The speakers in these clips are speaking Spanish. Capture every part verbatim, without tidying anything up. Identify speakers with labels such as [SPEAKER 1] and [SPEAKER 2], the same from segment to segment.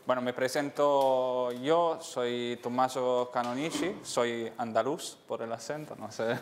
[SPEAKER 1] Bueno, me presento yo, soy Tommaso Canonici, soy andaluz por el acento, no sé,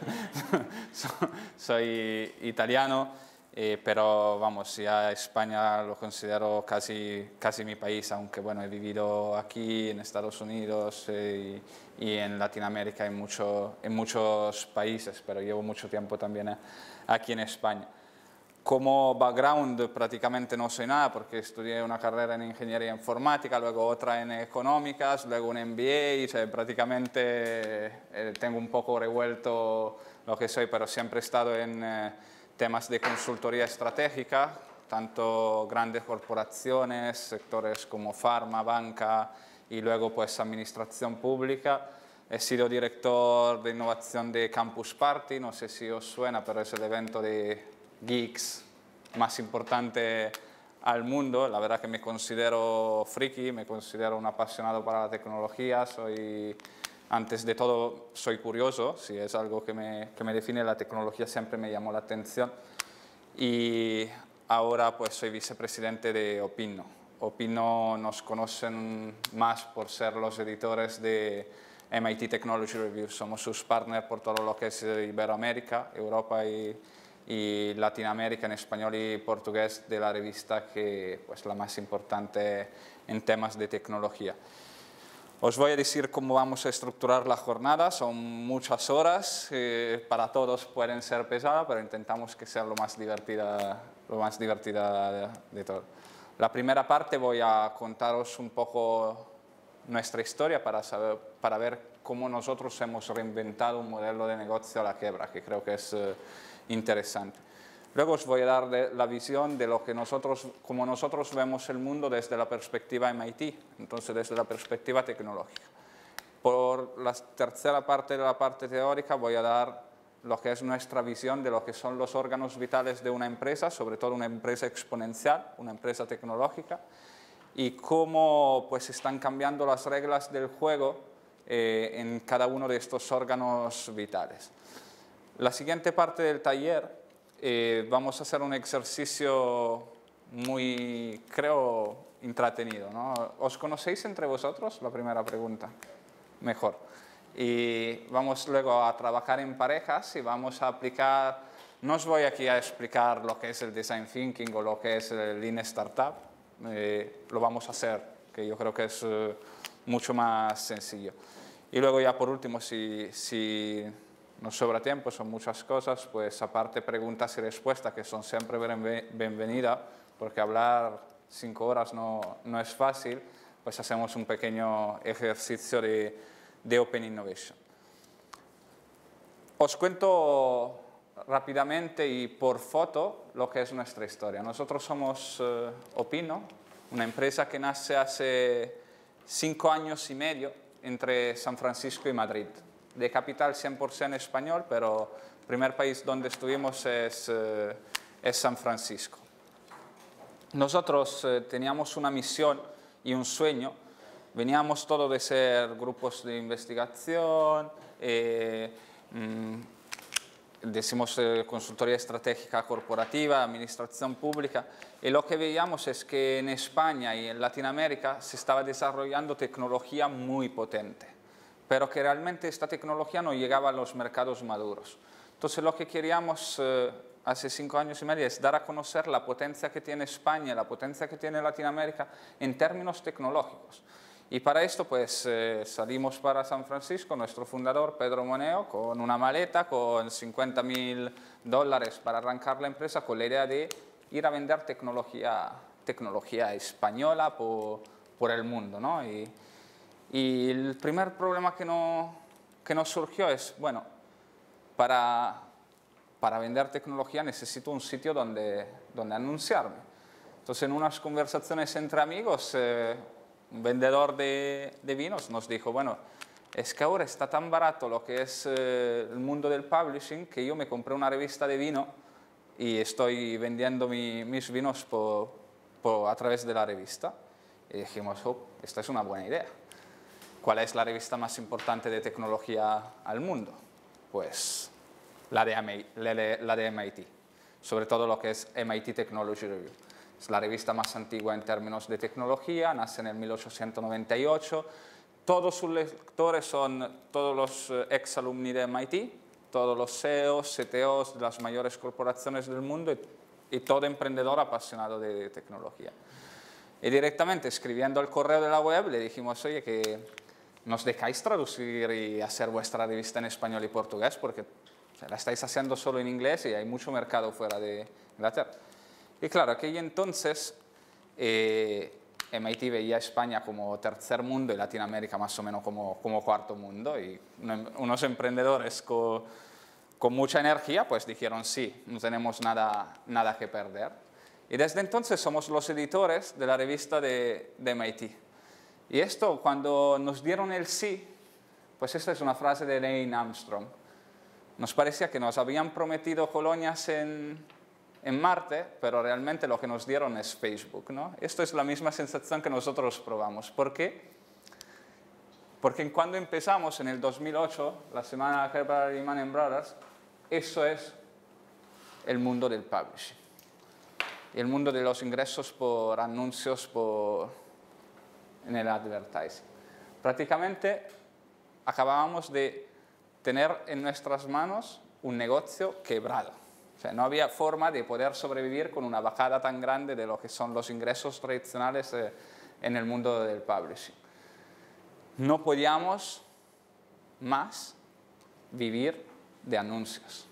[SPEAKER 1] soy italiano, eh, pero vamos, ya España lo considero casi, casi mi país, aunque bueno, he vivido aquí en Estados Unidos eh, y, y en Latinoamérica en, mucho, en muchos países, pero llevo mucho tiempo también eh, aquí en España. Como background prácticamente no soy nada porque estudié una carrera en ingeniería informática, luego otra en económicas, luego un M B A, o sea, prácticamente eh, tengo un poco revuelto lo que soy, pero siempre he estado en eh, temas de consultoría estratégica, tanto grandes corporaciones, sectores como farma, banca y luego pues administración pública. He sido director de innovación de Campus Party, no sé si os suena, pero es el evento de geeks más importante al mundo. La verdad que me considero friki, me considero un apasionado para la tecnología, soy, antes de todo soy curioso, si es algo que me, que me define, la tecnología siempre me llamó la atención y ahora pues soy vicepresidente de Opino. Opino nos conocen más por ser los editores de M I T Technology Review, somos sus partners por todo lo que es Iberoamérica, Europa y y Latinoamérica en español y portugués de la revista que pues la más importante en temas de tecnología. Os voy a decir cómo vamos a estructurar la jornada, son muchas horas, eh, para todos pueden ser pesadas, pero intentamos que sea lo más divertida, lo más divertida de, de todo. La primera parte voy a contaros un poco nuestra historia para, saber, para ver cómo nosotros hemos reinventado un modelo de negocio a la quiebra, que creo que es eh, interesante. Luego os voy a dar de, la visión de lo que nosotros, como nosotros vemos el mundo desde la perspectiva M I T, entonces desde la perspectiva tecnológica. Por la tercera parte de la parte teórica voy a dar lo que es nuestra visión de lo que son los órganos vitales de una empresa, sobre todo una empresa exponencial, una empresa tecnológica, y cómo pues están cambiando las reglas del juego eh, en cada uno de estos órganos vitales. La siguiente parte del taller eh, vamos a hacer un ejercicio muy, creo, entretenido, ¿no? ¿Os conocéis entre vosotros? La primera pregunta. Mejor. Y vamos luego a trabajar en parejas y vamos a aplicar, no os voy aquí a explicar lo que es el Design Thinking o lo que es el Lean Startup, eh, lo vamos a hacer, que yo creo que es eh, mucho más sencillo. Y luego ya por último, si... si nos sobra tiempo, son muchas cosas, pues aparte preguntas y respuestas que son siempre bienvenidas, porque hablar cinco horas no, no es fácil, pues hacemos un pequeño ejercicio de, de Open Innovation. Os cuento rápidamente y por foto lo que es nuestra historia. Nosotros somos uh, Opino, una empresa que nace hace cinco años y medio entre San Francisco y Madrid. De capital cien por cien español, pero el primer país donde estuvimos es, eh, es San Francisco. Nosotros eh, teníamos una misión y un sueño, veníamos todos de ser grupos de investigación, eh, mmm, decimos eh, consultoría estratégica corporativa, administración pública, y lo que veíamos es que en España y en Latinoamérica se estaba desarrollando tecnología muy potente, pero que realmente esta tecnología no llegaba a los mercados maduros. Entonces lo que queríamos eh, hace cinco años y medio es dar a conocer la potencia que tiene España, la potencia que tiene Latinoamérica en términos tecnológicos. Y para esto pues eh, salimos para San Francisco, nuestro fundador Pedro Moneo, con una maleta, con cincuenta mil dólares para arrancar la empresa, con la idea de ir a vender tecnología, tecnología española por, por el mundo, ¿no? Y, Y el primer problema que, no, que nos surgió es, bueno, para, para vender tecnología necesito un sitio donde, donde anunciarme. Entonces, en unas conversaciones entre amigos, eh, un vendedor de, de vinos nos dijo, bueno, es que ahora está tan barato lo que es eh, el mundo del publishing que yo me compré una revista de vino y estoy vendiendo mi, mis vinos por, por, a través de la revista. Y dijimos, oh, esta es una buena idea. ¿Cuál es la revista más importante de tecnología al mundo? Pues la de, la de M I T, sobre todo lo que es M I T Technology Review. es la revista más antigua en términos de tecnología, nace en el mil ochocientos noventa y ocho. Todos sus lectores son todos los ex alumni de M I T, todos los C E Os, C T Os de las mayores corporaciones del mundo y, y todo emprendedor apasionado de tecnología. Y directamente escribiendo el correo de la web le dijimos, oye, que nos dejáis traducir y hacer vuestra revista en español y portugués, porque o sea, la estáis haciendo solo en inglés y hay mucho mercado fuera de Inglaterra. Y claro, aquel entonces eh, M I T veía a España como tercer mundo y Latinoamérica más o menos como, como cuarto mundo, y unos emprendedores con, con mucha energía pues dijeron sí, no tenemos nada, nada que perder. Y desde entonces somos los editores de la revista de, de M I T. Y esto, cuando nos dieron el sí, pues esta es una frase de Neil Armstrong. Nos parecía que nos habían prometido colonias en, en Marte, pero realmente lo que nos dieron es Facebook, ¿no? Esto es la misma sensación que nosotros probamos. ¿Por qué? Porque cuando empezamos en el dos mil ocho, la semana de Herbert y Lehman Brothers, eso es el mundo del publishing. Y el mundo de los ingresos por anuncios por, en el advertising. Prácticamente acabábamos de tener en nuestras manos un negocio quebrado. O sea, no había forma de poder sobrevivir con una bajada tan grande de lo que son los ingresos tradicionales eh, en el mundo del publishing. No podíamos más vivir de anuncios.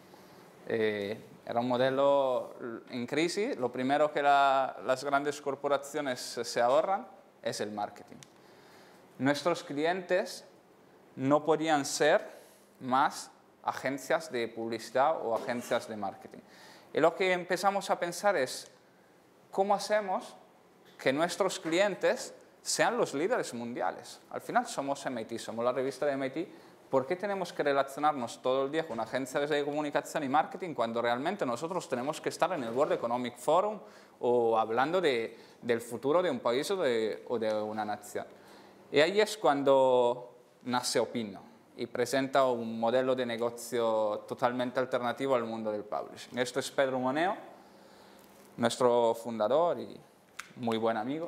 [SPEAKER 1] Eh, Era un modelo en crisis. Lo primero que la, las grandes corporaciones se ahorran es el marketing. Nuestros clientes no podían ser más agencias de publicidad o agencias de marketing. Y lo que empezamos a pensar es, ¿cómo hacemos que nuestros clientes sean los líderes mundiales? Al final somos M I T, somos la revista de M I T. ¿Por qué tenemos que relacionarnos todo el día con agencias de comunicación y marketing cuando realmente nosotros tenemos que estar en el World Economic Forum o hablando de, del futuro de un país o de, o de una nación? Y ahí es cuando nace Opino y presenta un modelo de negocio totalmente alternativo al mundo del publishing. Esto es Pedro Moneo, nuestro fundador y muy buen amigo.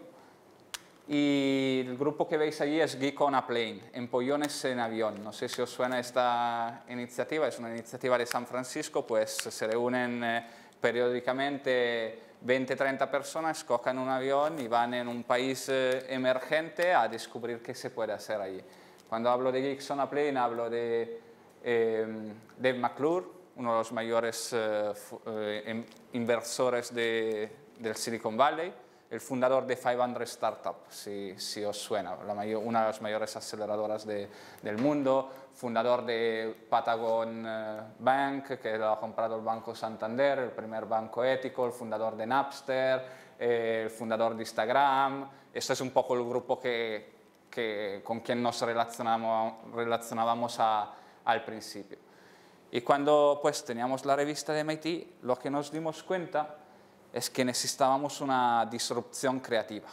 [SPEAKER 1] Y el grupo que veis allí es Geek on a Plane, Empollones en avión. No sé si os suena esta iniciativa, es una iniciativa de San Francisco, pues se reúnen eh, periódicamente veinte a treinta personas, cogen un avión y van en un país eh, emergente a descubrir qué se puede hacer allí. Cuando hablo de Geeks on a Plane hablo de eh, Dave McClure, uno de los mayores eh, eh, inversores de, del Silicon Valley, el fundador de quinientas Startups, si, si os suena, la mayor, una de las mayores aceleradoras de, del mundo, fundador de Patagon uh, Bank, que lo ha comprado el Banco Santander, el primer banco ético, el fundador de Napster, eh, el fundador de Instagram. Este es un poco el grupo que, que, con quien nos relacionamos, relacionábamos a, al principio. Y cuando pues, teníamos la revista de M I T, lo que nos dimos cuenta es que necesitábamos una disrupción creativa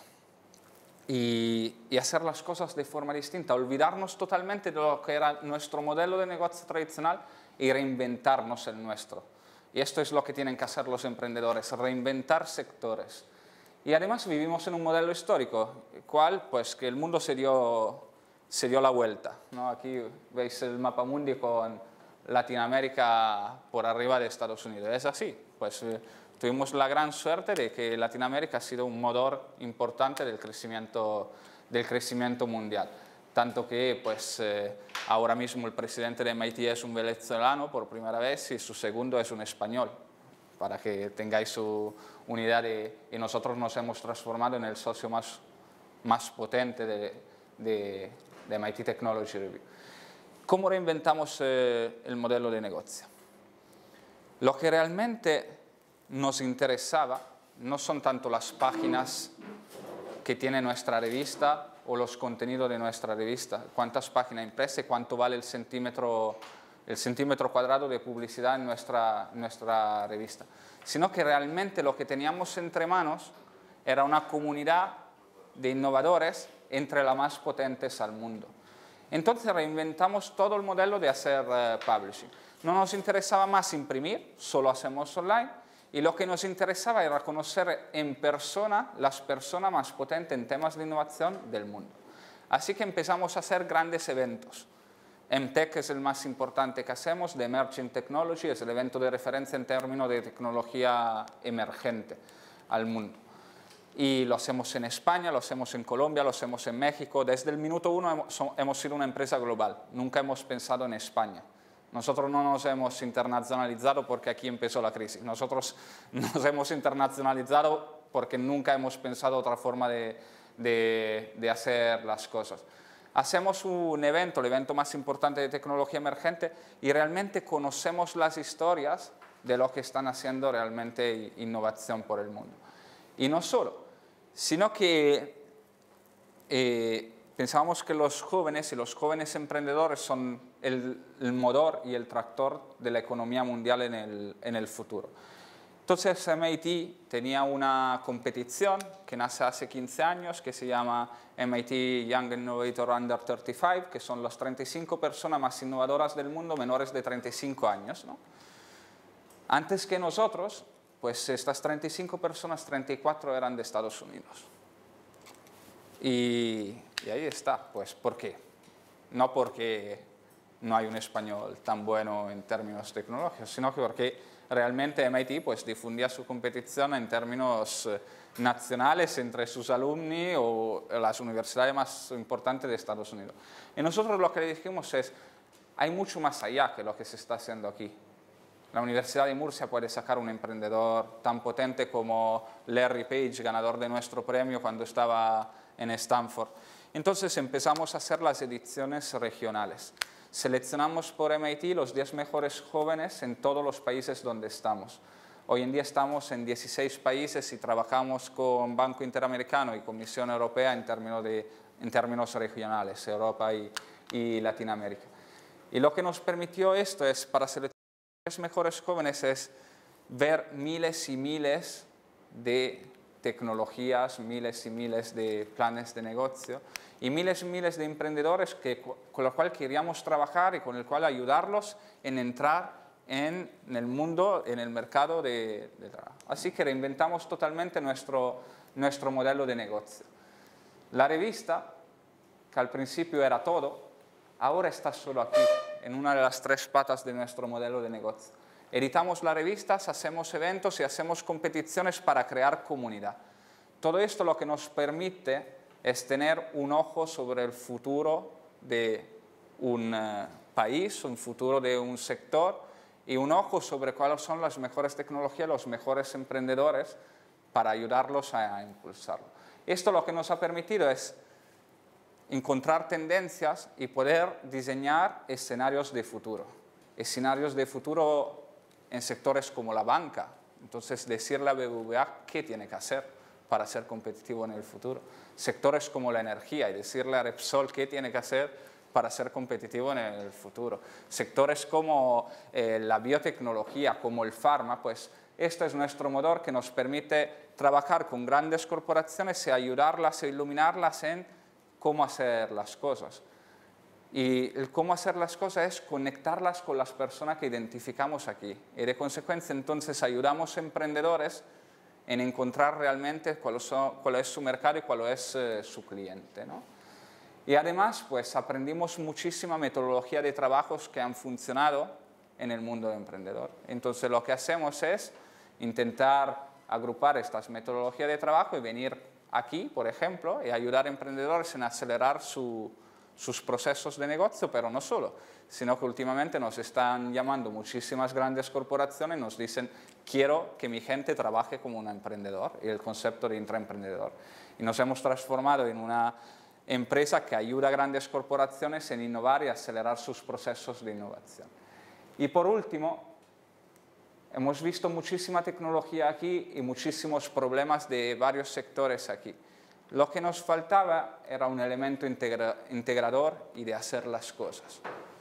[SPEAKER 1] y, y hacer las cosas de forma distinta, olvidarnos totalmente de lo que era nuestro modelo de negocio tradicional y reinventarnos el nuestro. Y esto es lo que tienen que hacer los emprendedores, reinventar sectores. Y además vivimos en un modelo histórico, cual pues que el mundo se dio, se dio la vuelta, ¿no? Aquí veis el mapa mundi con Latinoamérica por arriba de Estados Unidos. Es así, pues tuvimos la gran suerte de que Latinoamérica ha sido un motor importante del crecimiento, del crecimiento mundial. Tanto que pues, eh, ahora mismo el presidente de M I T es un venezolano por primera vez y su segundo es un español, para que tengáis su, una idea de... Y nosotros nos hemos transformado en el socio más, más potente de, de, de M I T Technology Review. ¿Cómo reinventamos eh, el modelo de negocio? Lo que realmente nos interesaba no son tanto las páginas que tiene nuestra revista o los contenidos de nuestra revista, cuántas páginas impresas, cuánto vale el centímetro, el centímetro cuadrado de publicidad en nuestra, nuestra revista, sino que realmente lo que teníamos entre manos era una comunidad de innovadores entre las más potentes al mundo. Entonces reinventamos todo el modelo de hacer uh, publishing. No nos interesaba más imprimir, solo hacemos online, Y lo que nos interesaba era conocer en persona las personas más potentes en temas de innovación del mundo. Así que empezamos a hacer grandes eventos. M Tech es el más importante que hacemos, The Emerging Technology es el evento de referencia en términos de tecnología emergente al mundo. Y lo hacemos en España, lo hacemos en Colombia, lo hacemos en México. Desde el minuto uno hemos, hemos sido una empresa global, nunca hemos pensado en España. Nosotros no nos hemos internacionalizado porque aquí empezó la crisis. Nosotros nos hemos internacionalizado porque nunca hemos pensado otra forma de, de, de hacer las cosas. Hacemos un evento, el evento más importante de tecnología emergente, y realmente conocemos las historias de lo que están haciendo realmente innovación por el mundo. Y no solo, sino que eh, pensábamos que los jóvenes y los jóvenes emprendedores son el, el motor y el tractor de la economía mundial en el, en el futuro. Entonces M I T tenía una competición que nace hace quince años que se llama M I T Young Innovator Under treinta y cinco, que son las treinta y cinco personas más innovadoras del mundo menores de treinta y cinco años, ¿no? Antes que nosotros, pues estas treinta y cinco personas, treinta y cuatro eran de Estados Unidos. Y, y ahí está, pues, ¿por qué? No porque no hay un español tan bueno en términos tecnológicos, sino que porque realmente M I T pues, difundía su competición en términos eh, nacionales entre sus alumni o las universidades más importantes de Estados Unidos. Y nosotros lo que le dijimos es, hay mucho más allá que lo que se está haciendo aquí. La Universidad de Murcia puede sacar un emprendedor tan potente como Larry Page, ganador de nuestro premio cuando estaba en Stanford. Entonces empezamos a hacer las ediciones regionales. Seleccionamos por M I T los diez mejores jóvenes en todos los países donde estamos. Hoy en día estamos en dieciséis países y trabajamos con Banco Interamericano y Comisión Europea en términos, de, en términos regionales, Europa y, y Latinoamérica. Y lo que nos permitió esto es, para seleccionar los mejores jóvenes, es ver miles y miles de tecnologías, miles y miles de planes de negocio y miles y miles de emprendedores que, con los cuales queríamos trabajar y con el cual ayudarlos en entrar en el mundo, en el mercado de, de trabajo. Así que reinventamos totalmente nuestro, nuestro modelo de negocio. La revista, que al principio era todo, ahora está solo aquí, en una de las tres patas de nuestro modelo de negocio. Editamos las revistas, hacemos eventos y hacemos competiciones para crear comunidad. Todo esto lo que nos permite es tener un ojo sobre el futuro de un uh, país, un futuro de un sector y un ojo sobre cuáles son las mejores tecnologías, los mejores emprendedores para ayudarlos a, a impulsarlo. Esto lo que nos ha permitido es encontrar tendencias y poder diseñar escenarios de futuro. Escenarios de futuro en sectores como la banca. Entonces, decirle a B B V A qué tiene que hacer para ser competitivo en el futuro. Sectores como la energía y decirle a Repsol qué tiene que hacer para ser competitivo en el futuro. Sectores como eh, la biotecnología, como el farma, pues este es nuestro motor que nos permite trabajar con grandes corporaciones y ayudarlas e iluminarlas en cómo hacer las cosas. Y el cómo hacer las cosas es conectarlas con las personas que identificamos aquí. Y de consecuencia, entonces, ayudamos a emprendedores en encontrar realmente cuál, son, cuál es su mercado y cuál es eh, su cliente, ¿no? Y además, pues, aprendimos muchísima metodología de trabajos que han funcionado en el mundo del emprendedor. Entonces, lo que hacemos es intentar agrupar estas metodologías de trabajo y venir aquí, por ejemplo, y ayudar a emprendedores en acelerar su sus procesos de negocio, pero no solo, sino que últimamente nos están llamando muchísimas grandes corporaciones y nos dicen, quiero que mi gente trabaje como un emprendedor, y el concepto de intraemprendedor. Y nos hemos transformado en una empresa que ayuda a grandes corporaciones en innovar y acelerar sus procesos de innovación. Y por último, hemos visto muchísima tecnología aquí y muchísimos problemas de varios sectores aquí. Lo que nos faltaba era un elemento integra integrador y de hacer las cosas.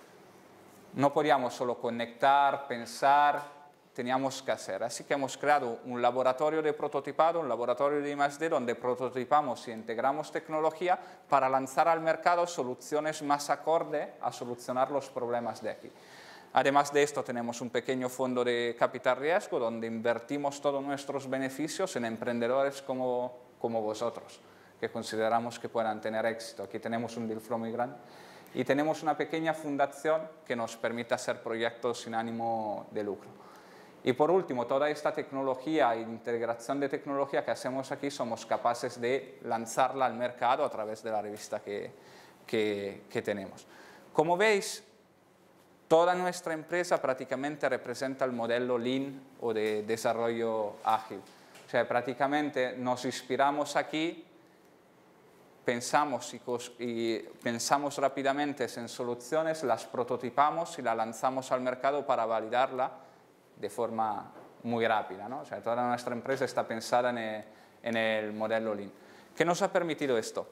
[SPEAKER 1] No podíamos solo conectar, pensar, teníamos que hacer. Así que hemos creado un laboratorio de prototipado, un laboratorio de I más D, donde prototipamos y integramos tecnología para lanzar al mercado soluciones más acorde a solucionar los problemas de aquí. Además de esto, tenemos un pequeño fondo de capital riesgo donde invertimos todos nuestros beneficios en emprendedores como, como vosotros, que consideramos que puedan tener éxito. Aquí tenemos un deal flow muy grande. Y tenemos una pequeña fundación que nos permite hacer proyectos sin ánimo de lucro. Y por último, toda esta tecnología e integración de tecnología que hacemos aquí somos capaces de lanzarla al mercado a través de la revista que, que, que tenemos. Como veis, toda nuestra empresa prácticamente representa el modelo Lean o de desarrollo ágil. O sea, prácticamente nos inspiramos aquí, pensamos y, y pensamos rápidamente en soluciones, las prototipamos y las lanzamos al mercado para validarla de forma muy rápida, ¿no? O sea, toda nuestra empresa está pensada en el, en el modelo Lean. ¿Qué nos ha permitido esto?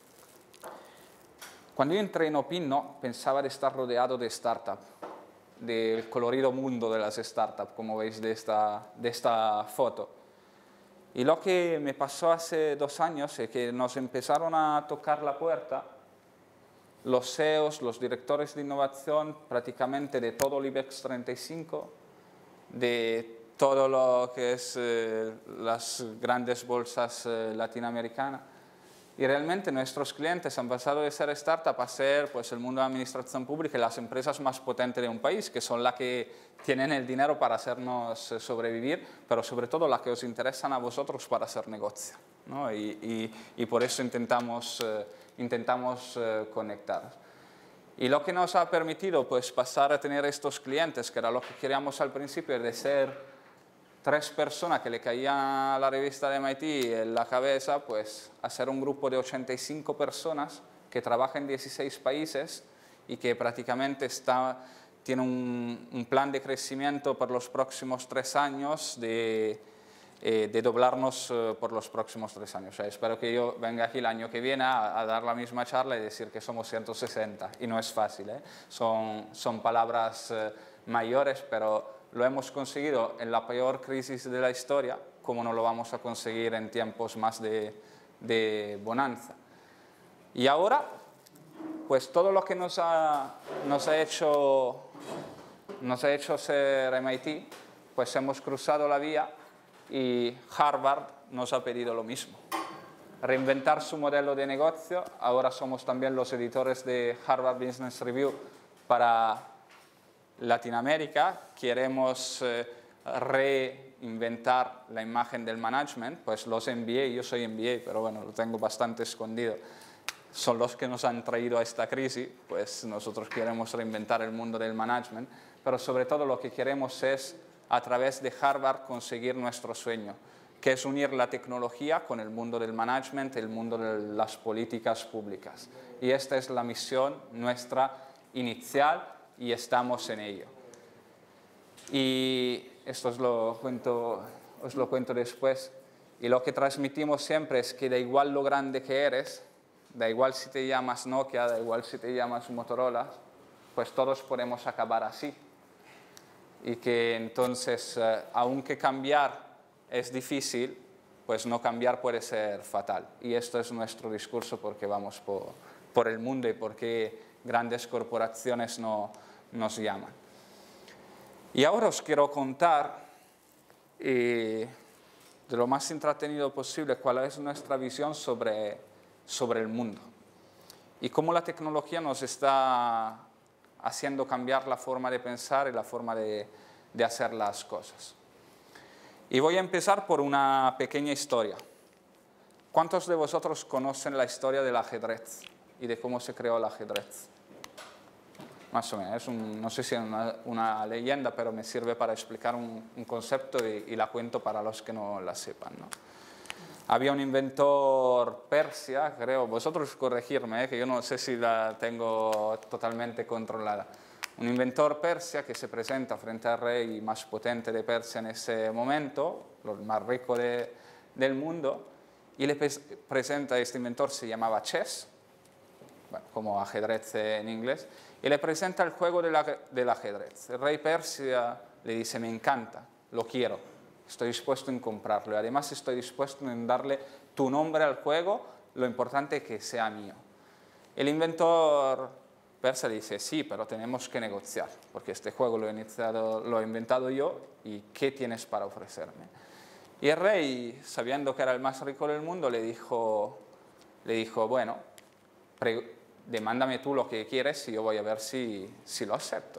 [SPEAKER 1] Cuando yo entré en Opinno, pensaba de estar rodeado de startups, del colorido mundo de las startups, como veis de esta, de esta foto. Y lo que me pasó hace dos años es que nos empezaron a tocar la puerta los C E Os, los directores de innovación, prácticamente de todo el IBEX treinta y cinco, de todo lo que es eh, las grandes bolsas eh, latinoamericanas. Y realmente nuestros clientes han pasado de ser startup a ser pues, el mundo de la administración pública y las empresas más potentes de un país, que son las que tienen el dinero para hacernos sobrevivir, pero sobre todo las que os interesan a vosotros para hacer negocio, ¿no? y, y, y por eso intentamos, eh, intentamos eh, conectar. Y lo que nos ha permitido pues, pasar a tener estos clientes, que era lo que queríamos al principio, de ser tres personas que le caían a la revista de M I T en la cabeza, pues hacer un grupo de ochenta y cinco personas que trabajan en dieciséis países y que prácticamente está, tiene un, un plan de crecimiento por los próximos tres años de, eh, de doblarnos eh, por los próximos tres años. O sea, espero que yo venga aquí el año que viene a, a dar la misma charla y decir que somos ciento sesenta. Y no es fácil, ¿eh? Son, son palabras eh, mayores, pero lo hemos conseguido en la peor crisis de la historia, como no lo vamos a conseguir en tiempos más de, de bonanza. Y ahora, pues todo lo que nos ha, nos ha hecho, nos ha hecho ser M I T, pues hemos cruzado la vía y Harvard nos ha pedido lo mismo. Reinventar su modelo de negocio. Ahora somos también los editores de Harvard Business Review para Latinoamérica. Queremos eh, reinventar la imagen del management, pues los M B A, yo soy M B A, pero bueno, lo tengo bastante escondido, son los que nos han traído a esta crisis, pues nosotros queremos reinventar el mundo del management, pero sobre todo lo que queremos es, a través de Harvard, conseguir nuestro sueño, que es unir la tecnología con el mundo del management, el mundo de las políticas públicas. Y esta es la misión nuestra inicial, y estamos en ello. Y esto os lo cuento, os lo cuento después. Y lo que transmitimos siempre es que da igual lo grande que eres, da igual si te llamas Nokia, da igual si te llamas Motorola, pues todos podemos acabar así. Y que entonces, eh, aunque cambiar es difícil, pues no cambiar puede ser fatal. Y esto es nuestro discurso porque vamos por, por el mundo y porque grandes corporaciones no, nos llaman. Y ahora os quiero contar, eh, de lo más entretenido posible, cuál es nuestra visión sobre, sobre el mundo y cómo la tecnología nos está haciendo cambiar la forma de pensar y la forma de, de hacer las cosas. Y voy a empezar por una pequeña historia. ¿Cuántos de vosotros conocen la historia del ajedrez y de cómo se creó el ajedrez? Más o menos, es un, no sé si es una, una leyenda, pero me sirve para explicar un, un concepto y, y la cuento para los que no la sepan, ¿no? Había un inventor persia, creo, vosotros corregirme, ¿eh? Que yo no sé si la tengo totalmente controlada. Un inventor persia que se presenta frente al rey más potente de Persia en ese momento, el más rico de, del mundo, y le presenta a este inventor, se llamaba chess, bueno, como ajedrez en inglés, y le presenta el juego del, del ajedrez. El rey persia le dice, me encanta, lo quiero, estoy dispuesto en comprarlo, y además estoy dispuesto en darle tu nombre al juego, lo importante es que sea mío. El inventor persa le dice, sí, pero tenemos que negociar, porque este juego lo he, iniciado, lo he inventado yo, ¿y qué tienes para ofrecerme? Y el rey, sabiendo que era el más rico del mundo, le dijo, le dijo bueno, demándame tú lo que quieres y yo voy a ver si, si lo acepto.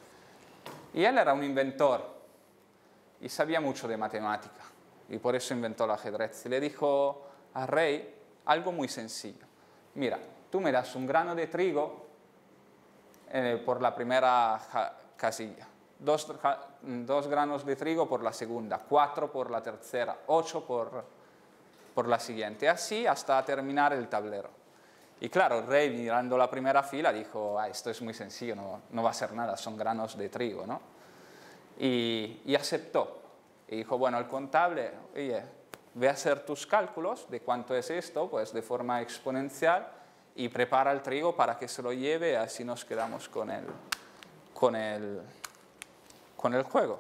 [SPEAKER 1] Y él era un inventor y sabía mucho de matemática, y por eso inventó el ajedrez. Y le dijo al rey algo muy sencillo. Mira, tú me das un grano de trigo eh, por la primera casilla, dos, dos granos de trigo por la segunda, cuatro por la tercera, ocho por, por la siguiente, así hasta terminar el tablero. Y claro, el rey, mirando la primera fila, dijo, ah, esto es muy sencillo, no, no va a ser nada, son granos de trigo, ¿no? Y, y aceptó. Y dijo, bueno, el contable, oye, ve a hacer tus cálculos de cuánto es esto, pues de forma exponencial, y prepara el trigo para que se lo lleve, así nos quedamos con el, con el, con el juego.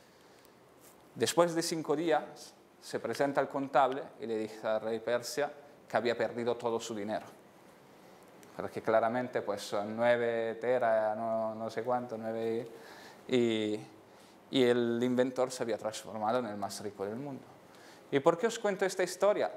[SPEAKER 1] Después de cinco días, se presenta el contable y le dice al rey Persia que había perdido todo su dinero. Porque claramente pues son nueve teras, no, no sé cuánto, nueve... Y, y el inventor se había transformado en el más rico del mundo. ¿Y por qué os cuento esta historia?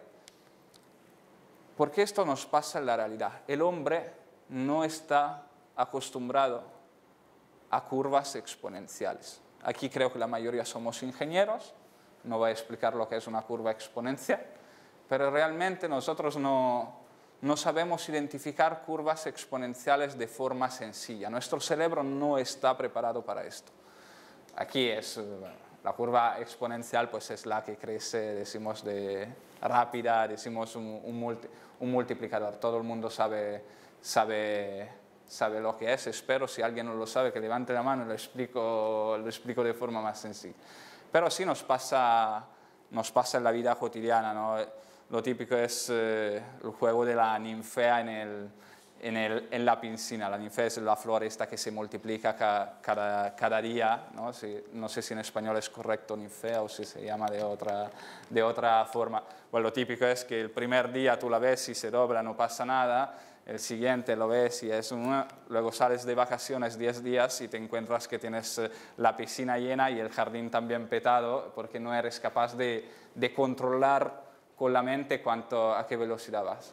[SPEAKER 1] Porque esto nos pasa en la realidad. El hombre no está acostumbrado a curvas exponenciales. Aquí creo que la mayoría somos ingenieros, no voy a explicar lo que es una curva exponencial, pero realmente nosotros no, no sabemos identificar curvas exponenciales de forma sencilla. Nuestro cerebro no está preparado para esto. Aquí es, la curva exponencial pues es la que crece, decimos, de rápida, decimos un, un, multi, un multiplicador. Todo el mundo sabe, sabe, sabe lo que es. Espero, si alguien no lo sabe, que levante la mano y lo explico, lo explico de forma más sencilla. Pero sí nos pasa, nos pasa en la vida cotidiana, ¿no? Lo típico es eh, el juego de la ninfea en, el, en, el, en la piscina. La ninfea es la flor esta que se multiplica ca, cada, cada día, ¿no? Si, no sé si en español es correcto ninfea o si se llama de otra, de otra forma. Bueno, lo típico es que el primer día tú la ves y se dobla, no pasa nada. El siguiente lo ves y es una, luego sales de vacaciones diez días y te encuentras que tienes la piscina llena y el jardín también petado porque no eres capaz de, de controlar con la mente cuánto, a qué velocidad vas.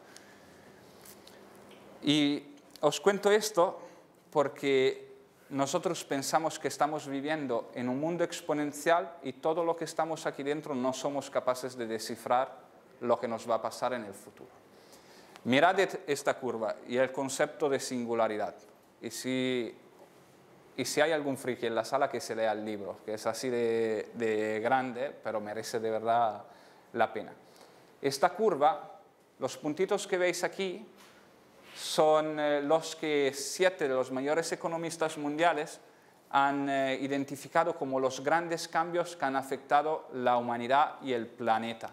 [SPEAKER 1] Y os cuento esto porque nosotros pensamos que estamos viviendo en un mundo exponencial y todo lo que estamos aquí dentro no somos capaces de descifrar lo que nos va a pasar en el futuro. Mirad esta curva y el concepto de singularidad. Y si, y si hay algún friki en la sala, que se lea el libro, que es así de, de grande, pero merece de verdad la pena. Esta curva, los puntitos que veis aquí, son eh, los que siete de los mayores economistas mundiales han eh, identificado como los grandes cambios que han afectado la humanidad y el planeta.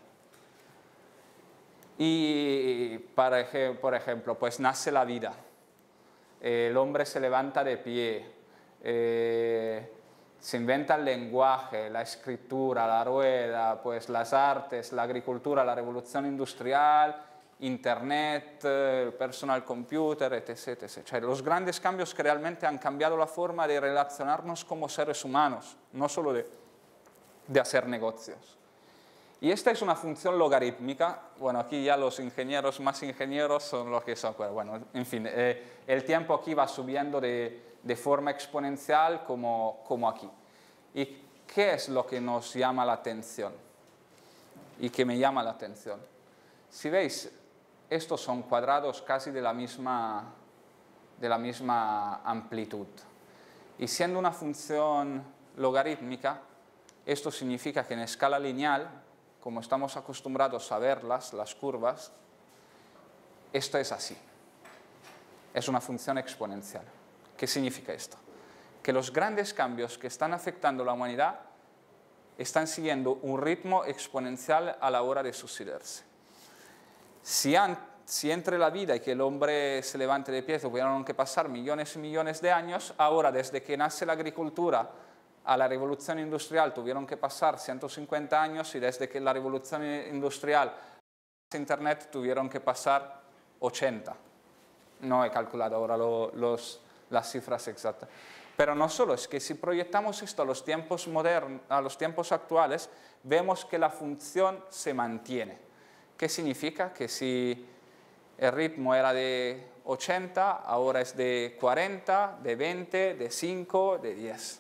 [SPEAKER 1] Y, para, por ejemplo, pues nace la vida, el hombre se levanta de pie, eh, se inventa el lenguaje, la escritura, la rueda, pues las artes, la agricultura, la revolución industrial, internet, el personal computer, etcétera, etcétera. Cioè, los grandes cambios que realmente han cambiado la forma de relacionarnos como seres humanos, no solo de, de hacer negocios. Y esta es una función logarítmica. Bueno, aquí ya los ingenieros más ingenieros son los que son. Bueno, en fin, eh, el tiempo aquí va subiendo de, de forma exponencial como, como aquí. ¿Y qué es lo que nos llama la atención? Y que me llama la atención. Si veis, estos son cuadrados casi de la misma, de la misma amplitud. Y siendo una función logarítmica, esto significa que en escala lineal, como estamos acostumbrados a verlas, las curvas, esto es así. Es una función exponencial. ¿Qué significa esto? Que los grandes cambios que están afectando a la humanidad están siguiendo un ritmo exponencial a la hora de sucederse. Si, han, si entre la vida y que el hombre se levante de pie tuvieron que pasar millones y millones de años, ahora desde que nace la agricultura a la revolución industrial tuvieron que pasar ciento cincuenta años y desde que la revolución industrial a Internet tuvieron que pasar ochenta. No he calculado ahora lo, los, las cifras exactas. Pero no solo, es que si proyectamos esto a los tiempos modernos, a los tiempos actuales, vemos que la función se mantiene. ¿Qué significa? Que si el ritmo era de ochenta, ahora es de cuarenta, de veinte, de cinco, de diez.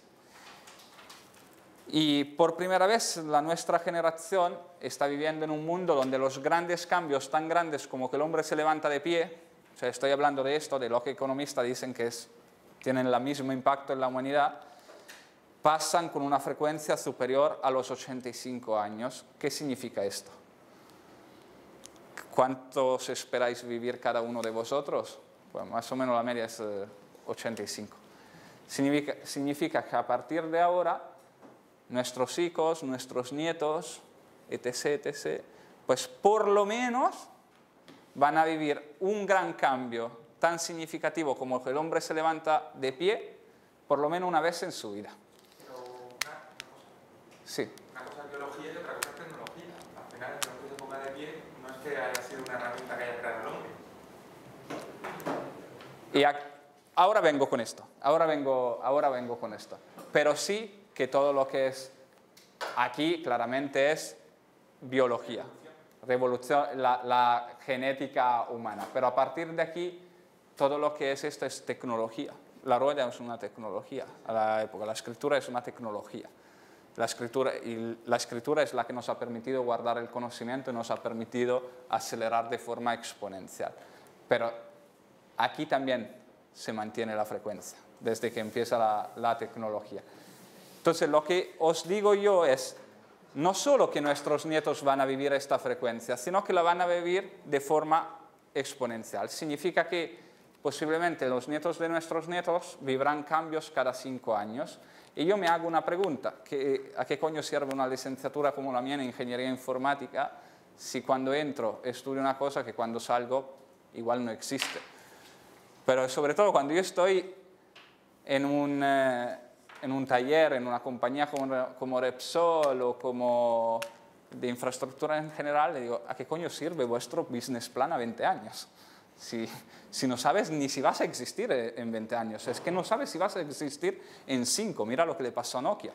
[SPEAKER 1] Y por primera vez la nuestra generación está viviendo en un mundo donde los grandes cambios tan grandes como que el hombre se levanta de pie, o sea, estoy hablando de esto, de lo que economistas dicen que es, tienen el mismo impacto en la humanidad, pasan con una frecuencia superior a los ochenta y cinco años. ¿Qué significa esto? ¿Cuántos esperáis vivir cada uno de vosotros? Pues más o menos la media es eh, ochenta y cinco. Significa, significa que a partir de ahora nuestros hijos, nuestros nietos, etc, etc, pues por lo menos van a vivir un gran cambio tan significativo como que el hombre se levanta de pie, por lo menos una vez en su vida.
[SPEAKER 2] Pero una, una cosa.
[SPEAKER 1] Sí.
[SPEAKER 2] Una cosa es biología y otra cosa es tecnología. Al final, el que el hombre se ponga de pie no es que haya sido una herramienta que haya creado el hombre.
[SPEAKER 1] Y a, ahora vengo con esto, ahora vengo, ahora vengo con esto. Pero sí que todo lo que es aquí claramente es biología, revolución, la, la genética humana. Pero a partir de aquí, todo lo que es esto es tecnología. La rueda es una tecnología a la época, la escritura es una tecnología. La escritura, y la escritura es la que nos ha permitido guardar el conocimiento y nos ha permitido acelerar de forma exponencial. Pero aquí también se mantiene la frecuencia, desde que empieza la, la tecnología. Entonces, lo que os digo yo es, no solo que nuestros nietos van a vivir esta frecuencia, sino que la van a vivir de forma exponencial. Significa que posiblemente los nietos de nuestros nietos vivirán cambios cada cinco años. Y yo me hago una pregunta, que, ¿a qué coño sirve una licenciatura como la mía en ingeniería informática si cuando entro estudio una cosa que cuando salgo igual no existe? Pero sobre todo cuando yo estoy en un... Eh, en un taller, en una compañía como, como Repsol o como de infraestructura en general, le digo, ¿a qué coño sirve vuestro business plan a veinte años? Si, si no sabes ni si vas a existir en veinte años, es que no sabes si vas a existir en cinco. Mira lo que le pasó a Nokia.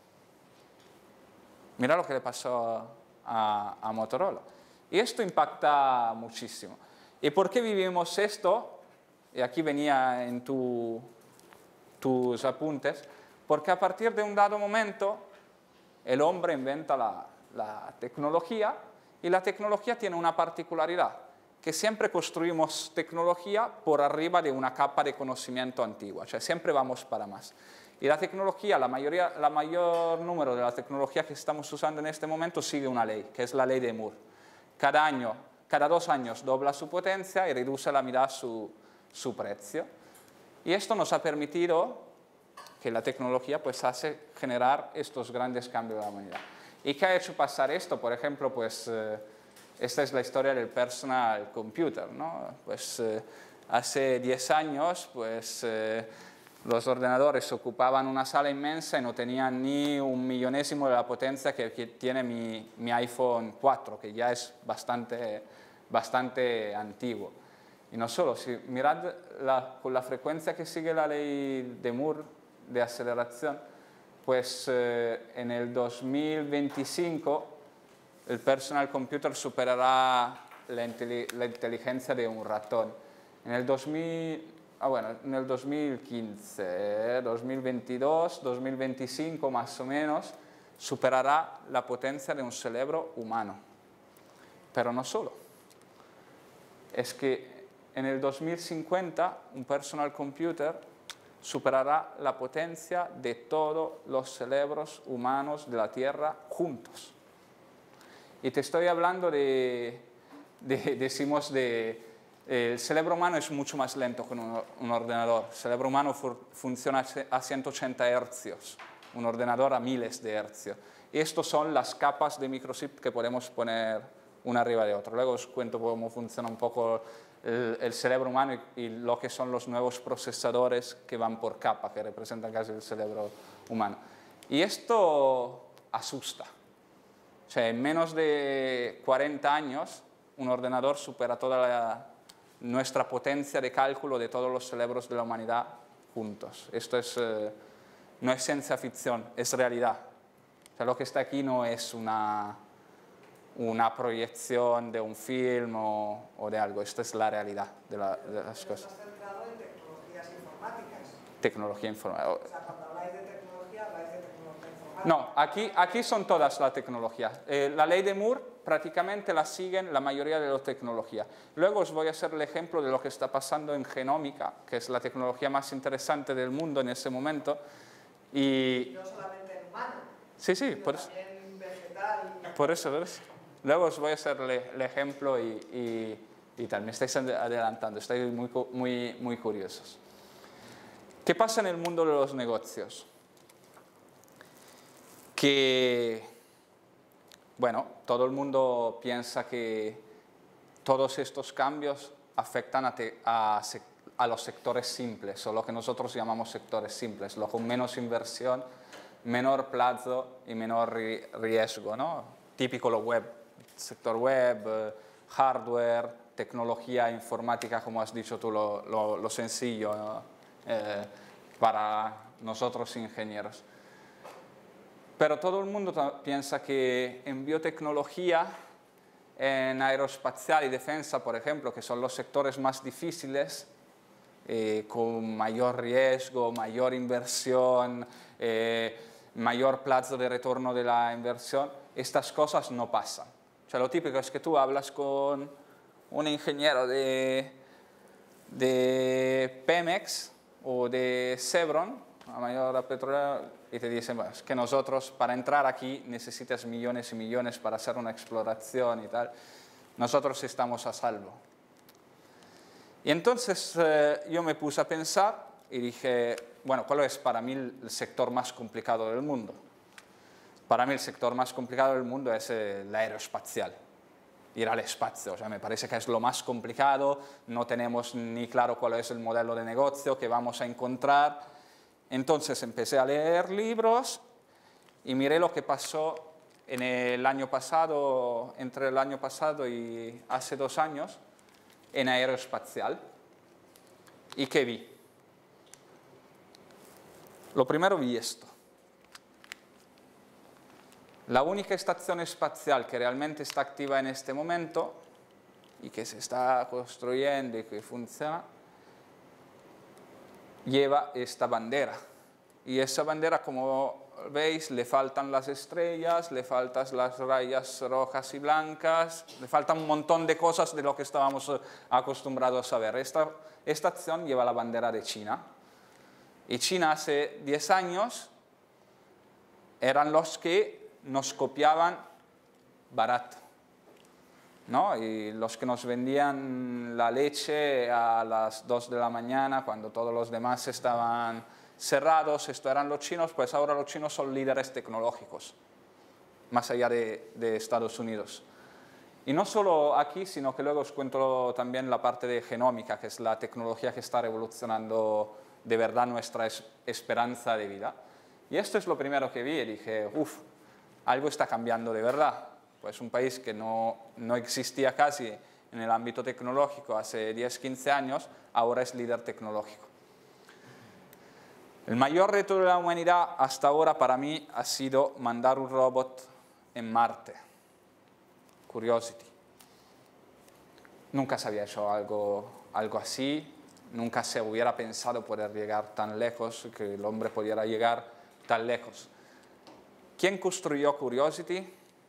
[SPEAKER 1] Mira lo que le pasó a, a Motorola. Y esto impacta muchísimo. ¿Y por qué vivimos esto? Y aquí venía en tu, tus apuntes. Porque a partir de un dado momento, el hombre inventa la, la tecnología y la tecnología tiene una particularidad, que siempre construimos tecnología por arriba de una capa de conocimiento antigua, o sea, siempre vamos para más. Y la tecnología, la mayoría, la mayor número de la tecnología que estamos usando en este momento sigue una ley, que es la ley de Moore. Cada año, cada dos años dobla su potencia y reduce a la mitad su, su precio. Y esto nos ha permitido que la tecnología pues hace generar estos grandes cambios de la humanidad. ¿Y qué ha hecho pasar esto? Por ejemplo, pues eh, esta es la historia del personal computer, ¿no? Pues eh, hace diez años pues eh, los ordenadores ocupaban una sala inmensa y no tenían ni un millonésimo de la potencia que, que tiene mi, mi iPhone cuatro, que ya es bastante, bastante antiguo. Y no solo, si mirad la, con la frecuencia que sigue la ley de Moore, de aceleración, pues eh, en el dos mil veinticinco el personal computer superará la, inteli la inteligencia de un ratón. En el, dos mil, ah, bueno, en el dos mil quince, eh, dos mil veintidós, dos mil veinticinco más o menos, superará la potencia de un cerebro humano. Pero no solo. Es que en el dos mil cincuenta un personal computer superará la potencia de todos los cerebros humanos de la Tierra juntos. Y te estoy hablando de, de decimos, de, eh, el cerebro humano es mucho más lento que un, un ordenador. El cerebro humano fu funciona a ciento ochenta hercios, un ordenador a miles de hercios. Y estas son las capas de microchip que podemos poner una arriba de otra. Luego os cuento cómo funciona un poco el, el cerebro humano y, y lo que son los nuevos procesadores que van por capa, que representan casi el cerebro humano. Y esto asusta. O sea, en menos de cuarenta años, un ordenador supera toda la, nuestra potencia de cálculo de todos los cerebros de la humanidad juntos. Esto es, eh, no es ciencia ficción, es realidad. O sea, lo que está aquí no es una, una proyección de un film o, o de algo, esto es la realidad de, la, de las
[SPEAKER 3] Pero
[SPEAKER 1] cosas.
[SPEAKER 3] estás centrado en tecnologías informáticas.
[SPEAKER 1] Tecnología informática.
[SPEAKER 3] O sea, cuando habláis de tecnología, habláis de tecnología informática.
[SPEAKER 1] No, aquí, aquí son todas las tecnologías. Eh, la ley de Moore prácticamente la siguen la mayoría de las tecnologías. Luego os voy a hacer el ejemplo de lo que está pasando en genómica, que es la tecnología más interesante del mundo en ese momento. Y,
[SPEAKER 3] y no solamente en humano,
[SPEAKER 1] sí, sí,
[SPEAKER 3] sino
[SPEAKER 1] por eso,
[SPEAKER 3] también vegetal. Y...
[SPEAKER 1] por eso, por eso. Luego os voy a hacer el, el ejemplo y, y, y tal. Me estáis adelantando, estáis muy, muy, muy curiosos. ¿Qué pasa en el mundo de los negocios? Que, bueno, todo el mundo piensa que todos estos cambios afectan a, te, a, a los sectores simples, o lo que nosotros llamamos sectores simples, los con menos inversión, menor plazo y menor riesgo, ¿no? Típico lo web, sector web, hardware, tecnología informática, como has dicho tú, lo, lo, lo sencillo, ¿no? eh, para nosotros ingenieros. Pero todo el mundo piensa que en biotecnología, en aeroespacial y defensa, por ejemplo, que son los sectores más difíciles, eh, con mayor riesgo, mayor inversión, eh, mayor plazo de retorno de la inversión, estas cosas no pasan. O sea, lo típico es que tú hablas con un ingeniero de, de Pemex o de Chevron, la mayor petrolera, y te dicen, bueno, es que nosotros para entrar aquí necesitas millones y millones para hacer una exploración y tal. Nosotros estamos a salvo. Y entonces eh, yo me puse a pensar y dije, bueno, ¿cuál es para mí el sector más complicado del mundo? Para mí el sector más complicado del mundo es el aeroespacial. Ir al espacio, o sea, me parece que es lo más complicado, no tenemos ni claro cuál es el modelo de negocio que vamos a encontrar. Entonces empecé a leer libros y miré lo que pasó en el año pasado, entre el año pasado y hace dos años, en aeroespacial. ¿Y qué vi? Lo primero vi esto. La única estación espacial que realmente está activa en este momento y que se está construyendo y que funciona, lleva esta bandera. Y esa bandera, como veis, le faltan las estrellas, le faltan las rayas rojas y blancas, le faltan un montón de cosas de lo que estábamos acostumbrados a ver. Esta estación lleva la bandera de China. Y China hace diez años eran los que nos copiaban barato, ¿no? Y los que nos vendían la leche a las dos de la mañana, cuando todos los demás estaban cerrados, esto eran los chinos, pues ahora los chinos son líderes tecnológicos, más allá de, de Estados Unidos. Y no solo aquí, sino que luego os cuento también la parte de genómica, que es la tecnología que está revolucionando de verdad nuestra es, esperanza de vida. Y esto es lo primero que vi y dije, uff, algo está cambiando de verdad. Pues un país que no, no existía casi en el ámbito tecnológico hace diez, quince años, ahora es líder tecnológico. El mayor reto de la humanidad hasta ahora para mí ha sido mandar un robot en Marte, Curiosity. Nunca se había hecho algo, algo así, nunca se hubiera pensado poder llegar tan lejos, que el hombre pudiera llegar tan lejos. ¿Quién construyó Curiosity?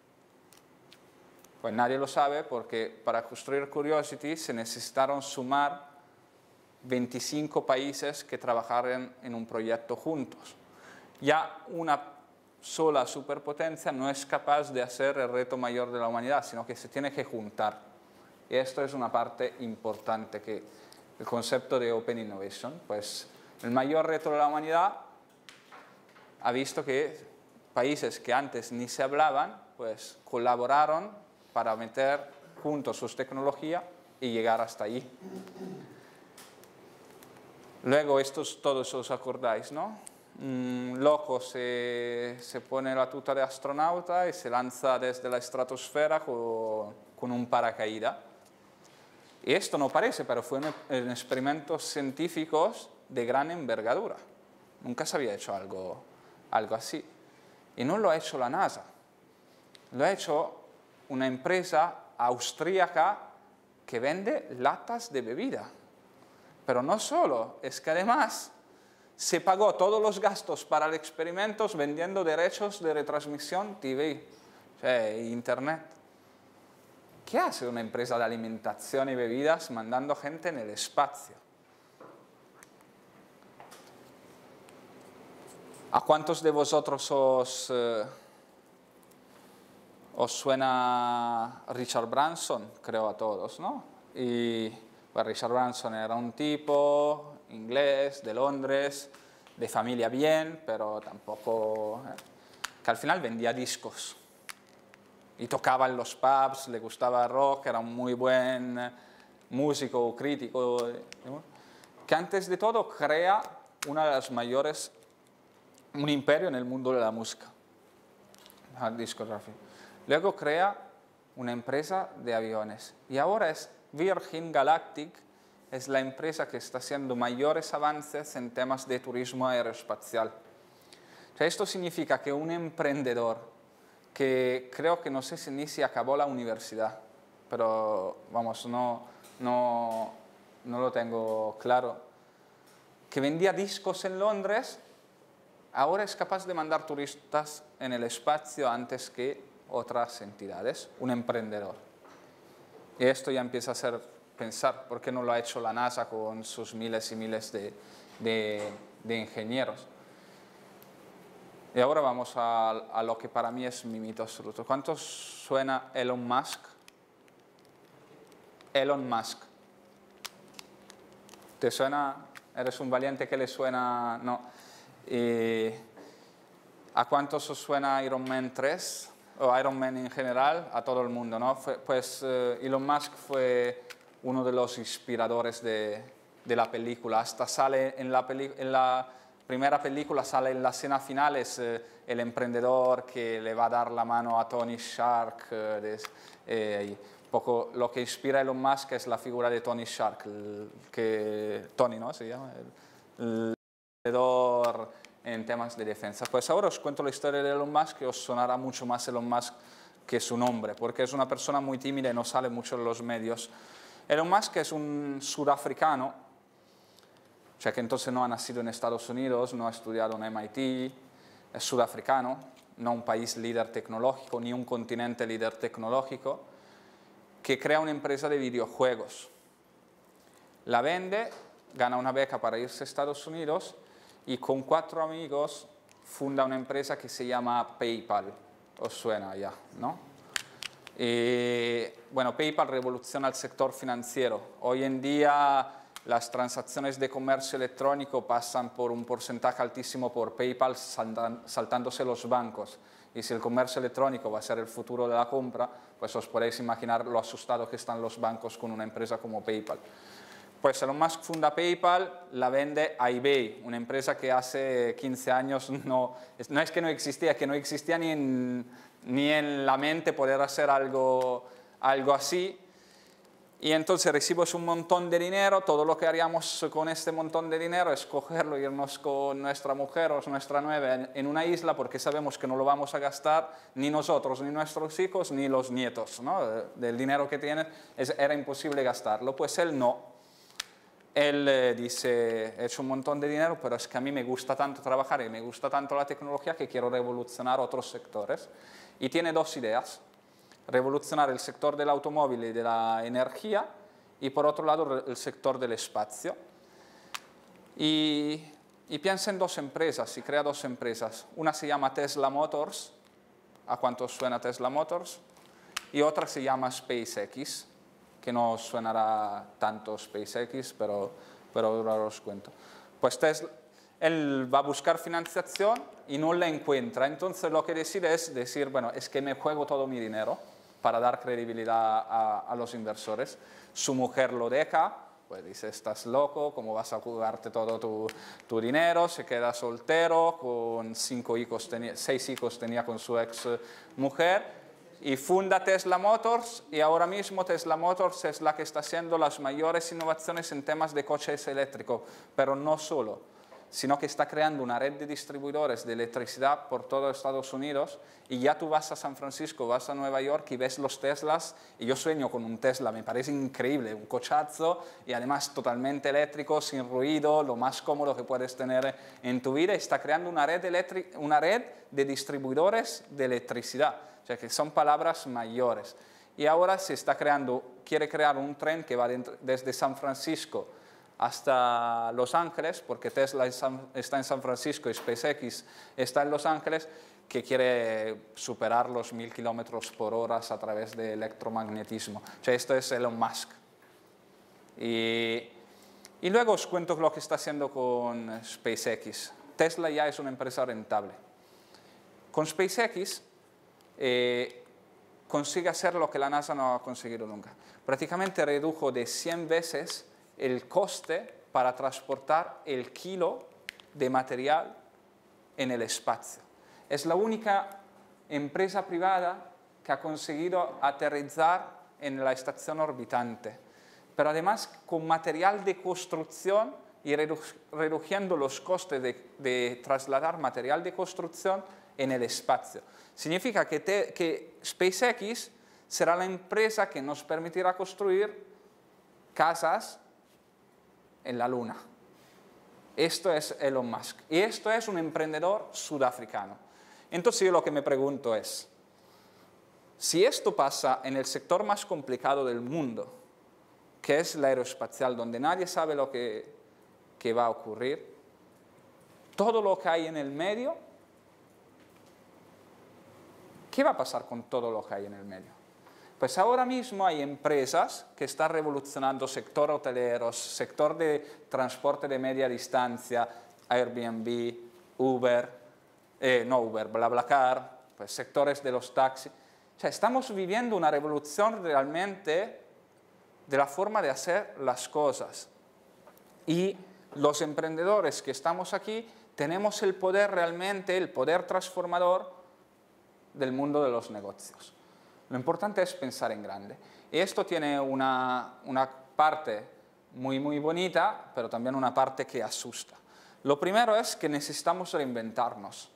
[SPEAKER 1] Pues nadie lo sabe, porque para construir Curiosity se necesitaron sumar veinticinco países que trabajaran en un proyecto juntos. Ya una sola superpotencia no es capaz de hacer el reto mayor de la humanidad, sino que se tiene que juntar. Y esto es una parte importante, que el concepto de Open Innovation, pues el mayor reto de la humanidad ha visto que países que antes ni se hablaban, pues colaboraron para meter juntos sus tecnologías y llegar hasta allí. Luego, estos todos os acordáis, ¿no? Un loco se, se pone la tuta de astronauta y se lanza desde la estratosfera con, con un paracaídas. Y esto no parece, pero fueron experimentos científicos de gran envergadura. Nunca se había hecho algo, algo así. Y no lo ha hecho la NASA. Lo ha hecho una empresa austríaca que vende latas de bebida. Pero no solo, es que además se pagó todos los gastos para el experimento vendiendo derechos de retransmisión T V, o sea, internet. ¿Qué hace una empresa de alimentación y bebidas mandando gente en el espacio? ¿A cuántos de vosotros os, eh, os suena Richard Branson? Creo a todos, ¿no? Y pues, Richard Branson era un tipo inglés, de Londres, de familia bien, pero tampoco... Eh, que al final vendía discos. Y tocaba en los pubs, le gustaba el rock, era un muy buen músico, crítico. Que antes de todo crea una de las mayores... un imperio en el mundo de la música, la discografía. Luego crea una empresa de aviones y ahora es Virgin Galactic, es la empresa que está haciendo mayores avances en temas de turismo aeroespacial. O sea, esto significa que un emprendedor que creo que no sé si ni si acabó la universidad, pero vamos, no, no, no lo tengo claro, que vendía discos en Londres, ahora es capaz de mandar turistas en el espacio antes que otras entidades, un emprendedor. Y esto ya empieza a hacer pensar, ¿por qué no lo ha hecho la NASA con sus miles y miles de, de, de ingenieros? Y ahora vamos a, a lo que para mí es mi mito absoluto. ¿Cuántos suena Elon Musk? Elon Musk. ¿Te suena? ¿Eres un valiente que le suena? No. Y ¿a cuántos os suena Iron Man tres? O Iron Man en general, a todo el mundo, ¿no? Fue, pues uh, Elon Musk fue uno de los inspiradores de, de la película. Hasta sale en la, en la primera película, sale en la escena final, es uh, el emprendedor que le va a dar la mano a Tony Stark. Uh, de, eh, y poco, lo que inspira a Elon Musk es la figura de Tony Stark, el, que, Tony, ¿no? Se llama. El, el, en temas de defensa. Pues ahora os cuento la historia de Elon Musk, que os sonará mucho más Elon Musk que su nombre, porque es una persona muy tímida y no sale mucho en los medios. Elon Musk es un sudafricano, o sea que entonces no ha nacido en Estados Unidos, no ha estudiado en M I T, es sudafricano, no un país líder tecnológico, ni un continente líder tecnológico, que crea una empresa de videojuegos. La vende, gana una beca para irse a Estados Unidos, y con cuatro amigos funda una empresa que se llama PayPal. Os suena ya, ¿no? Y, bueno, PayPal revoluciona el sector financiero. Hoy en día las transacciones de comercio electrónico pasan por un porcentaje altísimo por PayPal, saltan, saltándose los bancos. Y si el comercio electrónico va a ser el futuro de la compra, pues os podéis imaginar lo asustados que están los bancos con una empresa como PayPal. Pues Elon Musk funda PayPal, la vende a eBay, una empresa que hace quince años no, no es que no existía, es que no existía ni en, ni en la mente poder hacer algo, algo así. Y entonces recibimos un montón de dinero, todo lo que haríamos con este montón de dinero es cogerlo, irnos con nuestra mujer o nuestra novia en, en una isla, porque sabemos que no lo vamos a gastar ni nosotros, ni nuestros hijos, ni los nietos, ¿no? Del dinero que tienen es, era imposible gastarlo. Pues él no. Él eh, dice, he hecho un montón de dinero, pero es que a mí me gusta tanto trabajar y me gusta tanto la tecnología que quiero revolucionar otros sectores. Y tiene dos ideas, revolucionar el sector del automóvil y de la energía, y por otro lado el sector del espacio. Y, y piensa en dos empresas, y crea dos empresas. Una se llama Tesla Motors, ¿a cuántos suena Tesla Motors? Y otra se llama SpaceX, que no os suenará tanto SpaceX, pero, pero ahora os cuento. Pues Tesla, él va a buscar financiación y no la encuentra, entonces lo que decide es decir, bueno, es que me juego todo mi dinero para dar credibilidad a, a los inversores. Su mujer lo deja, pues dice, estás loco, ¿cómo vas a jugarte todo tu, tu dinero? Se queda soltero, con cinco hijos, tenía, seis hijos tenía con su ex mujer. y funda Tesla Motors, y ahora mismo Tesla Motors es la que está haciendo las mayores innovaciones en temas de coches eléctricos, pero no solo, sino que está creando una red de distribuidores de electricidad por todo Estados Unidos, y ya tú vas a San Francisco, vas a Nueva York y ves los Teslas, y yo sueño con un Tesla, me parece increíble, un cochazo, y además totalmente eléctrico, sin ruido, lo más cómodo que puedes tener en tu vida, y está creando una red, eléctrica, una red de distribuidores de electricidad. O sea, que son palabras mayores. Y ahora se está creando, quiere crear un tren que va dentro, desde San Francisco hasta Los Ángeles, porque Tesla está en San Francisco y SpaceX está en Los Ángeles, que quiere superar los mil kilómetros por hora a través de electromagnetismo. O sea, esto es Elon Musk. Y, y luego os cuento lo que está haciendo con SpaceX. Tesla ya es una empresa rentable. Con SpaceX Eh, consigue hacer lo que la NASA no ha conseguido nunca. Prácticamente redujo de cien veces el coste para transportar el kilo de material en el espacio. Es la única empresa privada que ha conseguido aterrizar en la estación orbitante, pero además con material de construcción y redu reduciendo los costes de, de trasladar material de construcción en el espacio. Significa que, te, que SpaceX será la empresa que nos permitirá construir casas en la Luna. Esto es Elon Musk. Y esto es un emprendedor sudafricano. Entonces yo lo que me pregunto es, si esto pasa en el sector más complicado del mundo, que es la aeroespacial, donde nadie sabe lo que, que va a ocurrir, todo lo que hay en el medio, ¿qué va a pasar con todo lo que hay en el medio? Pues ahora mismo hay empresas que están revolucionando sector hotelero, sector de transporte de media distancia, Airbnb, Uber, eh, no Uber, BlaBlaCar, pues sectores de los taxis. O sea, estamos viviendo una revolución realmente de la forma de hacer las cosas. Y los emprendedores que estamos aquí tenemos el poder realmente, el poder transformador del mundo de los negocios. Lo importante es pensar en grande. Y esto tiene una, una parte muy, muy bonita, pero también una parte que asusta. Lo primero es que necesitamos reinventarnos.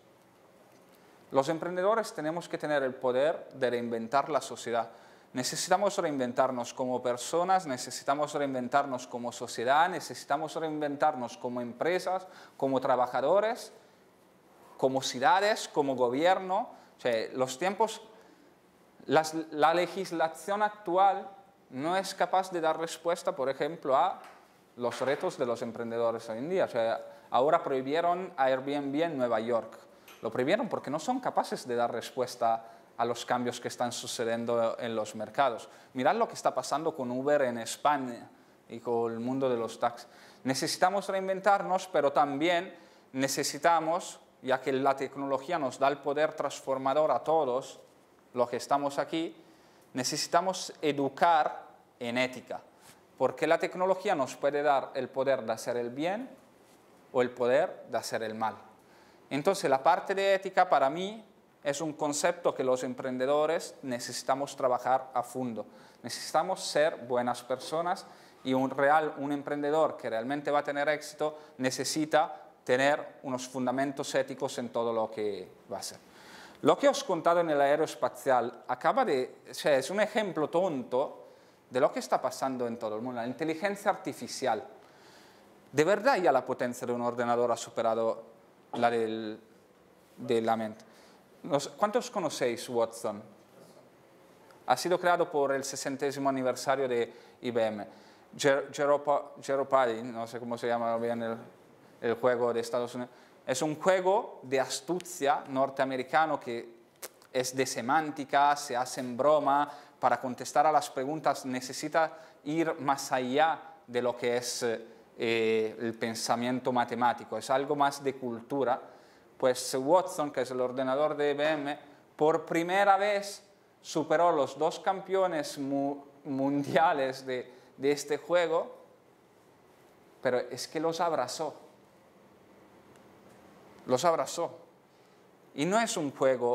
[SPEAKER 1] Los emprendedores tenemos que tener el poder de reinventar la sociedad. Necesitamos reinventarnos como personas, necesitamos reinventarnos como sociedad, necesitamos reinventarnos como empresas, como trabajadores, como ciudades, como gobierno. O sea, los tiempos, las, la legislación actual no es capaz de dar respuesta, por ejemplo, a los retos de los emprendedores hoy en día. O sea, ahora prohibieron Airbnb en Nueva York. Lo prohibieron porque no son capaces de dar respuesta a los cambios que están sucediendo en los mercados. Mirad lo que está pasando con Uber en España y con el mundo de los taxis. Necesitamos reinventarnos, pero también necesitamos, ya que la tecnología nos da el poder transformador a todos los que estamos aquí, necesitamos educar en ética, porque la tecnología nos puede dar el poder de hacer el bien o el poder de hacer el mal. Entonces, la parte de ética para mí es un concepto que los emprendedores necesitamos trabajar a fondo. Necesitamos ser buenas personas y un, real, un emprendedor que realmente va a tener éxito necesita tener unos fundamentos éticos en todo lo que va a hacer. Lo que os he contado en el aeroespacial acaba de, o sea, es un ejemplo tonto de lo que está pasando en todo el mundo. La inteligencia artificial. ¿De verdad ya la potencia de un ordenador ha superado la del, de la mente? ¿Cuántos conocéis Watson? Ha sido creado por el sesentésimo aniversario de I B M. Jeopardy, no sé cómo se llama bien el, el juego de Estados Unidos, es un juego de astucia norteamericano que es de semántica, se hace en broma, para contestar a las preguntas necesita ir más allá de lo que es eh, el pensamiento matemático, es algo más de cultura. Pues Watson, que es el ordenador de I B M, por primera vez superó los dos campeones mu mundiales de, de este juego, pero es que los abrazó. Los abrazó. Y no es un juego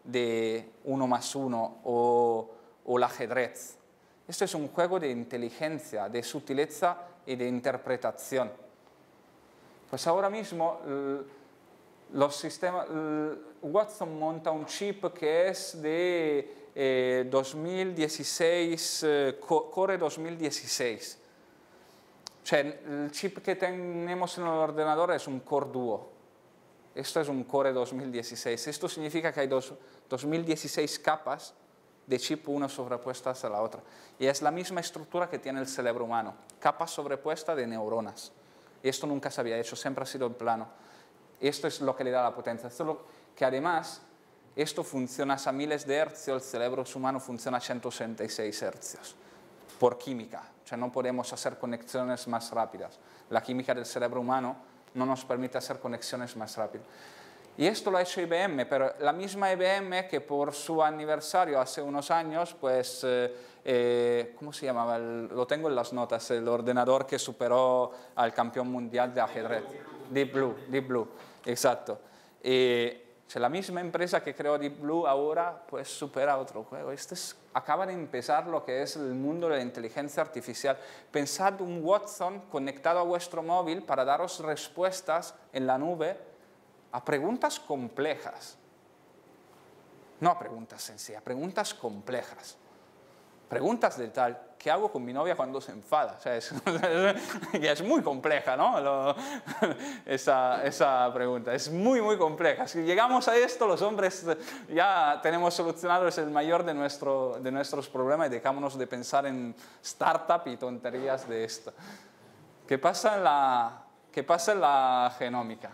[SPEAKER 1] de uno más uno o, o el ajedrez. Esto es un juego de inteligencia, de sutileza y de interpretación. Pues ahora mismo los sistemas, Watson monta un chip que es de eh, dos mil dieciséis, eh, Core dos mil dieciséis. O sea, el chip que tenemos en el ordenador es un Core Duo. Esto es un Core dos mil dieciséis. Esto significa que hay dos, dos mil dieciséis capas de chip una sobrepuestas a la otra. Y es la misma estructura que tiene el cerebro humano, capas sobrepuestas de neuronas. Y esto nunca se había hecho, siempre ha sido en plano. Esto es lo que le da la potencia. Esto es lo que además, esto funciona a miles de hercios, el cerebro humano funciona a ciento sesenta y seis hercios, por química. O sea, no podemos hacer conexiones más rápidas. La química del cerebro humano no nos permite hacer conexiones más rápidas. Y esto lo ha hecho I B M, pero la misma I B M que por su aniversario hace unos años, pues, eh, eh, ¿cómo se llamaba? El, lo tengo en las notas, el ordenador que superó al campeón mundial de ajedrez. Deep Blue, Deep Blue, exacto. Y, o sea, la misma empresa que creó Deep Blue ahora, pues, supera otro juego. Este es, acaba de empezar lo que es el mundo de la inteligencia artificial. Pensad un Watson conectado a vuestro móvil para daros respuestas en la nube a preguntas complejas, no a preguntas sencillas, preguntas complejas, preguntas de tal, ¿qué hago con mi novia cuando se enfada? O sea, es, es muy compleja, ¿no? Lo, esa, esa pregunta, es muy, muy compleja. Si llegamos a esto, los hombres ya tenemos solucionado, es el mayor de, nuestro, de nuestros problemas y dejémonos de pensar en startup y tonterías de esto. ¿Qué pasa en la, qué pasa en la genómica?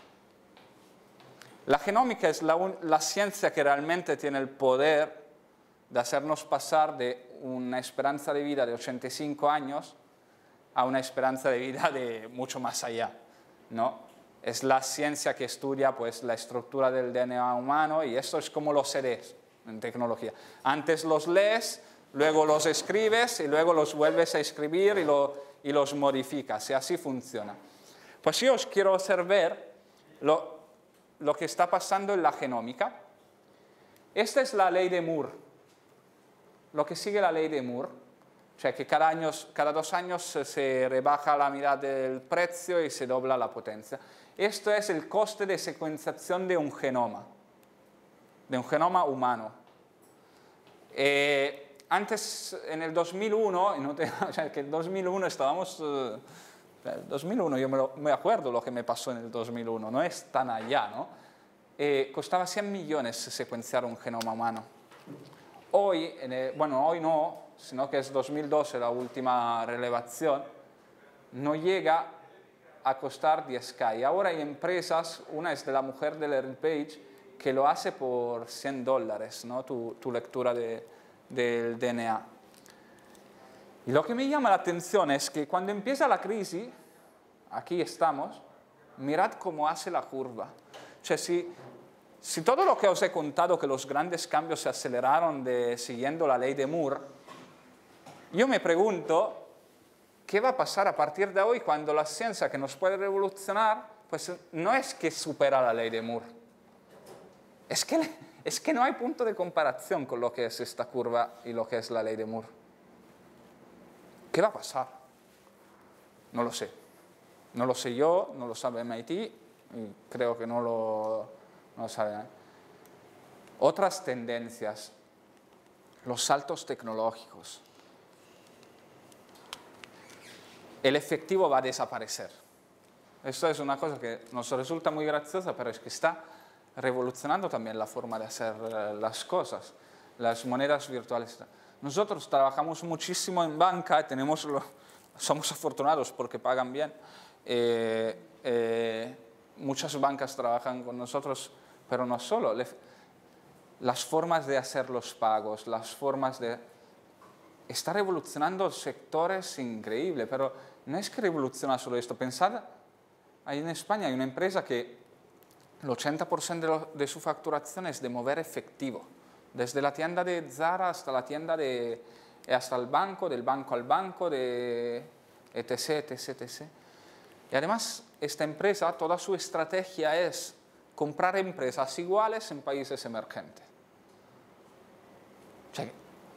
[SPEAKER 1] La genómica es la, la ciencia que realmente tiene el poder de hacernos pasar de una esperanza de vida de ochenta y cinco años a una esperanza de vida de mucho más allá, ¿no? Es la ciencia que estudia, pues, la estructura del D N A humano, y esto es como los C Ds en tecnología. Antes los lees, luego los escribes y luego los vuelves a escribir y, lo, y los modificas, y así funciona. Pues yo os quiero hacer ver lo lo que está pasando en la genómica. Esta es la ley de Moore, lo que sigue la ley de Moore, o sea que cada, año, cada dos años se rebaja la mitad del precio y se dobla la potencia. Esto es el coste de secuenciación de un genoma, de un genoma humano. Eh, antes, en el dos mil uno, no te, o sea, que en el dos mil uno estábamos... Eh, el dos mil uno, yo me, lo, me acuerdo lo que me pasó en el dos mil uno, no es tan allá, ¿no? Eh, costaba cien millones secuenciar un genoma humano. Hoy, en el, bueno, hoy no, sino que es dos mil doce la última relevación, no llega a costar diez K. Y ahora hay empresas, una es de la mujer de Larry Page, que lo hace por cien dólares, ¿no? Tu, tu lectura de, del D N A. Y lo que me llama la atención es que cuando empieza la crisis, aquí estamos, mirad cómo hace la curva. O sea, si, si todo lo que os he contado, que los grandes cambios se aceleraron de, siguiendo la ley de Moore, yo me pregunto, ¿qué va a pasar a partir de hoy cuando la ciencia que nos puede revolucionar, pues no es que supera la ley de Moore? Es que, es que no hay punto de comparación con lo que es esta curva y lo que es la ley de Moore. ¿Qué va a pasar? No lo sé. No lo sé yo, no lo sabe M I T, y creo que no lo, no lo sabe nadie. Otras tendencias, los saltos tecnológicos. El efectivo va a desaparecer. Esto es una cosa que nos resulta muy graciosa, pero es que está revolucionando también la forma de hacer las cosas. Las monedas virtuales. Nosotros trabajamos muchísimo en banca, tenemos lo, somos afortunados porque pagan bien. Eh, eh, muchas bancas trabajan con nosotros, pero no solo. Le, las formas de hacer los pagos, las formas de... Está revolucionando sectores increíbles, pero no es que revoluciona solo esto. Pensad, ahí en España hay una empresa que el ochenta por ciento de, lo, de su facturación es de mover efectivo. Desde la tienda de Zara hasta la tienda de, hasta el banco, del banco al banco, de etc, etc, etcétera. Y además, esta empresa, toda su estrategia es comprar empresas iguales en países emergentes.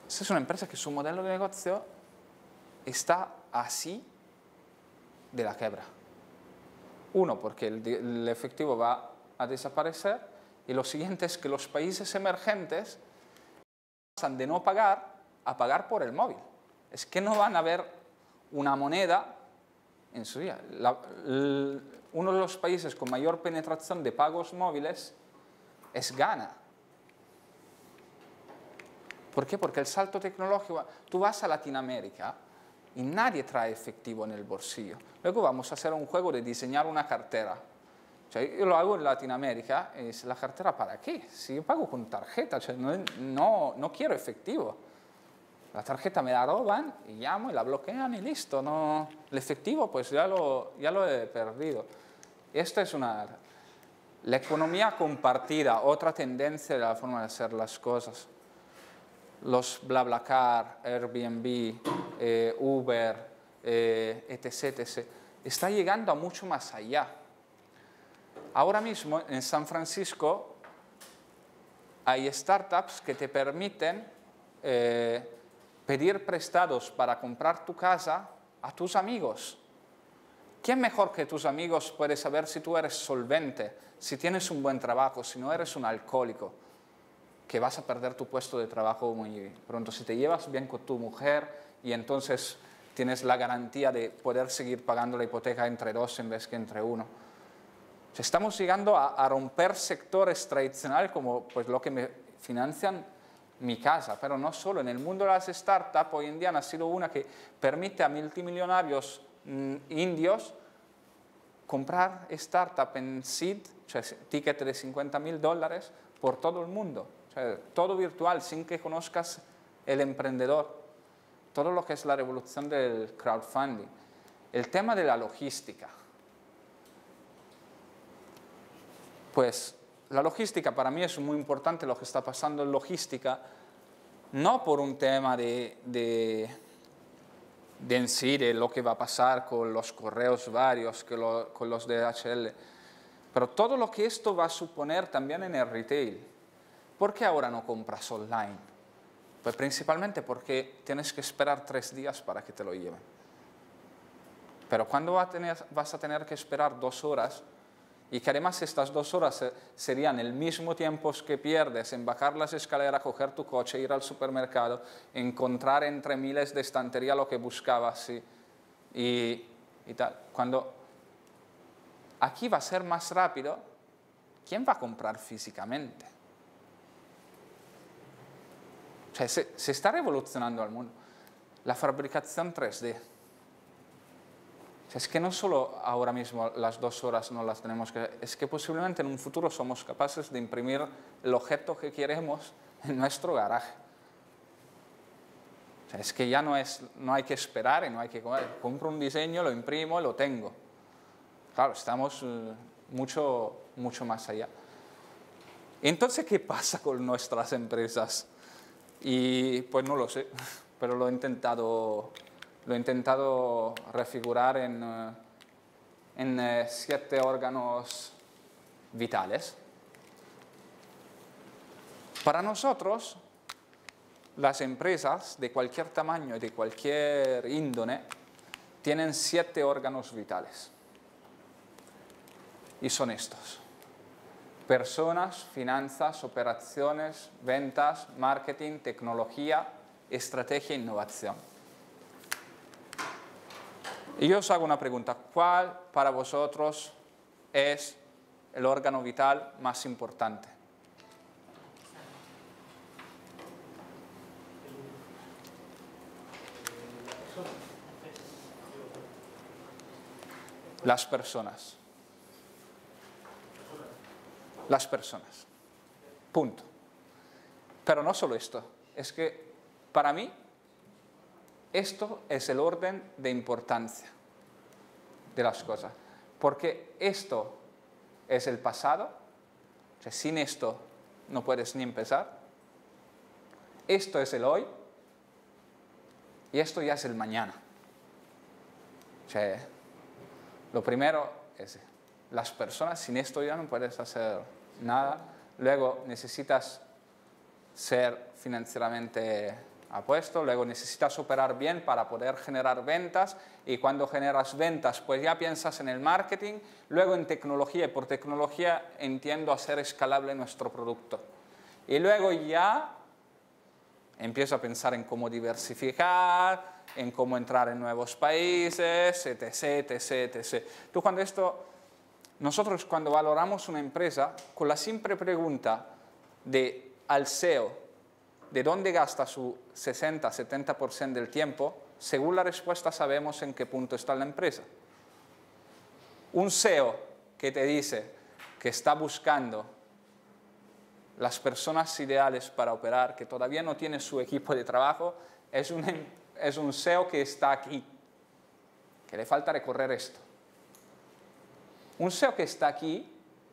[SPEAKER 1] Esta es una empresa que su modelo de negocio está así de la quiebra. Uno, porque el, el efectivo va a desaparecer, y lo siguiente es que los países emergentes pasan de no pagar a pagar por el móvil. Es que no van a ver una moneda en su día. La, el, uno de los países con mayor penetración de pagos móviles es Ghana. ¿Por qué? Porque el salto tecnológico, tú vas a Latinoamérica y nadie trae efectivo en el bolsillo. Luego vamos a hacer un juego de diseñar una cartera. O sea, yo lo hago en Latinoamérica, y es, ¿la cartera para qué? Si yo pago con tarjeta, o sea, no, no, no quiero efectivo. La tarjeta me la roban y llamo y la bloquean y listo. No, el efectivo pues ya lo, ya lo he perdido. Esta es una... La economía compartida, otra tendencia de la forma de hacer las cosas. Los BlaBlaCar, Airbnb, eh, Uber, eh, etc, etc, está llegando a mucho más allá. Ahora mismo en San Francisco hay startups que te permiten eh, pedir prestados para comprar tu casa a tus amigos. ¿Quién mejor que tus amigos puede saber si tú eres solvente, si tienes un buen trabajo, si no eres un alcohólico, que vas a perder tu puesto de trabajo muy pronto? Si te llevas bien con tu mujer y entonces tienes la garantía de poder seguir pagando la hipoteca entre dos en vez que entre uno. O sea, estamos llegando a, a romper sectores tradicionales como pues, lo que me financian mi casa, pero no solo. En el mundo de las startups hoy en día ha sido una que permite a multimillonarios mmm, indios comprar startup en seed, o sea, ticket de cincuenta mil dólares por todo el mundo. O sea, todo virtual, sin que conozcas el emprendedor. Todo lo que es la revolución del crowdfunding. El tema de la logística. Pues la logística para mí es muy importante lo que está pasando en logística, no por un tema de, de, de en sí, de lo que va a pasar con los correos varios, que lo, con los D H L, pero todo lo que esto va a suponer también en el retail. ¿Por qué ahora no compras online? Pues principalmente porque tienes que esperar tres días para que te lo lleven. Pero ¿cuándo va a tener, vas a tener que esperar dos horas? Y que además estas dos horas serían el mismo tiempo que pierdes en bajar las escaleras, coger tu coche, ir al supermercado, encontrar entre miles de estantería lo que buscabas y, y, y tal. Cuando aquí va a ser más rápido, ¿quién va a comprar físicamente? O sea, se, se está revolucionando el mundo. La fabricación tres D. O sea, es que no solo ahora mismo las dos horas no las tenemos que... Es que posiblemente en un futuro somos capaces de imprimir el objeto que queremos en nuestro garaje. O sea, es que ya no, es, no hay que esperar y no hay que... Compro un diseño, lo imprimo y lo tengo. Claro, estamos uh, mucho, mucho más allá. Entonces, ¿qué pasa con nuestras empresas? Y pues no lo sé, pero lo he intentado... Lo he intentado refigurar en, en eh, siete órganos vitales. Para nosotros, las empresas de cualquier tamaño y de cualquier índole tienen siete órganos vitales. Y son estos: personas, finanzas, operaciones, ventas, marketing, tecnología, estrategia e innovación. Y yo os hago una pregunta: ¿cuál para vosotros es el órgano vital más importante? Las personas. Las personas. Punto. Pero no solo esto, es que para mí esto es el orden de importancia de las cosas, porque esto es el pasado, o sea, sin esto no puedes ni empezar, esto es el hoy y esto ya es el mañana. O sea, lo primero es las personas, sin esto ya no puedes hacer nada. Luego necesitas ser financieramente apuesto, luego necesitas operar bien para poder generar ventas y cuando generas ventas pues ya piensas en el marketing, luego en tecnología y por tecnología entiendo hacer escalable nuestro producto. Y luego ya empiezo a pensar en cómo diversificar, en cómo entrar en nuevos países, etc, etc, etcétera. Tú cuando esto, nosotros cuando valoramos una empresa, con la simple pregunta de al C E O, de dónde gasta su sesenta a setenta por ciento del tiempo, según la respuesta sabemos en qué punto está la empresa. Un C E O que te dice que está buscando las personas ideales para operar, que todavía no tiene su equipo de trabajo, es un, es un C E O que está aquí, que le falta recorrer esto. Un C E O que está aquí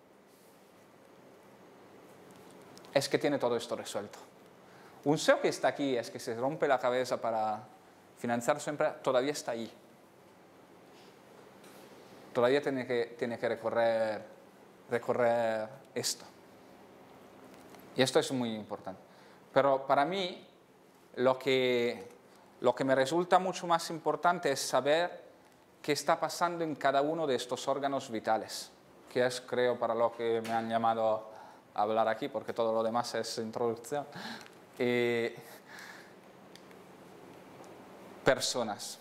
[SPEAKER 1] es que tiene todo esto resuelto. Un C E O que está aquí es que se rompe la cabeza para financiar su empresa, todavía está ahí. Todavía tiene que, tiene que recorrer, recorrer esto. Y esto es muy importante. Pero para mí, lo que, lo que me resulta mucho más importante es saber qué está pasando en cada uno de estos órganos vitales, que es, creo, para lo que me han llamado a hablar aquí, porque todo lo demás es introducción. Eh, personas.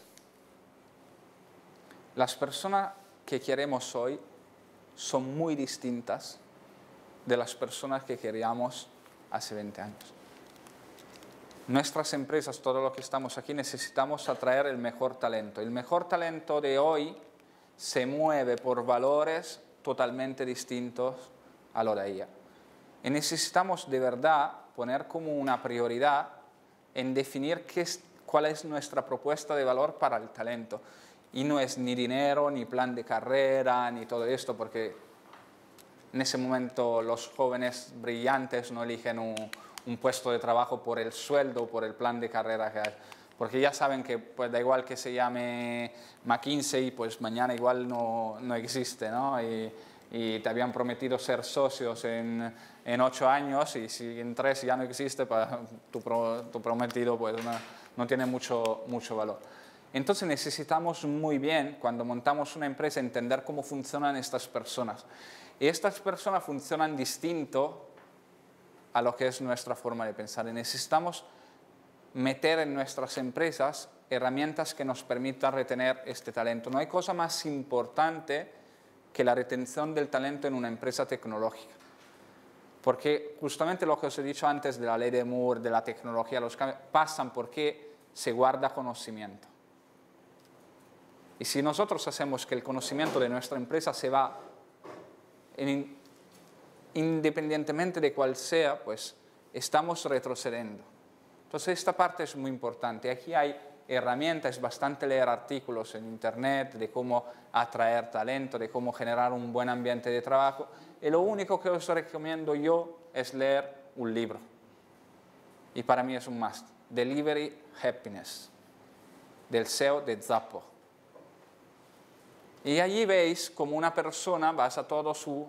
[SPEAKER 1] Las personas que queremos hoy son muy distintas de las personas que queríamos hace veinte años. Nuestras empresas, todo lo que estamos aquí, necesitamos atraer el mejor talento. El mejor talento de hoy se mueve por valores totalmente distintos a lo de ayer. Y necesitamos de verdad poner como una prioridad en definir qué es, cuál es nuestra propuesta de valor para el talento. Y no es ni dinero, ni plan de carrera, ni todo esto, porque en ese momento los jóvenes brillantes no eligen un, un puesto de trabajo por el sueldo, por el plan de carrera que hay. Porque ya saben que pues, da igual que se llame McKinsey, pues mañana igual no, no existe, ¿no? Y, y te habían prometido ser socios en, en ocho años y si en tres ya no existe, pues, tu, pro, tu prometido pues, no, no tiene mucho, mucho valor. Entonces necesitamos muy bien, cuando montamos una empresa, entender cómo funcionan estas personas. Y estas personas funcionan distinto a lo que es nuestra forma de pensar. Y necesitamos meter en nuestras empresas herramientas que nos permitan retener este talento. No hay cosa más importante que la retención del talento en una empresa tecnológica. Porque justamente lo que os he dicho antes de la ley de Moore, de la tecnología, los cambios, pasan porque se guarda conocimiento. Y si nosotros hacemos que el conocimiento de nuestra empresa se va, en, independientemente de cuál sea, pues estamos retrocediendo. Entonces esta parte es muy importante. Aquí hay herramientas, es bastante leer artículos en internet de cómo atraer talento, de cómo generar un buen ambiente de trabajo. Y lo único que os recomiendo yo es leer un libro. Y para mí es un must. Delivery Happiness, del C E O de Zappos. Y allí veis como una persona basa toda su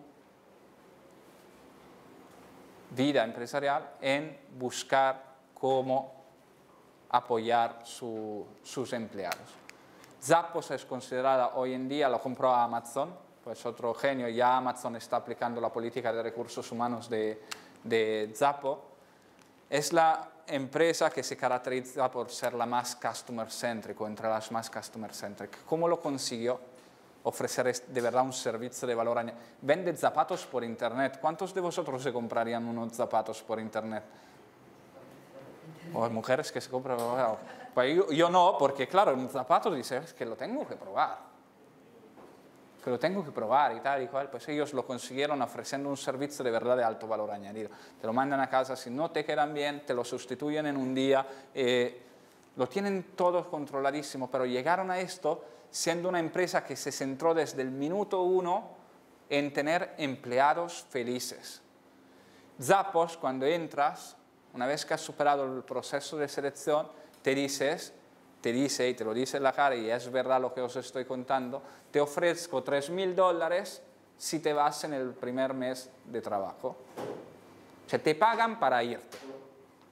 [SPEAKER 1] vida empresarial en buscar cómo apoyar su, sus empleados. Zappos es considerada hoy en día, lo compró a Amazon, pues otro genio, ya Amazon está aplicando la política de recursos humanos de, de Zappos. Es la empresa que se caracteriza por ser la más customer-centric, o entre las más customer-centric. ¿Cómo lo consiguió? Ofrecer de verdad un servicio de valor añadido. Vende zapatos por internet. ¿Cuántos de vosotros se comprarían unos zapatos por internet? O hay mujeres que se compran. Pues yo, yo no, porque claro, un zapato dices que lo tengo que probar. Que lo tengo que probar y tal y cual. Pues ellos lo consiguieron ofreciendo un servicio de verdad de alto valor añadido. Te lo mandan a casa, si no te quedan bien, te lo sustituyen en un día. Eh, lo tienen todo controladísimo, pero llegaron a esto siendo una empresa que se centró desde el minuto uno en tener empleados felices. Zappos, cuando entras, una vez que has superado el proceso de selección, te dices, te dice y te lo dice en la cara, y es verdad lo que os estoy contando, te ofrezco tres mil dólares si te vas en el primer mes de trabajo. O sea, te pagan para irte.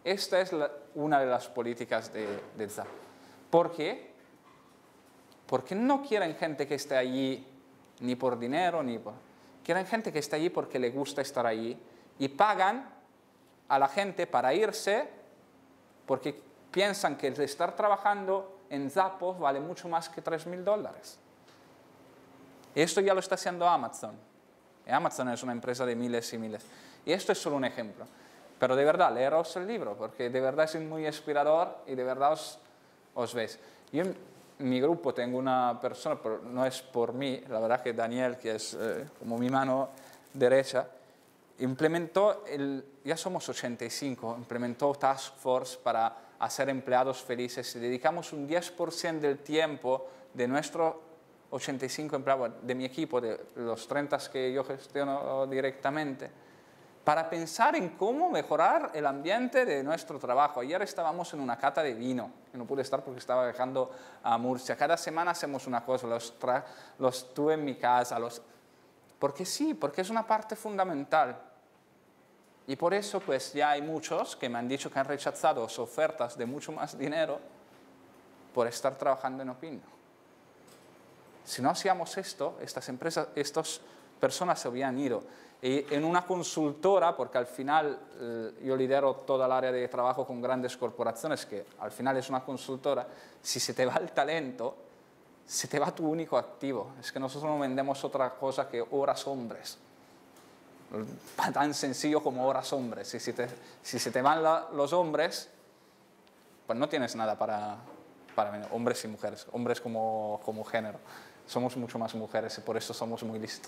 [SPEAKER 1] Esta es la, una de las políticas de, de Zappos. ¿Por qué? Porque no quieren gente que esté allí ni por dinero, ni por... Quieren gente que esté allí porque le gusta estar allí y pagan a la gente para irse porque piensan que el estar trabajando en Zappos vale mucho más que tres mil dólares. Esto ya lo está haciendo Amazon. Amazon es una empresa de miles y miles. Y esto es solo un ejemplo. Pero de verdad, leeros el libro, porque de verdad es muy inspirador y de verdad os, os ves. Yo en mi grupo tengo una persona, pero no es por mí, la verdad que Daniel, que es eh, como mi mano derecha, implementó, el, ya somos ochenta y cinco, implementó Task Force para hacer empleados felices y dedicamos un diez por ciento del tiempo de nuestro ochenta y cinco empleados, de mi equipo, de los treinta que yo gestiono directamente, para pensar en cómo mejorar el ambiente de nuestro trabajo. Ayer estábamos en una cata de vino, que no pude estar porque estaba viajando a Murcia. Cada semana hacemos una cosa, los, tra los tuve en mi casa, los... porque sí, porque es una parte fundamental. Y por eso pues ya hay muchos que me han dicho que han rechazado ofertas de mucho más dinero por estar trabajando en Opinio. Si no hacíamos esto, estas empresas, estas personas se habían ido. Y en una consultora, porque al final eh, yo lidero toda el área de trabajo con grandes corporaciones, que al final es una consultora, si se te va el talento, se te va tu único activo. Es que nosotros no vendemos otra cosa que horas hombres. Tan sencillo como horas hombres. Y si, te, si se te van la, los hombres, pues no tienes nada para, para vender. Hombres y mujeres, hombres como, como género. Somos mucho más mujeres y por eso somos muy listos.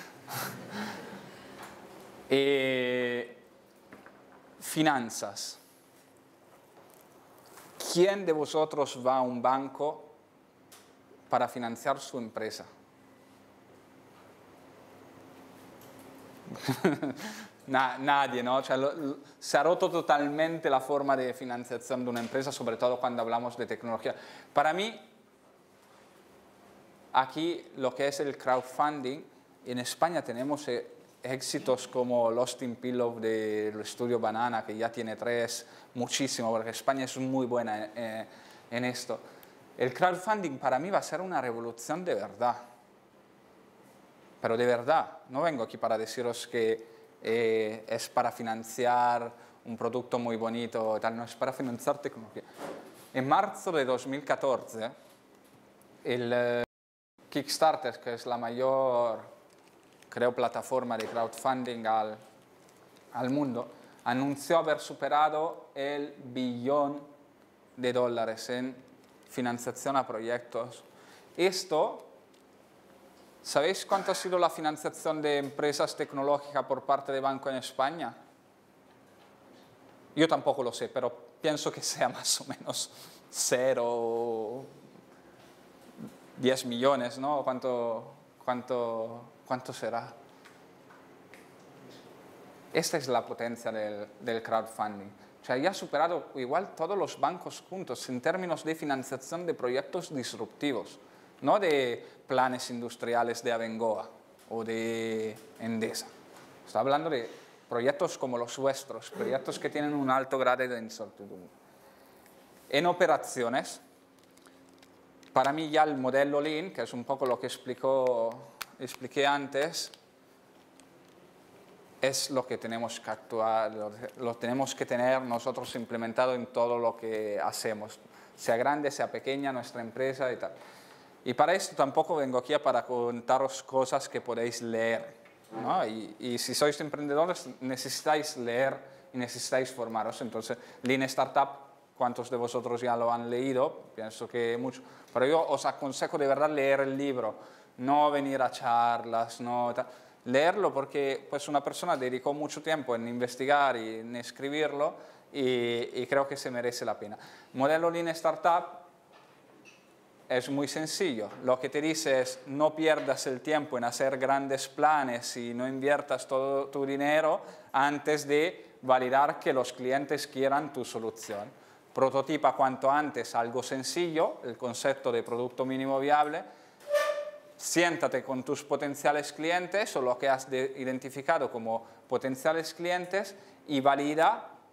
[SPEAKER 1] eh, finanzas. ¿Quién de vosotros va a un banco para financiar su empresa? Nadie, ¿no? O sea, lo, lo, se ha roto totalmente la forma de financiación de una empresa, sobre todo cuando hablamos de tecnología. Para mí, aquí lo que es el crowdfunding, en España tenemos éxitos como Lost in Pillow del estudio Banana, que ya tiene tres, muchísimo, porque España es muy buena en, en esto. El crowdfunding para mí va a ser una revolución de verdad. Pero de verdad, no vengo aquí para deciros que eh, es para financiar un producto muy bonito, tal, no, es para financiar tecnología. En marzo de dos mil catorce, el eh, Kickstarter, que es la mayor, creo, plataforma de crowdfunding al, al mundo, anunció haber superado el billón de dólares en financiación a proyectos. Esto... ¿Sabéis cuánto ha sido la financiación de empresas tecnológicas por parte de banco en España? Yo tampoco lo sé, pero pienso que sea más o menos cero, diez millones, ¿no? ¿Cuánto, cuánto, cuánto será? Esta es la potencia del, del crowdfunding. O sea, ya ha superado igual todos los bancos juntos en términos de financiación de proyectos disruptivos. No de planes industriales de Abengoa o de Endesa. Está hablando de proyectos como los vuestros, proyectos que tienen un alto grado de incertidumbre. En operaciones, para mí ya el modelo Lean, que es un poco lo que explicó, expliqué antes, es lo que tenemos que actuar, lo, lo tenemos que tener nosotros implementado en todo lo que hacemos, sea grande, sea pequeña nuestra empresa y tal. Y para esto tampoco vengo aquí para contaros cosas que podéis leer, ¿no? Y, y si sois emprendedores necesitáis leer y necesitáis formaros. Entonces, Lean Startup, ¿cuántos de vosotros ya lo han leído? Pienso que mucho. Pero yo os aconsejo de verdad leer el libro, no venir a charlas, no tal. Leerlo porque pues, una persona dedicó mucho tiempo en investigar y en escribirlo y, y creo que se merece la pena. Modelo Lean Startup es muy sencillo. Lo que te dice es no pierdas el tiempo en hacer grandes planes y no inviertas todo tu dinero antes de validar que los clientes quieran tu solución. Prototipa cuanto antes algo sencillo, el concepto de producto mínimo viable. Siéntate con tus potenciales clientes o lo que has identificado como potenciales clientes y valida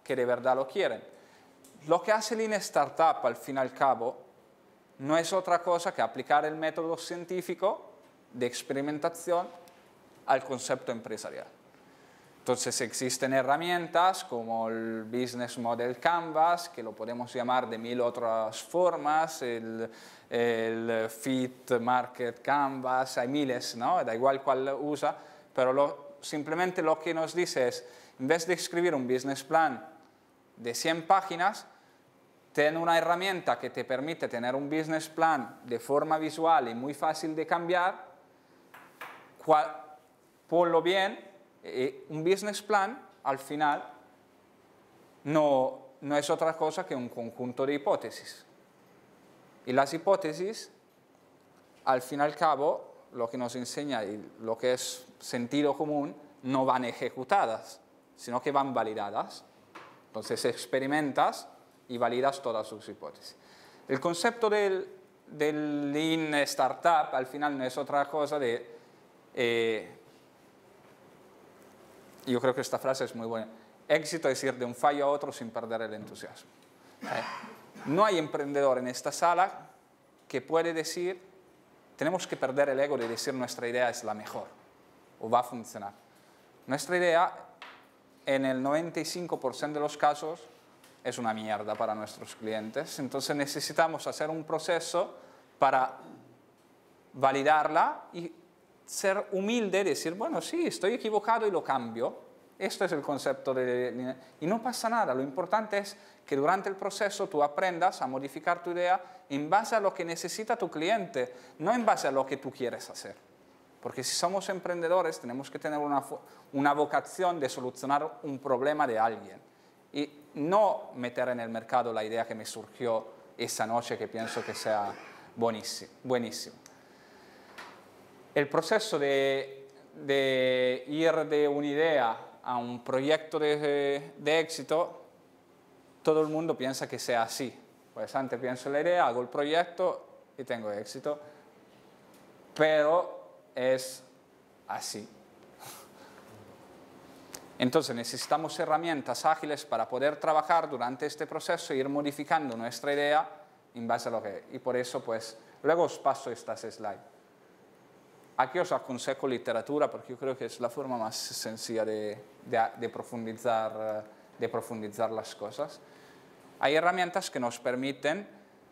[SPEAKER 1] que de verdad lo quieren. Lo que hace Lean Startup, al fin y al cabo, no es otra cosa que aplicar el método científico de experimentación al concepto empresarial. Entonces existen herramientas como el Business Model Canvas, que lo podemos llamar de mil otras formas, el, el Fit Market Canvas, hay miles, ¿no? Da igual cuál usa, pero lo, simplemente lo que nos dice es, en vez de escribir un business plan de cien páginas, ten una herramienta que te permite tener un business plan de forma visual y muy fácil de cambiar, cual, ponlo bien. Eh, un business plan, al final, no, no es otra cosa que un conjunto de hipótesis. Y las hipótesis, al fin y al cabo, lo que nos enseña y lo que es sentido común, no van ejecutadas, sino que van validadas. Entonces experimentas y validas todas sus hipótesis. El concepto del, del Lean Startup, al final, no es otra cosa de... Eh, yo creo que esta frase es muy buena. Éxito es ir de un fallo a otro sin perder el entusiasmo. ¿Eh? No hay emprendedor en esta sala que puede decir, tenemos que perder el ego de decir nuestra idea es la mejor o va a funcionar. Nuestra idea, en el noventa y cinco por ciento de los casos, es una mierda para nuestros clientes. Entonces necesitamos hacer un proceso para validarla y ser humilde y decir, bueno, sí, estoy equivocado y lo cambio. Esto es el concepto de... Y no pasa nada, lo importante es que durante el proceso tú aprendas a modificar tu idea en base a lo que necesita tu cliente, no en base a lo que tú quieres hacer. Porque si somos emprendedores tenemos que tener una, una vocación de solucionar un problema de alguien y no meter en el mercado la idea que me surgió esa noche que pienso que sea buenísimo. buenísimo. El proceso de, de ir de una idea a un proyecto de, de éxito, todo el mundo piensa que sea así. Pues antes pienso la idea, hago el proyecto y tengo éxito. Pero es así. Entonces necesitamos herramientas ágiles para poder trabajar durante este proceso e ir modificando nuestra idea en base a lo que... Y por eso, pues, luego os paso estas slides. Aquí os aconsejo literatura porque yo creo que es la forma más sencilla de, de, de, profundizar, de profundizar las cosas. Hay herramientas que nos permiten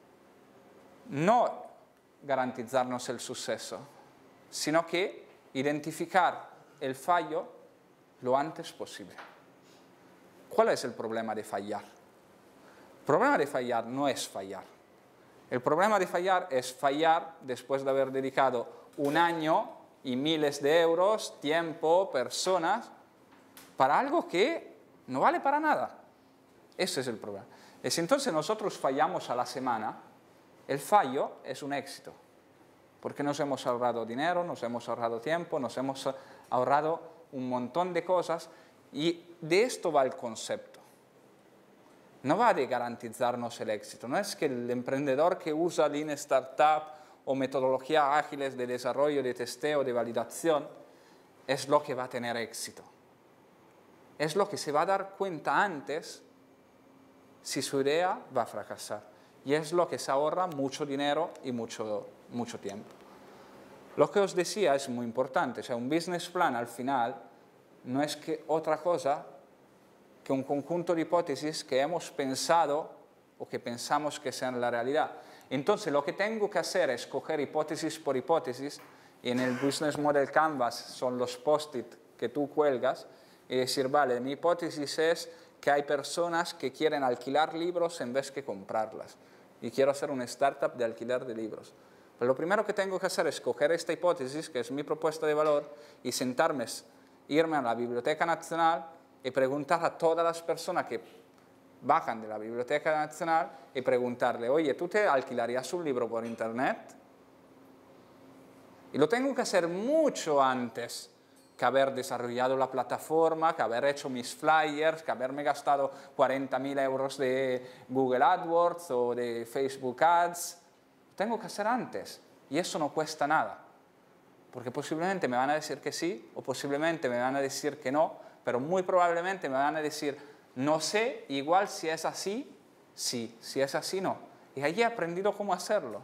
[SPEAKER 1] no garantizarnos el suceso, sino que identificar el fallo lo antes posible. ¿Cuál es el problema de fallar? El problema de fallar no es fallar. El problema de fallar es fallar después de haber dedicado un año y miles de euros, tiempo, personas, para algo que no vale para nada. Ese es el problema. Y si entonces nosotros fallamos a la semana, el fallo es un éxito. Porque nos hemos ahorrado dinero, nos hemos ahorrado tiempo, nos hemos ahorrado un montón de cosas y de esto va el concepto. No va de garantizarnos el éxito, no es que el emprendedor que usa Lean Startup o metodologías ágiles de desarrollo, de testeo, de validación, es lo que va a tener éxito. Es lo que se va a dar cuenta antes si su idea va a fracasar. Y es lo que se ahorra mucho dinero y mucho, mucho tiempo. Lo que os decía es muy importante. O sea, un business plan al final no es que otra cosa que un conjunto de hipótesis que hemos pensado o que pensamos que sean la realidad. Entonces, lo que tengo que hacer es coger hipótesis por hipótesis, y en el Business Model Canvas son los post-it que tú cuelgas, y decir, vale, mi hipótesis es que hay personas que quieren alquilar libros en vez que comprarlas, y quiero hacer una startup de alquiler de libros. Pero lo primero que tengo que hacer es coger esta hipótesis, que es mi propuesta de valor, y sentarme, irme a la Biblioteca Nacional y preguntar a todas las personas que bajan de la Biblioteca Nacional y preguntarle, oye, ¿tú te alquilarías un libro por internet? Y lo tengo que hacer mucho antes que haber desarrollado la plataforma, que haber hecho mis flyers, que haberme gastado cuarenta mil euros de Google AdWords o de Facebook Ads. Lo tengo que hacer antes y eso no cuesta nada, porque posiblemente me van a decir que sí o posiblemente me van a decir que no, pero muy probablemente me van a decir No sé, igual si es así, sí, si es así, no. Y allí he aprendido cómo hacerlo.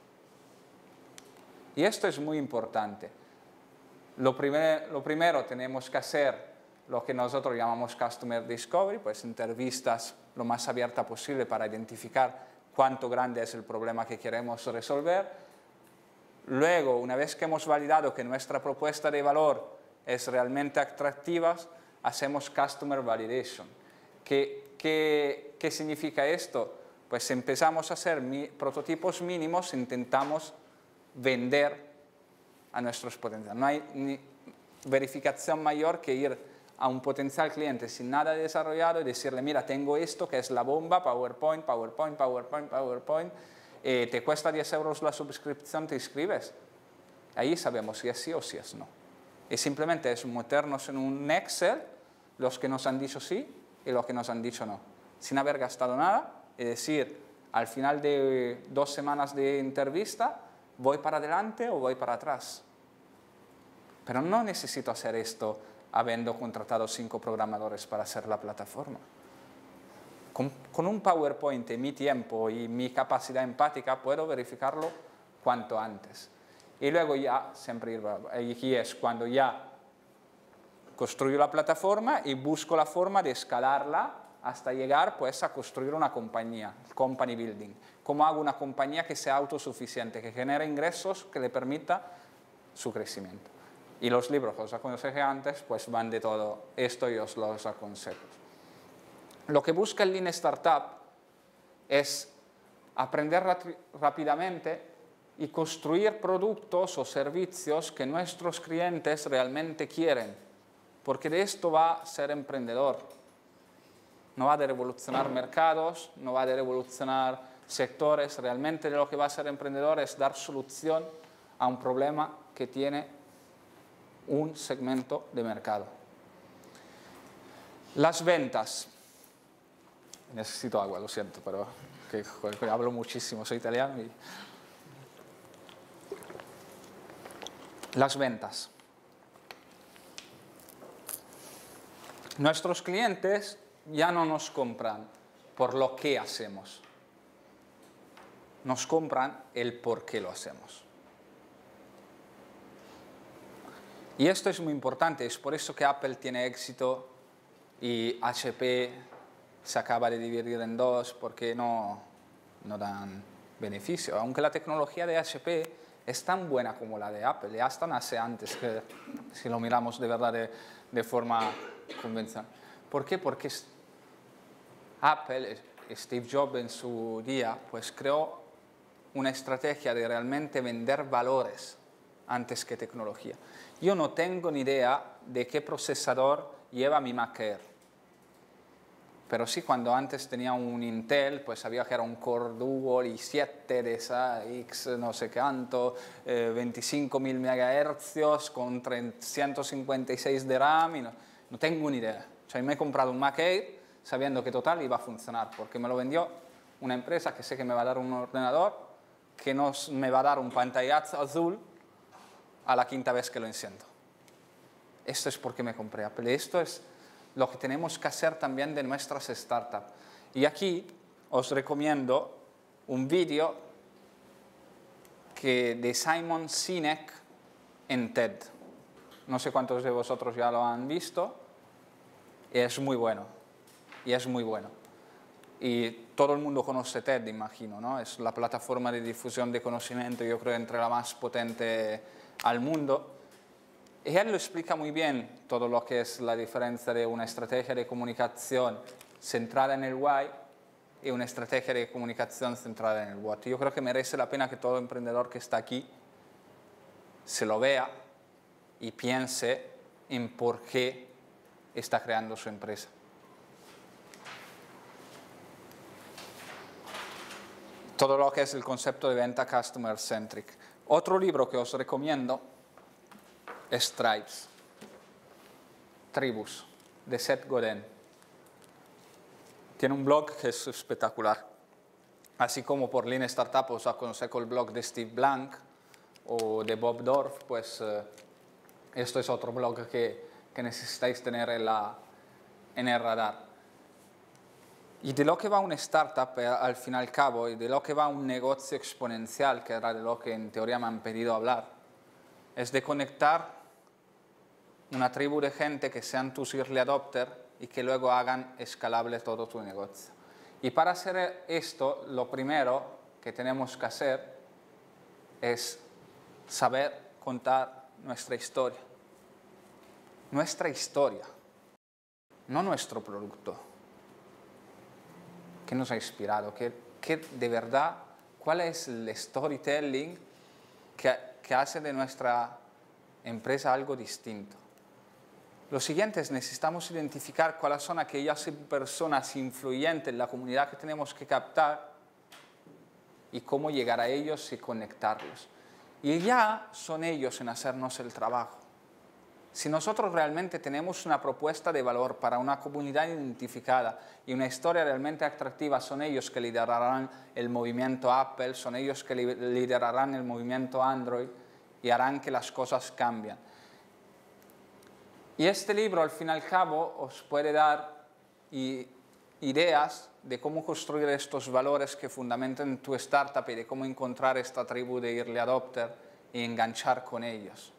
[SPEAKER 1] Y esto es muy importante. Lo, primer, lo primero, tenemos que hacer lo que nosotros llamamos Customer Discovery, pues entrevistas lo más abierta posible para identificar cuánto grande es el problema que queremos resolver. Luego, una vez que hemos validado que nuestra propuesta de valor es realmente atractiva, hacemos Customer Validation. ¿Qué, qué, qué significa esto? Pues empezamos a hacer mi, prototipos mínimos, intentamos vender a nuestros potenciales. No hay ni verificación mayor que ir a un potencial cliente sin nada desarrollado y decirle, mira, tengo esto que es la bomba, PowerPoint, PowerPoint, PowerPoint, PowerPoint, eh, te cuesta diez euros la suscripción, te inscribes. Ahí sabemos si es sí o si es no. Y simplemente es meternos en un Excel los que nos han dicho sí y los que nos han dicho no, sin haber gastado nada, y decir, al final de dos semanas de entrevista, ¿voy para adelante o voy para atrás? Pero no necesito hacer esto habiendo contratado cinco programadores para hacer la plataforma. Con, con un PowerPoint y mi tiempo y mi capacidad empática puedo verificarlo cuanto antes. Y luego ya, siempre aquí es cuando ya construyo la plataforma y busco la forma de escalarla hasta llegar pues, a construir una compañía, company building. ¿Cómo hago una compañía que sea autosuficiente, que genere ingresos, que le permita su crecimiento? Y los libros que os aconsejé antes, pues van de todo esto y os los aconsejo. Lo que busca el Lean Startup es aprender rápidamente y construir productos o servicios que nuestros clientes realmente quieren, porque de esto va a ser emprendedor. No va a revolucionar mercados, no va a revolucionar sectores, realmente de lo que va a ser emprendedor es dar solución a un problema que tiene un segmento de mercado. Las ventas. Necesito agua, lo siento, pero que, que hablo muchísimo, soy italiano. Y... Las ventas. Nuestros clientes ya no nos compran por lo que hacemos. Nos compran el por qué lo hacemos. Y esto es muy importante, es por eso que Apple tiene éxito y H P se acaba de dividir en dos porque no, no dan beneficio. Aunque la tecnología de H P es tan buena como la de Apple, ya hasta nace antes, que, si lo miramos de verdad de, de forma convencional. ¿Por qué? Porque Apple, Steve Jobs en su día, pues creó una estrategia de realmente vender valores antes que tecnología. Yo no tengo ni idea de qué procesador lleva mi Mac Air. Pero sí, cuando antes tenía un Intel, pues sabía que era un Core Dual i siete de esa X no sé cuánto, eh, veinticinco mil megahercios con trescientos cincuenta y seis de RAM. Y no, no tengo ni idea. O sea, me he comprado un Mac Air sabiendo que total iba a funcionar, porque me lo vendió una empresa que sé que me va a dar un ordenador, que no me va a dar un pantallazo azul a la quinta vez que lo enciendo. Esto es porque me compré Apple. Esto es lo que tenemos que hacer también de nuestras startups. Y aquí os recomiendo un vídeo que de Simon Sinek en TED. No sé cuántos de vosotros ya lo han visto. Es muy bueno. Y es muy bueno. Y todo el mundo conoce TED, imagino, ¿no? Es la plataforma de difusión de conocimiento, yo creo, entre la más potente al mundo. Y él lo explica muy bien todo lo que es la diferencia de una estrategia de comunicación centrada en el why y una estrategia de comunicación centrada en el what. Yo creo que merece la pena que todo emprendedor que está aquí se lo vea y piense en por qué está creando su empresa. Todo lo que es el concepto de venta customer centric. Otro libro que os recomiendo es Tribes, Tribus, de Seth Godin. Tiene un blog que es espectacular. Así como por Lean Startup os aconsejo el blog de Steve Blank o de Bob Dorf, pues eh, esto es otro blog que, que necesitáis tener en, la, en el radar. Y de lo que va una startup, eh, al fin y al cabo, y de lo que va un negocio exponencial, que era de lo que en teoría me han pedido hablar, es de conectar una tribu de gente que sean tus early adopters y que luego hagan escalable todo tu negocio. Y para hacer esto, lo primero que tenemos que hacer es saber contar nuestra historia. Nuestra historia, no nuestro producto. ¿Qué nos ha inspirado? ¿Qué, qué de verdad, cuál es el storytelling que, que hace de nuestra empresa algo distinto? Lo siguiente es, necesitamos identificar cuáles son aquellas personas influyentes en la comunidad que tenemos que captar y cómo llegar a ellos y conectarlos. Y ya son ellos en hacernos el trabajo. Si nosotros realmente tenemos una propuesta de valor para una comunidad identificada y una historia realmente atractiva, son ellos que liderarán el movimiento Apple, son ellos que liderarán el movimiento Android y harán que las cosas cambien. Y este libro, al fin y al cabo, os puede dar ideas de cómo construir estos valores que fundamenten tu startup y de cómo encontrar esta tribu de early adopter y enganchar con ellos.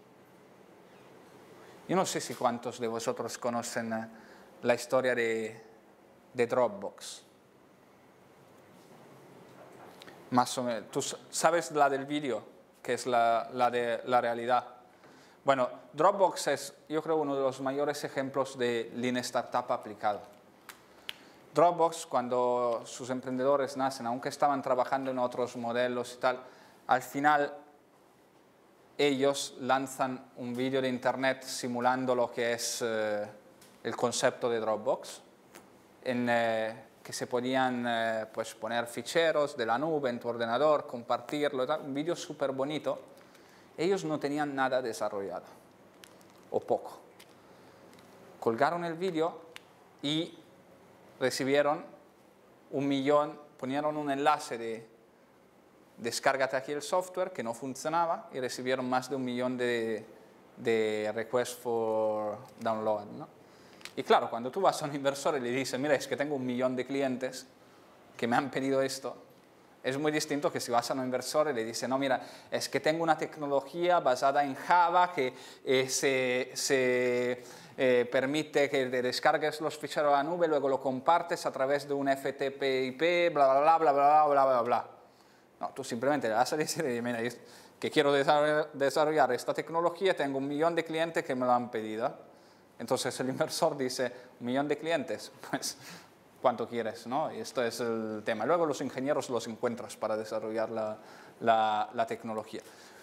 [SPEAKER 1] Yo no sé si cuántos de vosotros conocen eh, la historia de, de Dropbox. Más o menos. ¿Tú sabes la del vídeo? Que es la, la de la realidad. Bueno, Dropbox es, yo creo, uno de los mayores ejemplos de Lean Startup aplicado. Dropbox, cuando sus emprendedores nacen, aunque estaban trabajando en otros modelos y tal, al final ellos lanzan un vídeo de internet simulando lo que es eh, el concepto de Dropbox, en eh, que se podían eh, pues poner ficheros de la nube en tu ordenador, compartirlo, y tal, un vídeo súper bonito. Ellos no tenían nada desarrollado, o poco. Colgaron el vídeo y recibieron un millón, ponieron un enlace de descárgate aquí el software, que no funcionaba, y recibieron más de un millón de, de requests for download, ¿no? Y claro, cuando tú vas a un inversor y le dices, mira, es que tengo un millón de clientes que me han pedido esto, es muy distinto que si vas a un inversor y le dices, no, mira, es que tengo una tecnología basada en Java que eh, se, se eh, permite que te descargues los ficheros a la nube, luego lo compartes a través de un F T P I P, bla, bla, bla, bla, bla, bla, bla, bla. No, tú simplemente le vas a decir, mira, que quiero desarrollar esta tecnología, tengo un millón de clientes que me lo han pedido. Entonces el inversor dice, un millón de clientes, pues, ¿cuánto quieres? ¿No? Y esto es el tema. Luego los ingenieros los encuentras para desarrollar la, la, la tecnología.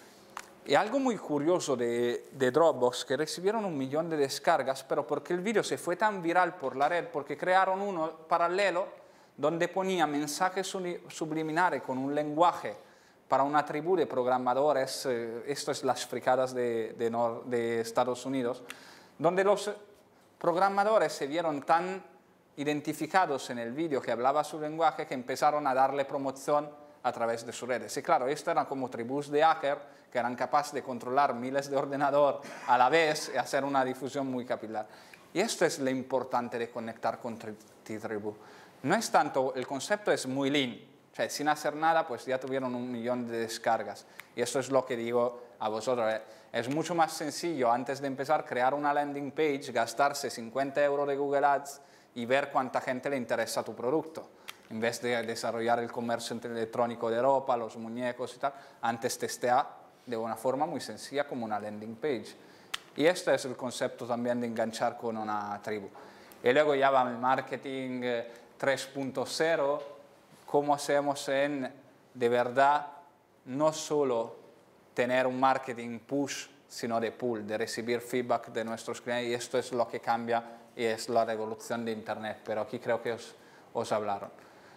[SPEAKER 1] Y algo muy curioso de, de Dropbox, que recibieron un millón de descargas, pero porque el vídeo se fue tan viral por la red, porque crearon uno paralelo, donde ponía mensajes subliminares con un lenguaje para una tribu de programadores, eh, esto es las fricadas de, de, Nor de Estados Unidos, donde los programadores se vieron tan identificados en el vídeo que hablaba su lenguaje que empezaron a darle promoción a través de sus redes. Y claro, esto eran como tribus de hacker que eran capaces de controlar miles de ordenadores a la vez y hacer una difusión muy capilar. Y esto es lo importante de conectar con tu tribu. No es tanto, el concepto es muy lean, o sea, sin hacer nada, pues ya tuvieron un millón de descargas. Y eso es lo que digo a vosotros. Es mucho más sencillo, antes de empezar, crear una landing page, gastarse cincuenta euros de Google Ads y ver cuánta gente le interesa tu producto. En vez de desarrollar el comercio electrónico de ropa, los muñecos y tal, antes testea de una forma muy sencilla como una landing page. Y este es el concepto también de enganchar con una tribu. Y luego ya va el marketing tres punto cero, cómo hacemos en, de verdad, no solo tener un marketing push, sino de pull, de recibir feedback de nuestros clientes, y esto es lo que cambia y es la revolución de Internet, pero aquí creo que os, os hablaron.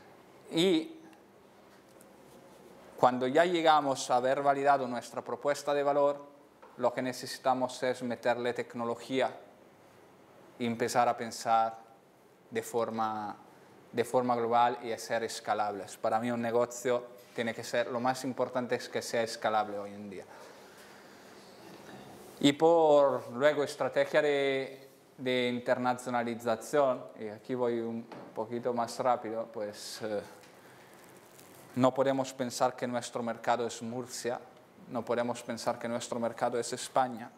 [SPEAKER 1] Y cuando ya llegamos a haber validado nuestra propuesta de valor, lo que necesitamos es meterle tecnología y empezar a pensar de forma, de forma global y a ser escalables. Para mí un negocio tiene que ser, lo más importante es que sea escalable hoy en día. Y por luego estrategia de, de internacionalización, y aquí voy un poquito más rápido, pues eh, no podemos pensar que nuestro mercado es Murcia, no podemos pensar que nuestro mercado es España.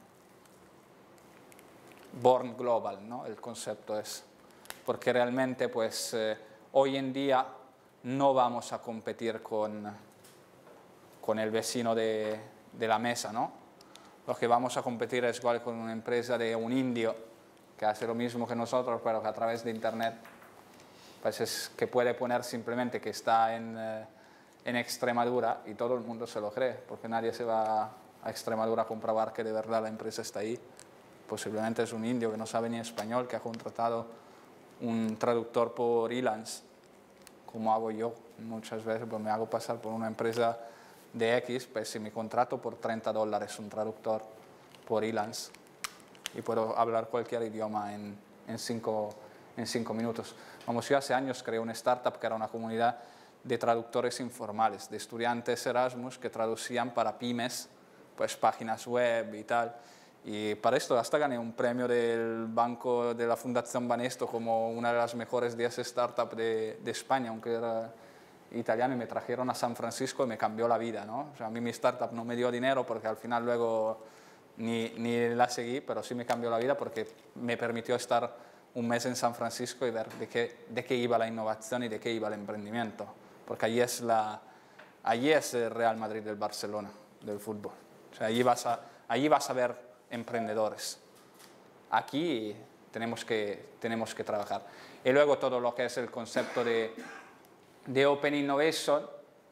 [SPEAKER 1] Born Global, ¿no? El concepto es, porque realmente pues eh, hoy en día no vamos a competir con, con el vecino de, de la mesa, ¿no? Lo que vamos a competir es igual con una empresa de un indio que hace lo mismo que nosotros, pero que a través de internet, pues es que puede poner simplemente que está en, eh, en Extremadura y todo el mundo se lo cree, porque nadie se va a Extremadura a comprobar que de verdad la empresa está ahí. Posiblemente es un indio que no sabe ni español, que ha contratado un traductor por Elance, como hago yo muchas veces, pues me hago pasar por una empresa de X, pues si me contrato por treinta dólares un traductor por Elance y puedo hablar cualquier idioma en, en, cinco, en cinco minutos. Vamos, yo hace años creé una startup que era una comunidad de traductores informales, de estudiantes Erasmus que traducían para pymes, pues páginas web y tal. Y para esto hasta gané un premio del banco de la Fundación Banesto como una de las mejores diez startups de, de España, aunque era italiano, y me trajeron a San Francisco y me cambió la vida, ¿no? O sea, a mí mi startup no me dio dinero porque al final luego ni, ni la seguí, pero sí me cambió la vida porque me permitió estar un mes en San Francisco y ver de qué, de qué iba la innovación y de qué iba el emprendimiento, porque allí es, la, allí es el Real Madrid del Barcelona, del fútbol. O sea, allí vas a, allí vas a ver emprendedores. Aquí tenemos que, tenemos que trabajar. Y luego todo lo que es el concepto de, de Open Innovation,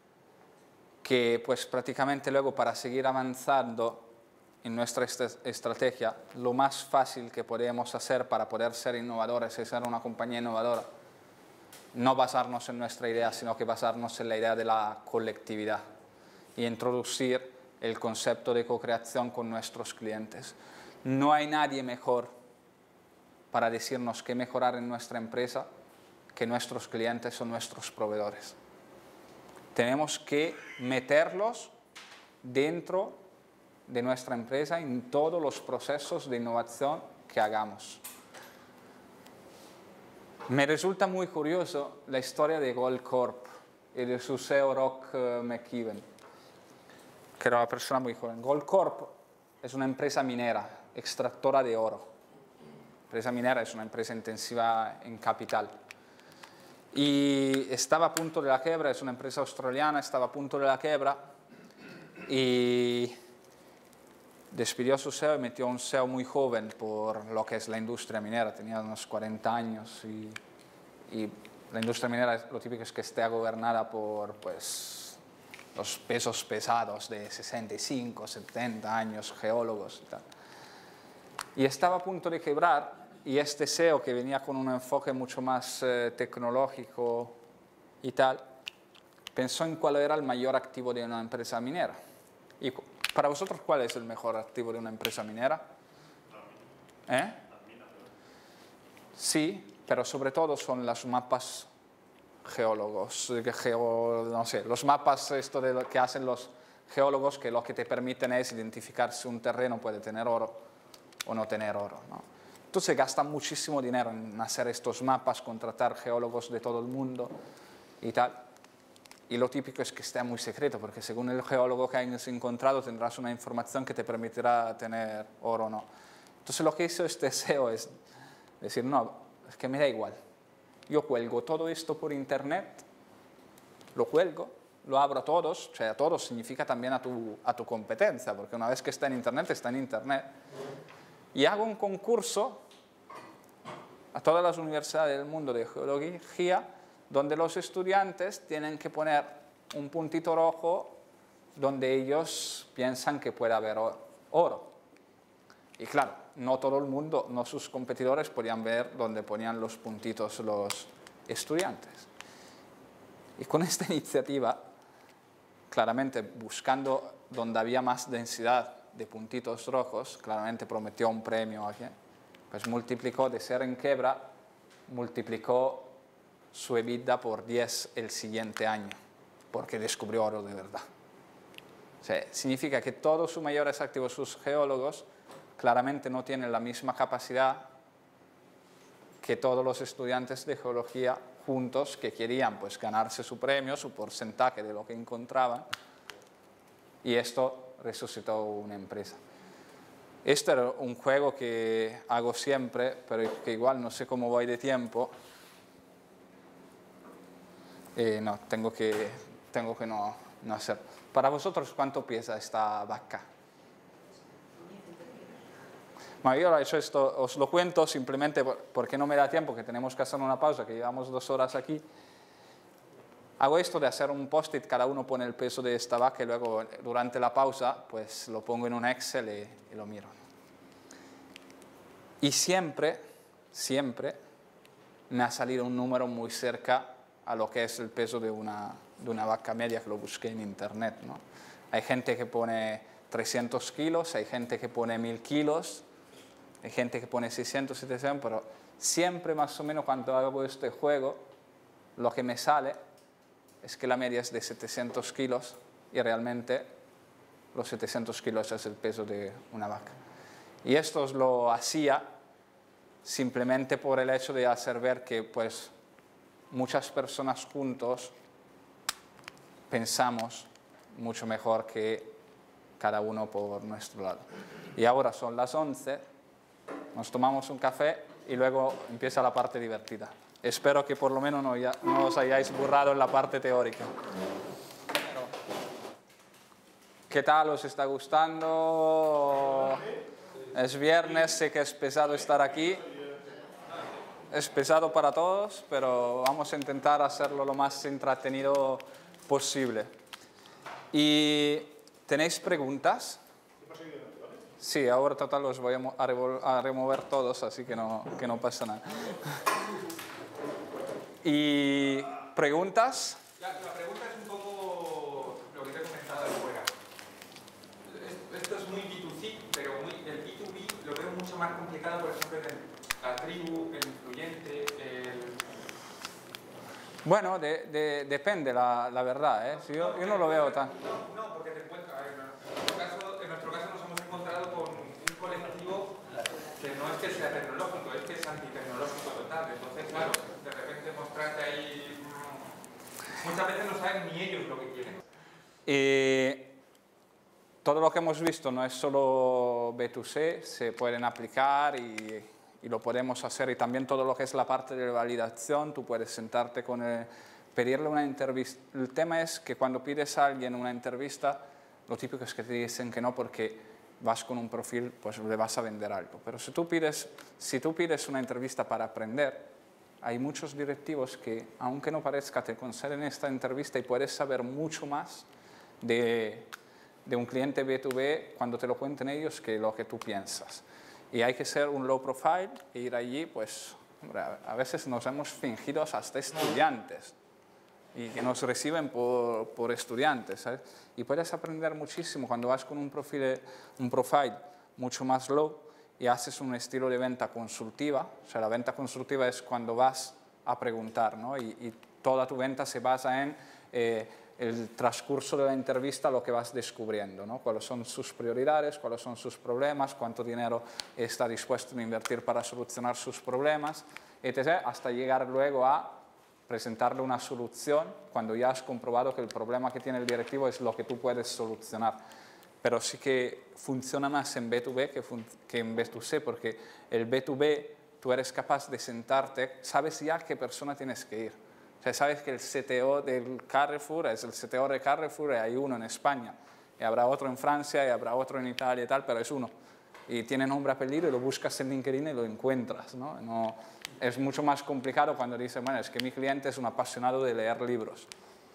[SPEAKER 1] que pues prácticamente luego para seguir avanzando en nuestra est- estrategia, lo más fácil que podemos hacer para poder ser innovadores es ser una compañía innovadora. No basarnos en nuestra idea, sino que basarnos en la idea de la colectividad y introducir el concepto de co-creación con nuestros clientes. No hay nadie mejor para decirnos qué mejorar en nuestra empresa que nuestros clientes o nuestros proveedores. Tenemos que meterlos dentro de nuestra empresa en todos los procesos de innovación que hagamos. Me resulta muy curioso la historia de Goldcorp y de su C E O Rock McKeven, que era una persona muy joven. Goldcorp es una empresa minera, extractora de oro. Empresa minera es una empresa intensiva en capital. Y estaba a punto de la quiebra, es una empresa australiana, estaba a punto de la quiebra y despidió a su C E O y metió a un C E O muy joven por lo que es la industria minera, tenía unos cuarenta años y, y la industria minera lo típico es que esté gobernada por pues, los pesos pesados de sesenta y cinco, setenta años, geólogos y tal. Y estaba a punto de quebrar y este C E O que venía con un enfoque mucho más eh, tecnológico y tal, pensó en cuál era el mayor activo de una empresa minera. Y para vosotros, ¿cuál es el mejor activo de una empresa minera? ¿Eh? Sí, pero sobre todo son los mapas geólogos, geo, no sé, los mapas esto de lo que hacen los geólogos, que lo que te permiten es identificar si un terreno puede tener oro o no tener oro, ¿no? Entonces gastan muchísimo dinero en hacer estos mapas, contratar geólogos de todo el mundo y tal. Y lo típico es que esté muy secreto, porque según el geólogo que hayas encontrado tendrás una información que te permitirá tener oro o no. Entonces lo que hizo este C E O es decir, no, es que me da igual. Yo cuelgo todo esto por internet, lo cuelgo, lo abro a todos, o sea, a todos significa también a tu, a tu competencia, porque una vez que está en internet, está en internet. Y hago un concurso a todas las universidades del mundo de geología, donde los estudiantes tienen que poner un puntito rojo donde ellos piensan que puede haber oro. Y claro, no todo el mundo, no sus competidores podían ver dónde ponían los puntitos los estudiantes. Y con esta iniciativa, claramente buscando donde había más densidad de puntitos rojos, claramente prometió un premio aquí, pues multiplicó de ser en quiebra, multiplicó su EBITDA por diez el siguiente año, porque descubrió oro de verdad. O sea, significa que todos sus mayores activos, sus geólogos, claramente no tienen la misma capacidad que todos los estudiantes de geología juntos que querían pues ganarse su premio, su porcentaje de lo que encontraban, y esto resucitó una empresa. Este era un juego que hago siempre, pero que igual no sé cómo voy de tiempo. Eh, no, tengo que, tengo que no, no hacer. Para vosotros, ¿cuánto pesa esta vaca? Bueno, yo lo he hecho esto, os lo cuento simplemente porque no me da tiempo, que tenemos que hacer una pausa, que llevamos dos horas aquí. Hago esto de hacer un post-it, cada uno pone el peso de esta vaca y luego durante la pausa pues lo pongo en un Excel y, y lo miro. Y siempre, siempre me ha salido un número muy cerca a lo que es el peso de una, de una vaca media, que lo busqué en internet, ¿no? Hay gente que pone trescientos kilos, hay gente que pone mil kilos, hay gente que pone seiscientos, setecientos, pero siempre más o menos cuando hago este juego, lo que me sale es que la media es de setecientos kilos y realmente los setecientos kilos es el peso de una vaca. Y esto os lo hacía simplemente por el hecho de hacer ver que pues, muchas personas juntos pensamos mucho mejor que cada uno por nuestro lado. Y ahora son las once, nos tomamos un café y luego empieza la parte divertida. Espero que por lo menos no, ya, no os hayáis burrado en la parte teórica. ¿Qué tal? ¿Os está gustando? Es viernes, sé que es pesado estar aquí. Es pesado para todos, pero vamos a intentar hacerlo lo más entretenido posible. ¿Y tenéis preguntas? Sí, ahora total los voy a remover todos, así que no, que no pasa nada. ¿Y preguntas?
[SPEAKER 2] La, la pregunta es un poco lo que te he comentado de fuera. Esto es muy B dos C, pero muy, el B dos B lo veo mucho más complicado, por ejemplo, en la tribu, el influyente, el...
[SPEAKER 1] Bueno, de, de, depende, la, la verdad, ¿eh? Si yo, yo no lo veo tan...
[SPEAKER 2] No, no, porque te encuentras, en nuestro caso, en nuestro caso nos hemos encontrado con un colectivo que no es que sea tecnológico, es que es antitecnológico total. Entonces, claro, de repente mostrarte ahí... Muchas veces no saben ni ellos lo que quieren.
[SPEAKER 1] Y todo lo que hemos visto no es solo B dos C, se pueden aplicar y, y lo podemos hacer. Y también todo lo que es la parte de validación, tú puedes sentarte con el, pedirle una entrevista. El tema es que cuando pides a alguien una entrevista, lo típico es que te dicen que no porque vas con un perfil, pues le vas a vender algo. Pero si tú pides, si tú pides una entrevista para aprender, hay muchos directivos que, aunque no parezca, te conceden esta entrevista y puedes saber mucho más de, de un cliente B dos B cuando te lo cuenten ellos que lo que tú piensas. Y hay que ser un low profile e ir allí, pues, hombre, a veces nos hemos fingido hasta estudiantes y que nos reciben por, por estudiantes, ¿sabes? Y puedes aprender muchísimo cuando vas con un profile, un profile mucho más low y haces un estilo de venta consultiva. O sea, la venta consultiva es cuando vas a preguntar, ¿no? Y, y toda tu venta se basa en eh, el transcurso de la entrevista, lo que vas descubriendo, ¿no? Cuáles son sus prioridades, cuáles son sus problemas, cuánto dinero está dispuesto a invertir para solucionar sus problemas, etcétera, hasta llegar luego a presentarle una solución cuando ya has comprobado que el problema que tiene el directivo es lo que tú puedes solucionar. Pero sí que funciona más en B dos B que, que en B dos C, porque el B dos B tú eres capaz de sentarte, sabes ya a qué persona tienes que ir. O sea, sabes que el C T O del Carrefour es el C T O de Carrefour y hay uno en España, y habrá otro en Francia y habrá otro en Italia y tal, pero es uno. Y tiene nombre, apellido y lo buscas en LinkedIn y lo encuentras, ¿no? No, es mucho más complicado cuando dices, bueno, es que mi cliente es un apasionado de leer libros.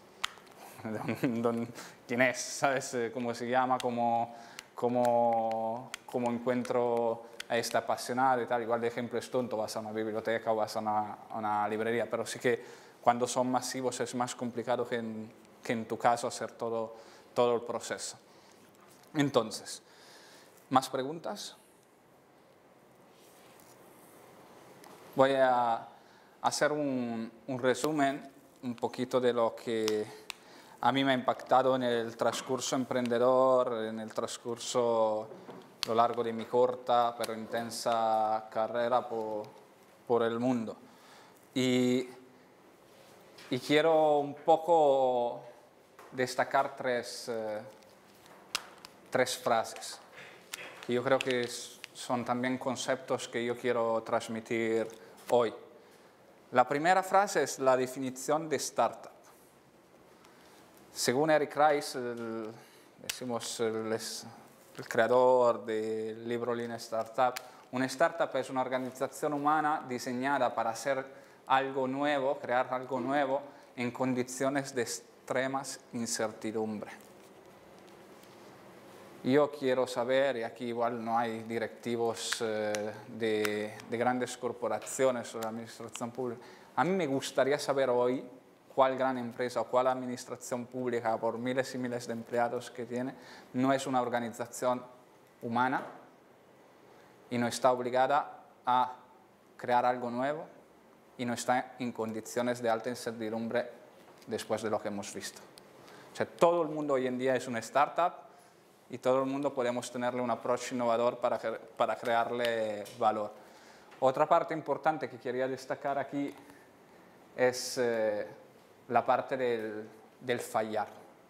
[SPEAKER 1] ¿Quién es? ¿Sabes cómo se llama? ¿Cómo, cómo, cómo encuentro a este apasionado y tal? Igual de ejemplo es tonto, vas a una biblioteca o vas a una, a una librería, pero sí que cuando son masivos es más complicado que en, que en tu caso hacer todo, todo el proceso. Entonces, ¿más preguntas? Voy a hacer un, un resumen un poquito de lo que a mí me ha impactado en el transcurso emprendedor, en el transcurso a lo largo de mi corta pero intensa carrera por, por el mundo. Y, y quiero un poco destacar tres, eh, tres frases, que yo creo que es, son también conceptos que yo quiero transmitir hoy. La primera frase es la definición de startup. Según Eric Rice, el, decimos el, el creador del libro Lean Startup, una startup es una organización humana diseñada para hacer algo nuevo, crear algo nuevo en condiciones de extremas incertidumbre. Yo quiero saber, y aquí igual no hay directivos eh, de, de grandes corporaciones o de administración pública, a mí me gustaría saber hoy cuál gran empresa o cuál administración pública, por miles y miles de empleados que tiene, no es una organización humana y no está obligada a crear algo nuevo y no está en condiciones de alta incertidumbre después de lo que hemos visto. O sea, todo el mundo hoy en día es una startup y todo el mundo podemos tenerle un approach innovador para, para crearle valor. Otra parte importante que quería destacar aquí es eh, la parte del, del fallar.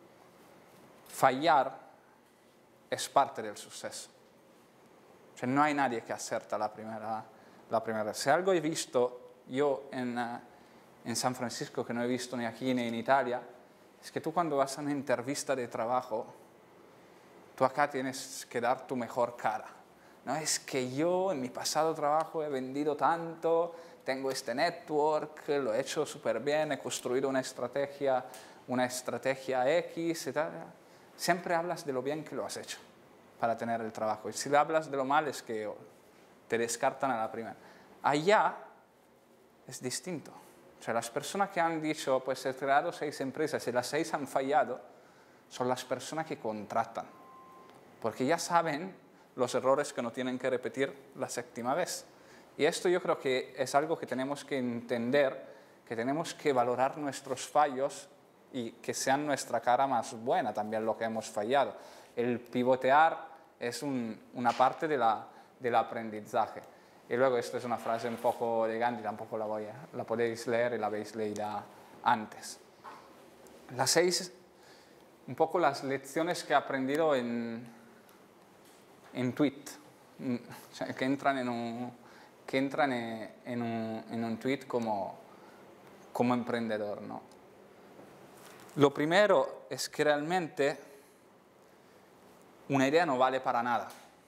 [SPEAKER 1] Fallar es parte del suceso. O sea, no hay nadie que acierta la primera, la primera vez. Si algo he visto yo en, uh, en San Francisco, que no he visto ni aquí ni en Italia, es que tú cuando vas a una entrevista de trabajo, tú acá tienes que dar tu mejor cara. No es que yo en mi pasado trabajo he vendido tanto, tengo este network, lo he hecho súper bien, he construido una estrategia, una estrategia X y tal. Siempre hablas de lo bien que lo has hecho para tener el trabajo. Y si hablas de lo mal es que te descartan a la primera. Allá es distinto. O sea, las personas que han dicho, pues he creado seis empresas y las seis han fallado, son las personas que contratan. Porque ya saben los errores que no tienen que repetir la séptima vez. Y esto yo creo que es algo que tenemos que entender, que tenemos que valorar nuestros fallos y que sean nuestra cara más buena también lo que hemos fallado. El pivotear es un, una parte de la, del aprendizaje. Y luego, esta es una frase un poco de Gandhi, tampoco la voy a, la podéis leer y la habéis leído antes. Las seis, un poco las lecciones que he aprendido en, en tweet, o sea, que entran en un, que entran en, en, un, en un tweet como, como emprendedor, ¿no? Lo primero es que realmente una idea no vale para nada.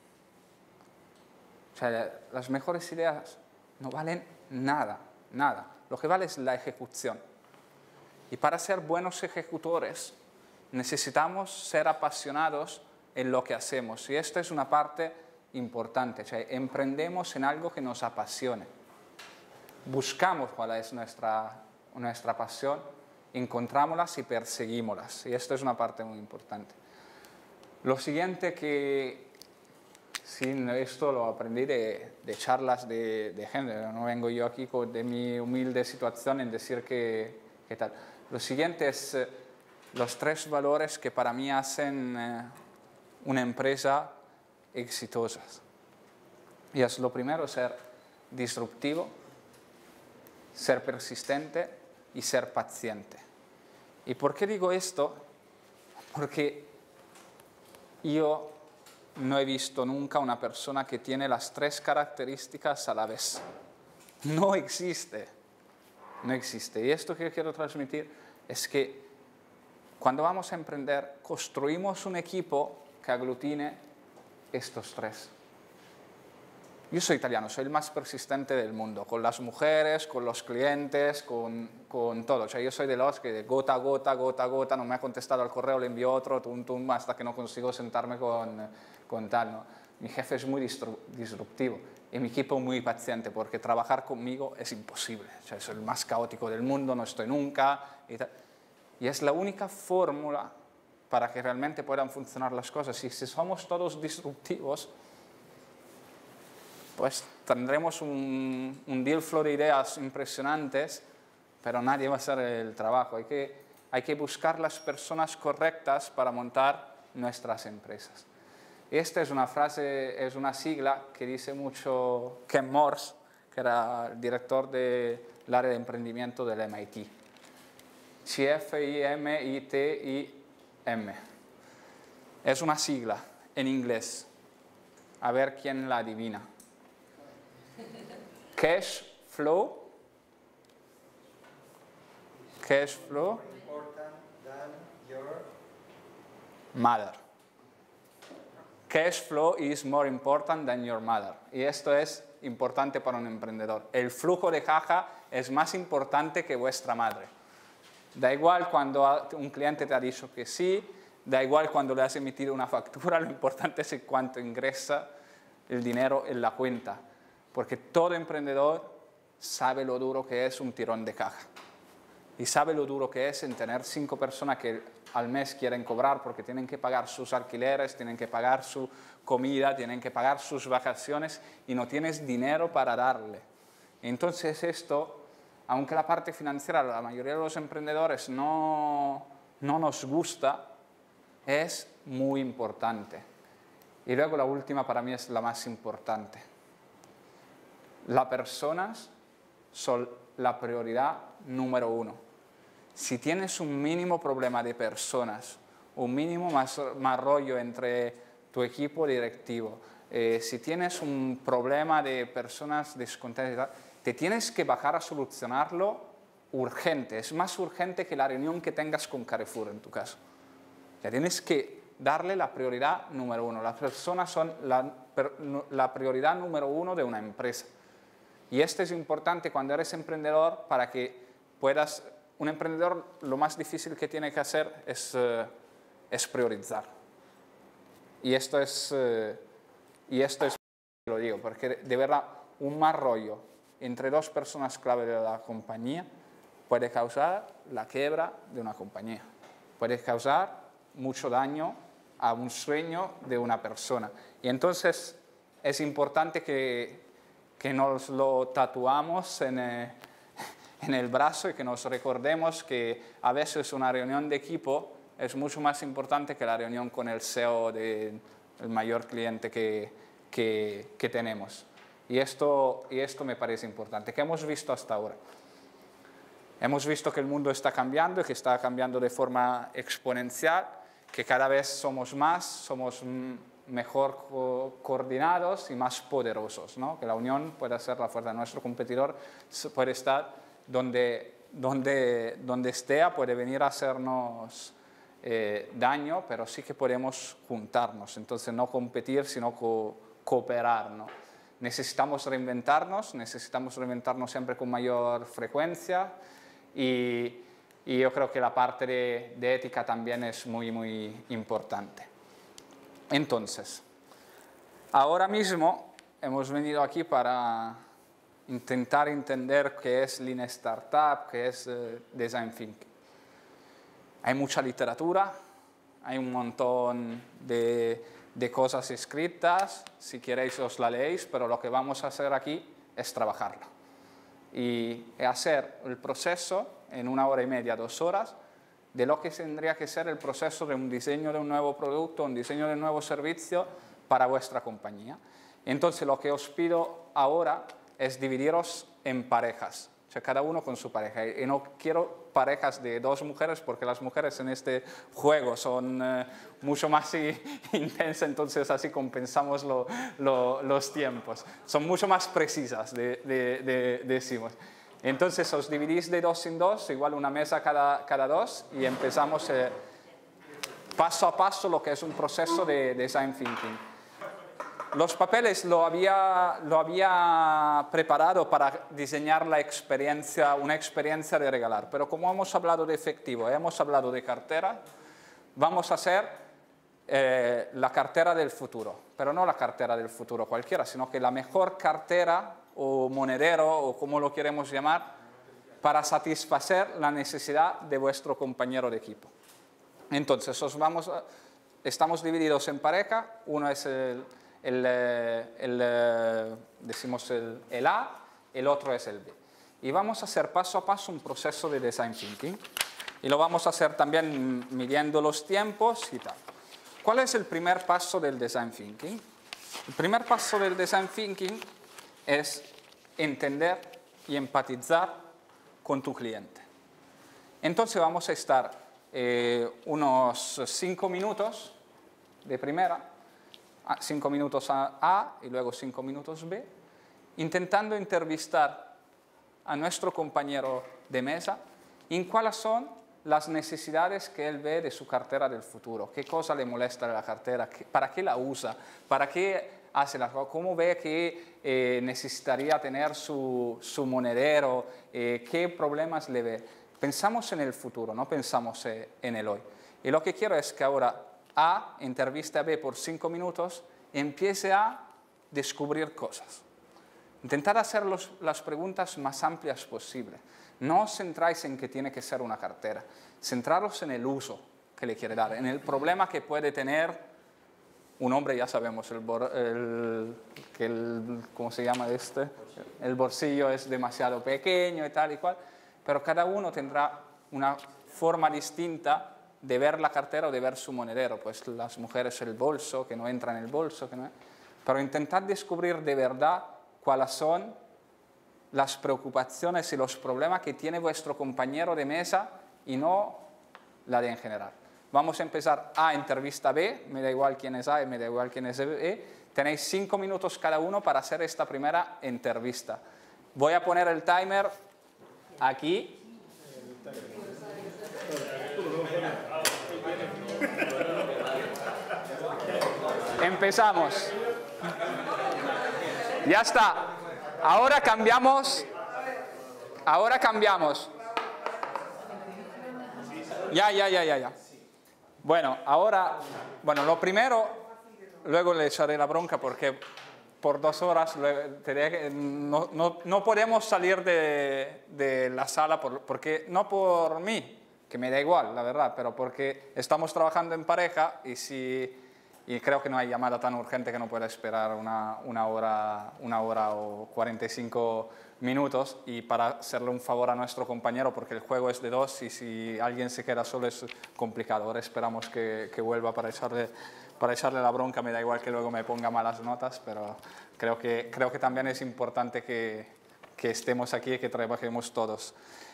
[SPEAKER 1] O sea, las mejores ideas no valen nada, nada. Lo que vale es la ejecución. Y para ser buenos ejecutores necesitamos ser apasionados en lo que hacemos. Y esta es una parte importante. O sea, emprendemos en algo que nos apasione. Buscamos cuál es nuestra, nuestra pasión, encontrámoslas y perseguímoslas. Y esta es una parte muy importante. Lo siguiente que, sí, esto lo aprendí de, de charlas de, de género, no vengo yo aquí con, de mi humilde situación en decir que, que tal. Lo siguiente es eh, los tres valores que para mí hacen eh, una empresa exitosa. Y es lo primero, ser disruptivo, ser persistente y ser paciente. ¿Y por qué digo esto? Porque yo no he visto nunca una persona que tiene las tres características a la vez. No existe. No existe. Y esto que quiero transmitir es que cuando vamos a emprender, construimos un equipo que aglutine estos tres. Yo soy italiano, soy el más persistente del mundo, con las mujeres, con los clientes, con, con todo. O sea, yo soy de los que de gota a gota, gota a gota, no me ha contestado al correo, le envío otro, tum, tum, hasta que no consigo sentarme con, con tal, ¿no? Mi jefe es muy disruptivo y mi equipo muy paciente, porque trabajar conmigo es imposible. O sea, soy el más caótico del mundo, no estoy nunca. Y, tal. Y es la única fórmula para que realmente puedan funcionar las cosas. Y si somos todos disruptivos, pues tendremos un, un deal flow de ideas impresionantes, pero nadie va a hacer el trabajo. Hay que, hay que buscar las personas correctas para montar nuestras empresas. Esta es una frase, es una sigla que dice mucho Ken Morse, que era el director del área de emprendimiento del M I T. C F I M I T I M. Es una sigla en inglés. A ver quién la adivina. Cash flow. Cash flow. Mother. Cash flow is more important than your mother. Y esto es importante para un emprendedor. El flujo de caja es más importante que vuestra madre. Da igual cuando un cliente te ha dicho que sí, da igual cuando le has emitido una factura, lo importante es cuánto ingresa el dinero en la cuenta. Porque todo emprendedor sabe lo duro que es un tirón de caja. Y sabe lo duro que es en tener cinco personas que al mes quieren cobrar porque tienen que pagar sus alquileres, tienen que pagar su comida, tienen que pagar sus vacaciones y no tienes dinero para darle. Entonces esto, aunque la parte financiera la mayoría de los emprendedores no, no nos gusta, es muy importante. Y luego la última para mí es la más importante. Las personas son la prioridad número uno. Si tienes un mínimo problema de personas, un mínimo más, más rollo entre tu equipo directivo, eh, si tienes un problema de personas descontentas, te tienes que bajar a solucionarlo urgente. Es más urgente que la reunión que tengas con Carrefour en tu caso. Ya tienes que darle la prioridad número uno. Las personas son la, la prioridad número uno de una empresa. Y esto es importante cuando eres emprendedor para que puedas... Un emprendedor lo más difícil que tiene que hacer es, uh, es priorizar. Y esto es, uh, y esto es, lo digo, porque de verdad un mal rollo entre dos personas clave de la compañía puede causar la quiebra de una compañía. Puede causar mucho daño a un sueño de una persona. Y entonces es importante que, que nos lo tatuamos en... Eh, en el brazo y que nos recordemos que a veces una reunión de equipo es mucho más importante que la reunión con el C E O del mayor cliente que, que, que tenemos. Y esto, y esto me parece importante. ¿Qué hemos visto hasta ahora? Hemos visto que el mundo está cambiando y que está cambiando de forma exponencial, que cada vez somos más, somos mejor co coordinados y más poderosos, ¿no? Que la unión puede ser la fuerza. Nuestro competidor puede estar Donde, donde, donde esté, puede venir a hacernos eh, daño, pero sí que podemos juntarnos. Entonces, no competir, sino co cooperar, ¿no? Necesitamos reinventarnos, necesitamos reinventarnos siempre con mayor frecuencia y, y yo creo que la parte de, de ética también es muy, muy importante. Entonces, ahora mismo hemos venido aquí para... intentar entender qué es Lean Startup, qué es eh, Design Thinking. Hay mucha literatura, hay un montón de, de cosas escritas, si queréis os la leéis, pero lo que vamos a hacer aquí es trabajarla. Y hacer el proceso en una hora y media, dos horas, de lo que tendría que ser el proceso de un diseño de un nuevo producto, un diseño de un nuevo servicio para vuestra compañía. Entonces lo que os pido ahora es dividiros en parejas, o sea, cada uno con su pareja. Y no quiero parejas de dos mujeres porque las mujeres en este juego son eh, mucho más intensas, entonces así compensamos lo, lo, los tiempos. Son mucho más precisas, de, de, de, decimos. Entonces os dividís de dos en dos, igual una mesa cada, cada dos, y empezamos eh, paso a paso lo que es un proceso de Design Thinking. Los papeles lo había, lo había preparado para diseñar la experiencia, una experiencia de regalar, pero como hemos hablado de efectivo, hemos hablado de cartera, vamos a hacer eh, la cartera del futuro, pero no la cartera del futuro cualquiera, sino que la mejor cartera o monedero o como lo queremos llamar, para satisfacer la necesidad de vuestro compañero de equipo. Entonces, os vamos a, estamos divididos en pareja, uno es el... El, el, decimos el, el A, el otro es el B. Y vamos a hacer paso a paso un proceso de Design Thinking. Y lo vamos a hacer también midiendo los tiempos y tal. ¿Cuál es el primer paso del Design Thinking? El primer paso del Design Thinking es entender y empatizar con tu cliente. Entonces vamos a estar eh, unos cinco minutos de primera, cinco minutos a, a y luego cinco minutos B, intentando entrevistar a nuestro compañero de mesa en cuáles son las necesidades que él ve de su cartera del futuro, qué cosa le molesta de la cartera, qué, para qué la usa, para qué hace las cosas, cómo ve que eh, necesitaría tener su, su monedero, eh, qué problemas le ve. Pensamos en el futuro, no pensamos eh, en el hoy. Y lo que quiero es que ahora A entreviste a B por cinco minutos y empiece a descubrir cosas. Intentad hacer los, las preguntas más amplias posible. No os centráis en que tiene que ser una cartera. Centraros en el uso que le quiere dar, en el problema que puede tener un hombre, ya sabemos, el, el, que el, ¿cómo se llama este? El bolsillo es demasiado pequeño y tal y cual, pero cada uno tendrá una forma distinta de ver la cartera o de ver su monedero. Pues las mujeres el bolso, que no entra en el bolso, que no... pero intentad descubrir de verdad cuáles son las preocupaciones y los problemas que tiene vuestro compañero de mesa y no la de en general. Vamos a empezar A, entrevista B, me da igual quién es A y me da igual quién es B. Tenéis cinco minutos cada uno para hacer esta primera entrevista. Voy a poner el timer aquí. Empezamos. Ya está. Ahora cambiamos. Ahora cambiamos. Ya, ya, ya, ya, ya. Bueno, ahora, bueno, lo primero, luego le echaré la bronca porque por dos horas no, no, no podemos salir de, de la sala, por, porque, no por mí, que me da igual, la verdad, pero porque estamos trabajando en pareja y, si, y creo que no hay llamada tan urgente que no pueda esperar una, una, hora, una hora o cuarenta y cinco minutos, y para hacerle un favor a nuestro compañero, porque el juego es de dos y si alguien se queda solo es complicado. Ahora esperamos que, que vuelva para echarle, para echarle la bronca. Me da igual que luego me ponga malas notas, pero creo que, creo que también es importante que, que estemos aquí y que trabajemos todos.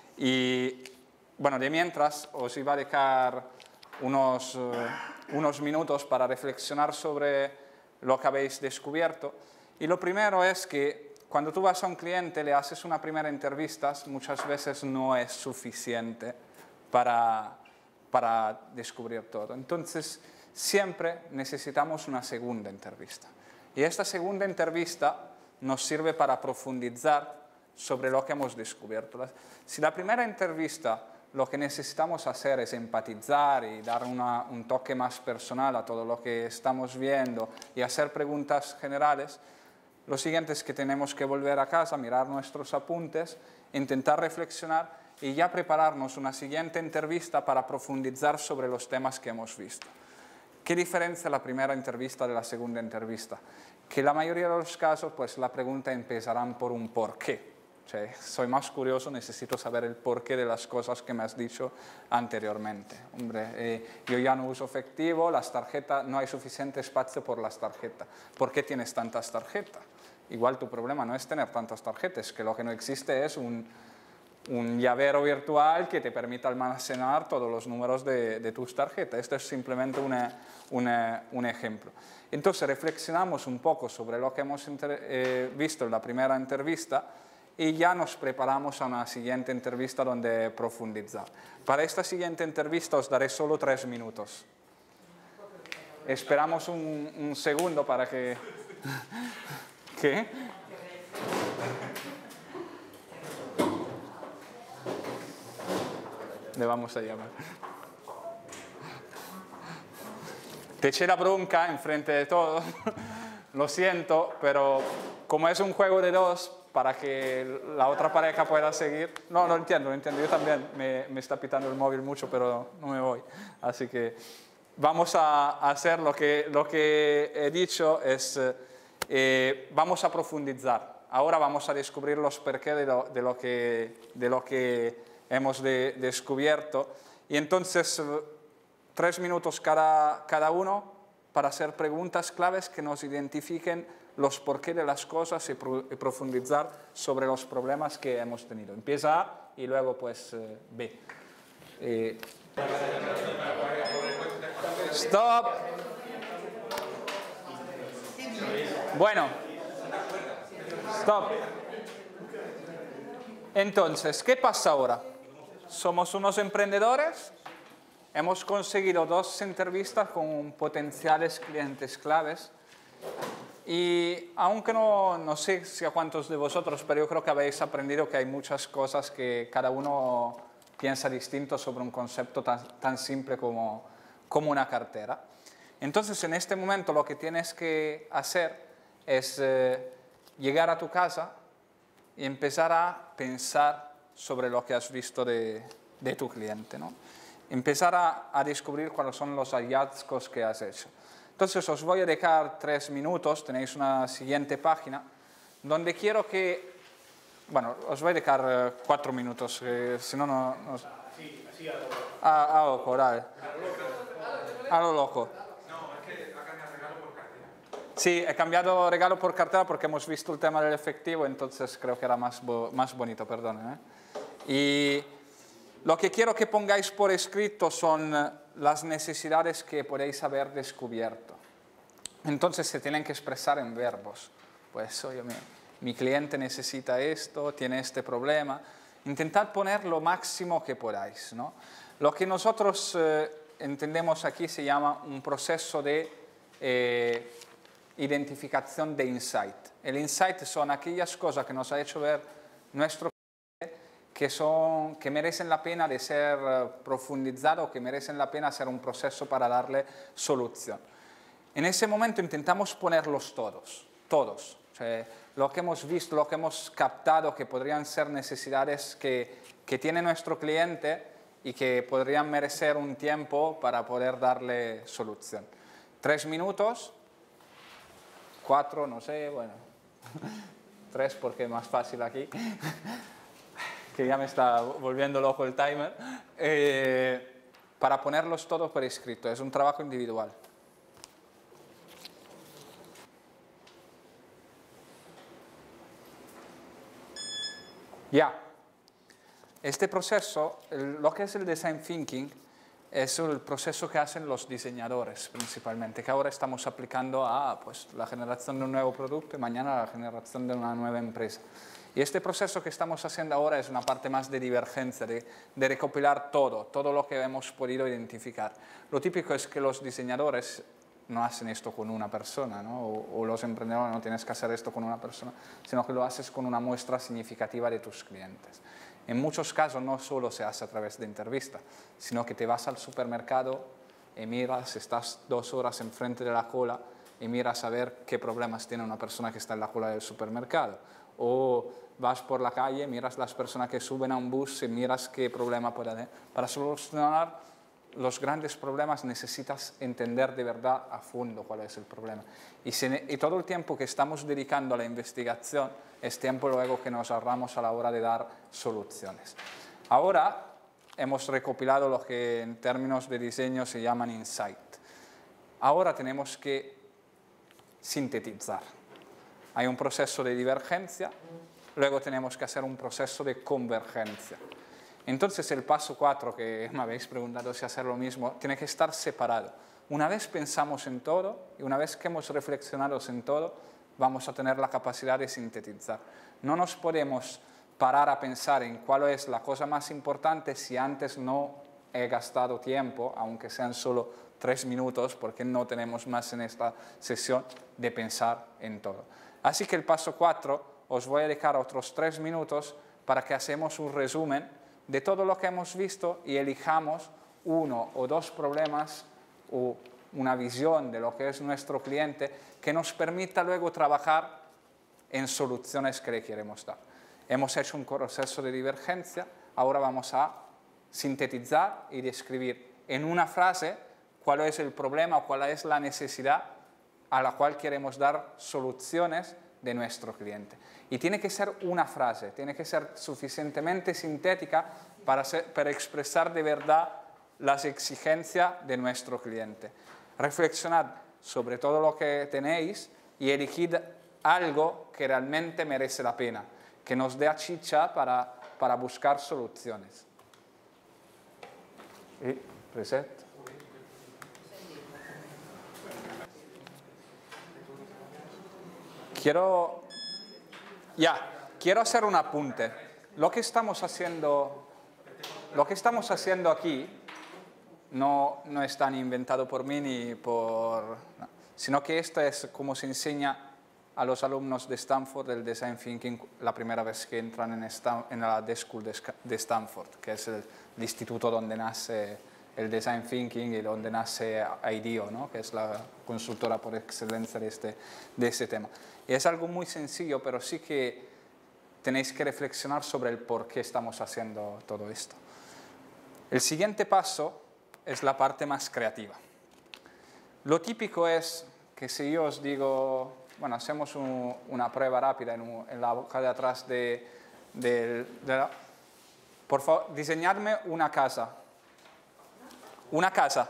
[SPEAKER 1] Y bueno, de mientras os iba a dejar unos, uh, unos minutos para reflexionar sobre lo que habéis descubierto. Y lo primero es que cuando tú vas a un cliente, le haces una primera entrevista, muchas veces no es suficiente para, para descubrir todo. Entonces, siempre necesitamos una segunda entrevista. Y esta segunda entrevista nos sirve para profundizar sobre lo que hemos descubierto. Si la primera entrevista lo que necesitamos hacer es empatizar y dar una, un toque más personal a todo lo que estamos viendo y hacer preguntas generales, lo siguiente es que tenemos que volver a casa, mirar nuestros apuntes, intentar reflexionar y ya prepararnos una siguiente entrevista para profundizar sobre los temas que hemos visto. ¿Qué diferencia la primera entrevista de la segunda entrevista? Que la mayoría de los casos, pues la pregunta empezarán por un por qué. O sea, soy más curioso, necesito saber el porqué de las cosas que me has dicho anteriormente. Hombre, eh, yo ya no uso efectivo, las tarjetas, no hay suficiente espacio por las tarjetas. ¿Por qué tienes tantas tarjetas? Igual tu problema no es tener tantas tarjetas, que lo que no existe es un, un llavero virtual que te permita almacenar todos los números de, de tus tarjetas. Esto es simplemente una, una, un ejemplo. Entonces reflexionamos un poco sobre lo que hemos eh, visto en la primera entrevista y ya nos preparamos a una siguiente entrevista donde profundizar. Para esta siguiente entrevista os daré solo tres minutos. Esperamos un, un segundo para que... ¿Qué? Le vamos a llamar. Te eché la bronca enfrente de todos. Lo siento, pero como es un juego de dos, para que la otra pareja pueda seguir... No, lo entiendo, lo entiendo. Yo también me, me está pitando el móvil mucho, pero no me voy. Así que vamos a hacer lo que, lo que he dicho es... Eh, vamos a profundizar. Ahora vamos a descubrir los porqués de lo, de lo, que, de lo que hemos de, descubierto. Y entonces, tres minutos cada, cada uno para hacer preguntas claves que nos identifiquen los porqué de las cosas y, pro, y profundizar sobre los problemas que hemos tenido. Empieza A y luego pues eh, B. Eh, Stop. Bueno. Stop. Entonces, ¿qué pasa ahora? Somos unos emprendedores, hemos conseguido dos entrevistas con potenciales clientes claves y aunque no, no sé si a cuántos de vosotros, pero yo creo que habéis aprendido que hay muchas cosas que cada uno piensa distinto sobre un concepto tan, tan simple como, como una cartera. Entonces, en este momento lo que tienes que hacer es eh, llegar a tu casa y empezar a pensar sobre lo que has visto de, de tu cliente, ¿no? Empezar a, a descubrir cuáles son los hallazgos que has hecho. Entonces os voy a dejar tres minutos, tenéis una siguiente página, donde quiero que, bueno, os voy a dejar eh, cuatro minutos, eh, si no, no... no
[SPEAKER 4] Así, así a lo loco.
[SPEAKER 1] A, a loco, dale. A lo loco.
[SPEAKER 2] No, es que ha cambiado regalo por cartera.
[SPEAKER 1] Sí, he cambiado regalo por cartera porque hemos visto el tema del efectivo, entonces creo que era más, bo más bonito, perdón, ¿eh? Y lo que quiero que pongáis por escrito son las necesidades que podéis haber descubierto. Entonces se tienen que expresar en verbos. Pues, oye, mi, mi cliente necesita esto, tiene este problema. Intentad poner lo máximo que podáis, ¿no? Lo que nosotros eh, entendemos aquí se llama un proceso de eh, identificación de insight. El insight son aquellas cosas que nos ha hecho ver nuestro Que, son, que merecen la pena de ser profundizados, que merecen la pena hacer un proceso para darle solución. En ese momento intentamos ponerlos todos, todos. O sea, lo que hemos visto, lo que hemos captado, que podrían ser necesidades que, que tiene nuestro cliente y que podrían merecer un tiempo para poder darle solución. Tres minutos, cuatro, no sé, bueno, tres porque es más fácil aquí. Que ya me está volviendo loco el timer, eh, para ponerlos todos por escrito. Es un trabajo individual. Ya. Este proceso, el, lo que es el design thinking, es el proceso que hacen los diseñadores principalmente, que ahora estamos aplicando a pues, la generación de un nuevo producto y mañana a la generación de una nueva empresa. Y este proceso que estamos haciendo ahora es una parte más de divergencia, de, de recopilar todo, todo lo que hemos podido identificar. Lo típico es que los diseñadores no hacen esto con una persona, ¿no? o, o los emprendedores no tienes que hacer esto con una persona, sino que lo haces con una muestra significativa de tus clientes. En muchos casos no solo se hace a través de entrevistas, sino que te vas al supermercado y miras, estás dos horas enfrente de la cola y miras a ver qué problemas tiene una persona que está en la cola del supermercado. O vas por la calle, miras las personas que suben a un bus y miras qué problema puede haber. Para solucionar los grandes problemas necesitas entender de verdad a fondo cuál es el problema. Y, se, y todo el tiempo que estamos dedicando a la investigación es tiempo luego que nos ahorramos a la hora de dar soluciones. Ahora hemos recopilado lo que en términos de diseño se llaman insight. Ahora tenemos que sintetizar. Hay un proceso de divergencia, luego tenemos que hacer un proceso de convergencia. Entonces el paso cuatro, que me habéis preguntado si hacer lo mismo, tiene que estar separado. Una vez pensamos en todo y una vez que hemos reflexionado en todo, vamos a tener la capacidad de sintetizar. No nos podemos parar a pensar en cuál es la cosa más importante si antes no he gastado tiempo, aunque sean solo tres minutos, porque no tenemos más en esta sesión, de pensar en todo. Así que el paso cuatro, os voy a dejar otros tres minutos para que hacemos un resumen de todo lo que hemos visto y elijamos uno o dos problemas o una visión de lo que es nuestro cliente que nos permita luego trabajar en soluciones que le queremos dar. Hemos hecho un proceso de divergencia, ahora vamos a sintetizar y describir en una frase cuál es el problema o cuál es la necesidad a la cual queremos dar soluciones de nuestro cliente. Y tiene que ser una frase, tiene que ser suficientemente sintética para, ser, para expresar de verdad las exigencias de nuestro cliente. Reflexionad sobre todo lo que tenéis y elegid algo que realmente merece la pena, que nos dé chicha para, para buscar soluciones. Y reset. Quiero, ya, quiero hacer un apunte. Lo que estamos haciendo, lo que estamos haciendo aquí no, no es tan inventado por mí ni por, no, sino que esto es como se enseña a los alumnos de Stanford el Design Thinking la primera vez que entran en, Stan, en la D School de, de Stanford, que es el, el instituto donde nace el Design Thinking y donde nace IDEO, ¿no? Que es la consultora por excelencia de, este, de ese tema. Y es algo muy sencillo, pero sí que tenéis que reflexionar sobre el por qué estamos haciendo todo esto. El siguiente paso es la parte más creativa. Lo típico es que si yo os digo, bueno, hacemos un, una prueba rápida en, un, en la hoja de atrás de, de, de la, por favor, diseñadme una casa. Una casa.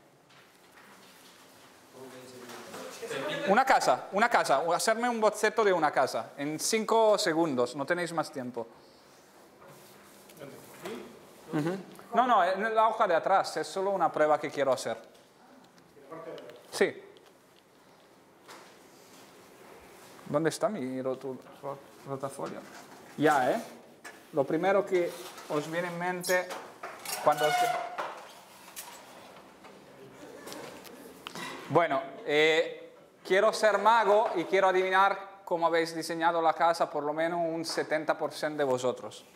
[SPEAKER 1] Una casa, una casa, hacerme un boceto de una casa, en cinco segundos, no tenéis más tiempo. Uh-huh. No, no, en la hoja de atrás, es solo una prueba que quiero hacer. Sí. ¿Dónde está mi rotafolio? Ya, ¿eh? Lo primero que os viene en mente cuando os... Bueno, eh... quiero ser mago y quiero adivinar cómo habéis diseñado la casa, por lo menos un setenta por ciento de vosotros.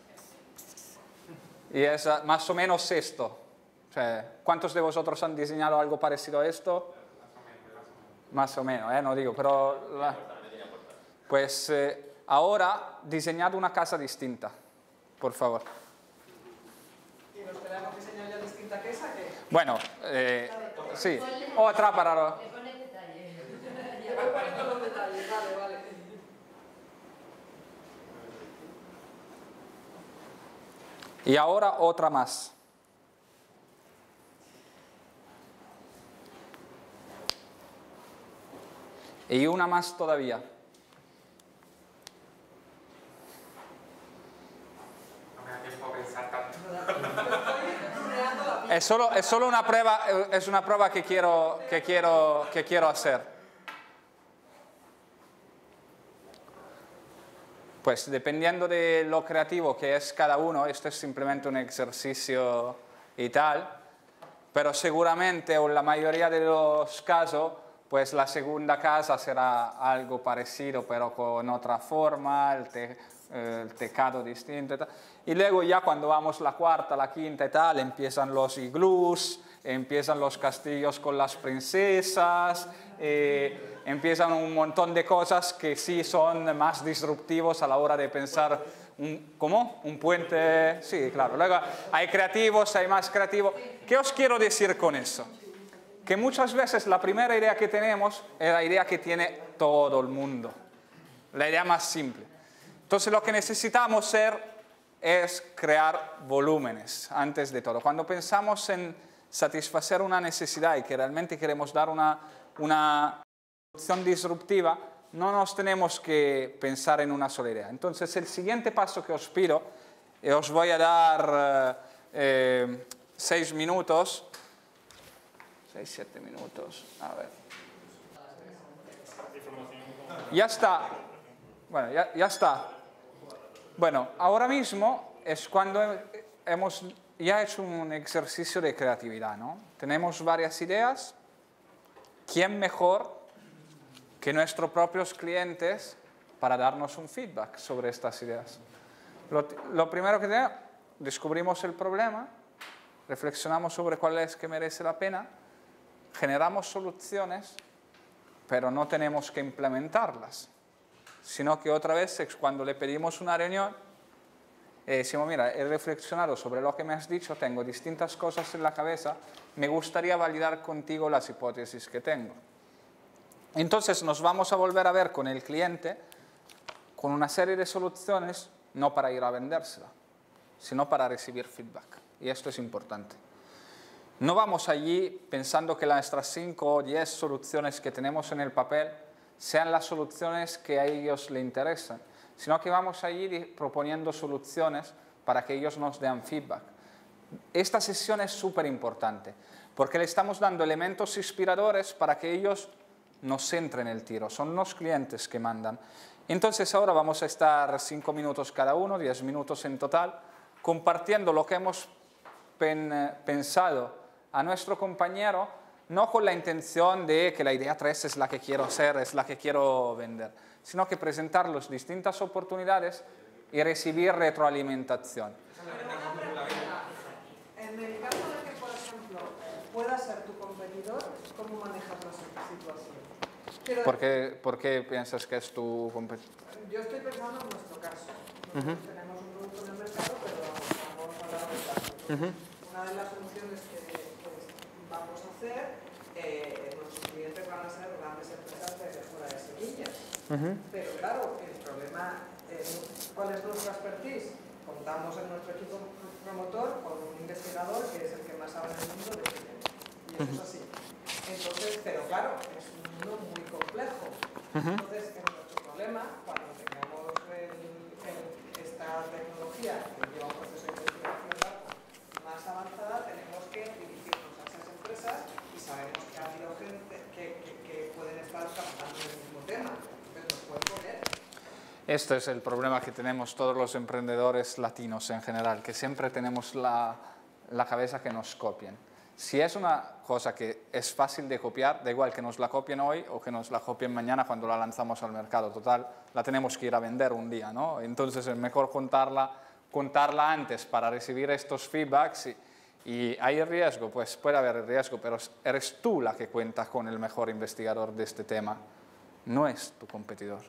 [SPEAKER 1] Y es más o menos esto. O sea, ¿cuántos de vosotros han diseñado algo parecido a esto? Más o menos, ¿eh? No digo, pero... La... Pues eh, ahora diseñad una casa distinta, por favor.
[SPEAKER 3] ¿Y nos tenemos que diseñar ya distinta que esa? ¿Qué?
[SPEAKER 1] Bueno, eh, sí. Otra para...
[SPEAKER 3] Los detalles, vale, vale.
[SPEAKER 1] Y ahora otra más. Y una más todavía.
[SPEAKER 2] No me da tiempo a pensar tanto.
[SPEAKER 1] Es solo, es solo una prueba, es una prueba que quiero, que quiero, que quiero hacer. Pues dependiendo de lo creativo que es cada uno, esto es simplemente un ejercicio y tal, pero seguramente o en la mayoría de los casos, pues la segunda casa será algo parecido, pero con otra forma, el, te, el tecado distinto y tal. Y luego ya cuando vamos la cuarta, la quinta y tal, empiezan los iglús, empiezan los castillos con las princesas, eh, empiezan un montón de cosas que sí son más disruptivos a la hora de pensar, un, ¿cómo? Un puente, sí, claro. Luego hay creativos, hay más creativos. ¿Qué os quiero decir con eso? Que muchas veces la primera idea que tenemos es la idea que tiene todo el mundo, la idea más simple. Entonces lo que necesitamos ser es crear volúmenes antes de todo. Cuando pensamos en satisfacer una necesidad y que realmente queremos dar una, una solución disruptiva, no nos tenemos que pensar en una sola idea. Entonces el siguiente paso que os pido, eh, os voy a dar eh, seis minutos, seis, siete minutos, a ver. Ya está, bueno, ya, ya está. Bueno, ahora mismo es cuando hemos ya hecho un ejercicio de creatividad, ¿no? Tenemos varias ideas. ¿Quién mejor que nuestros propios clientes para darnos un feedback sobre estas ideas? Lo, lo primero que tenemos, descubrimos el problema, reflexionamos sobre cuál es que merece la pena, generamos soluciones, pero no tenemos que implementarlas, sino que otra vez es cuando le pedimos una reunión y decimos, mira, he reflexionado sobre lo que me has dicho, tengo distintas cosas en la cabeza, me gustaría validar contigo las hipótesis que tengo. Entonces nos vamos a volver a ver con el cliente con una serie de soluciones, no para ir a vendérsela, sino para recibir feedback. Y esto es importante. No vamos allí pensando que nuestras cinco o diez soluciones que tenemos en el papel sean las soluciones que a ellos les interesan, sino que vamos a ir proponiendo soluciones para que ellos nos den feedback. Esta sesión es súper importante, porque le estamos dando elementos inspiradores para que ellos nos centren el tiro. Son los clientes que mandan. Entonces ahora vamos a estar cinco minutos cada uno, diez minutos en total, compartiendo lo que hemos pen, pensado a nuestro compañero, no con la intención de que la idea tres es la que quiero hacer, es la que quiero vender, sino que presentar las distintas oportunidades y recibir retroalimentación.
[SPEAKER 3] En el caso de que, por ejemplo, pueda ser tu competidor, ¿cómo manejas la situación? Quiero
[SPEAKER 1] ¿Por qué, ¿Por qué piensas que es tu competidor?
[SPEAKER 3] Yo estoy pensando en nuestro caso. Nosotros uh-huh. tenemos un producto en el mercado, pero vamos a hablar de caso. Uh-huh. Una de las soluciones que, que vamos a hacer, eh, nuestros clientes van a ser grandes empresas de mejora de semillas. Uh-huh. Pero claro, el problema, eh, ¿cuál es nuestra expertise? Contamos en nuestro equipo promotor con un investigador que es el que más sabe en el mundo de semillas. Y eso uh-huh. es así. Entonces, pero claro, es un mundo muy complejo. Uh-huh. Entonces, en nuestro problema, cuando tengamos el, el, esta tecnología que lleva un proceso de investigación más avanzada, tenemos que dirigirnos a esas empresas y sabemos que ha habido gente que, que, que pueden estar trabajando en el mismo tema. Entonces, nos pueden poner.
[SPEAKER 1] Este es el problema que tenemos todos los emprendedores latinos en general, que siempre tenemos la, la cabeza que nos copien. Si es una cosa que es fácil de copiar, da igual que nos la copien hoy o que nos la copien mañana cuando la lanzamos al mercado. Total, la tenemos que ir a vender un día, ¿no? Entonces es mejor contarla, contarla antes para recibir estos feedbacks. Y, y hay riesgo, pues puede haber riesgo, pero eres tú la que cuenta con el mejor investigador de este tema, no es tu competidor.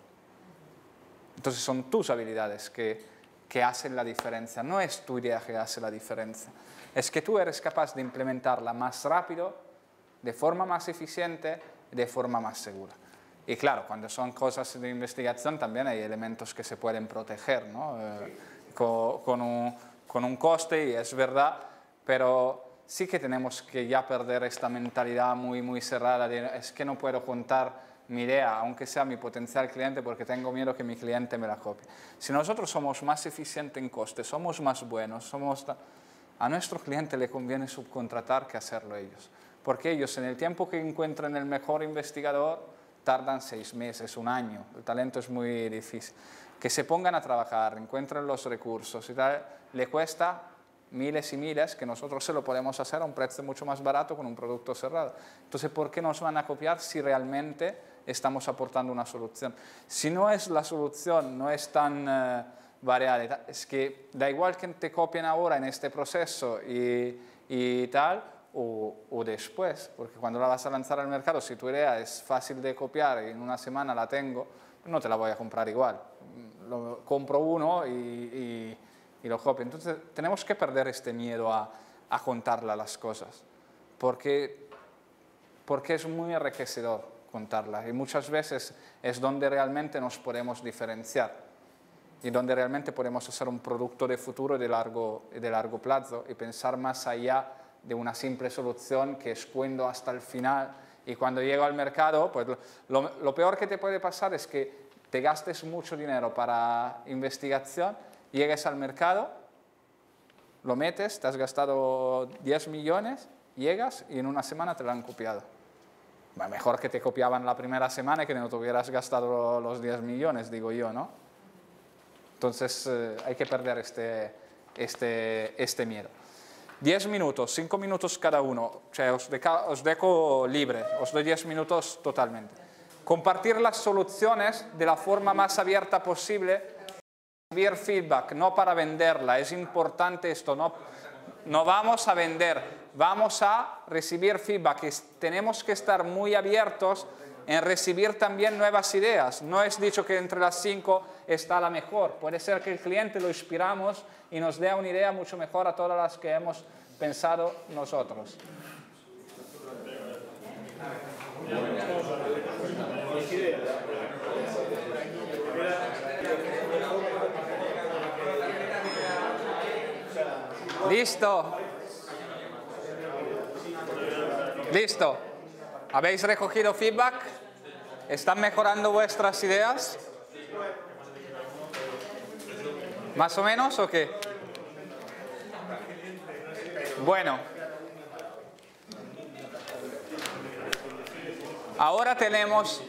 [SPEAKER 1] Entonces son tus habilidades que, que hacen la diferencia, no es tu idea que hace la diferencia. Es que tú eres capaz de implementarla más rápido, de forma más eficiente, de forma más segura. Y claro, cuando son cosas de investigación también hay elementos que se pueden proteger, ¿no? Eh, con, con, un, con un coste, y es verdad, pero sí que tenemos que ya perder esta mentalidad muy, muy cerrada de es que no puedo contar mi idea, aunque sea mi potencial cliente, porque tengo miedo que mi cliente me la copie. Si nosotros somos más eficientes en coste, somos más buenos, somos... A nuestro cliente le conviene subcontratar que hacerlo ellos, porque ellos en el tiempo que encuentran el mejor investigador tardan seis meses, un año, el talento es muy difícil. Que se pongan a trabajar, encuentren los recursos y tal, le cuesta miles y miles que nosotros se lo podemos hacer a un precio mucho más barato con un producto cerrado. Entonces, ¿por qué nos van a copiar si realmente estamos aportando una solución? Si no es la solución, no es tan... Uh, variada, es que da igual que te copien ahora en este proceso y, y tal, o, o después, porque cuando la vas a lanzar al mercado, si tu idea es fácil de copiar y en una semana la tengo, no te la voy a comprar igual. Lo compro uno y, y, y lo copio. Entonces tenemos que perder este miedo a, a contarla las cosas, porque, porque es muy enriquecedor contarla y muchas veces es donde realmente nos podemos diferenciar. Y donde realmente podemos hacer un producto de futuro de largo, de largo plazo y pensar más allá de una simple solución que escondo hasta el final. Y cuando llego al mercado, pues lo, lo peor que te puede pasar es que te gastes mucho dinero para investigación, llegues al mercado, lo metes, te has gastado diez millones, llegas y en una semana te lo han copiado. Bueno, mejor que te copiaban la primera semana y que no te hubieras gastado los diez millones, digo yo, ¿no? Entonces eh, hay que perder este, este, este miedo. diez minutos, cinco minutos cada uno, o sea, os, deca, os dejo libre, os doy diez minutos totalmente. Compartir las soluciones de la forma más abierta posible, recibir feedback, no para venderla, es importante esto, no, no vamos a vender, vamos a recibir feedback, es, tenemos que estar muy abiertos en recibir también nuevas ideas. No es dicho que entre las cinco está la mejor. Puede ser que el cliente lo inspiramos y nos dé una idea mucho mejor a todas las que hemos pensado nosotros. Listo. Listo. ¿Habéis recogido feedback? ¿Están mejorando vuestras ideas? ¿Más o menos o qué? Bueno. Ahora tenemos,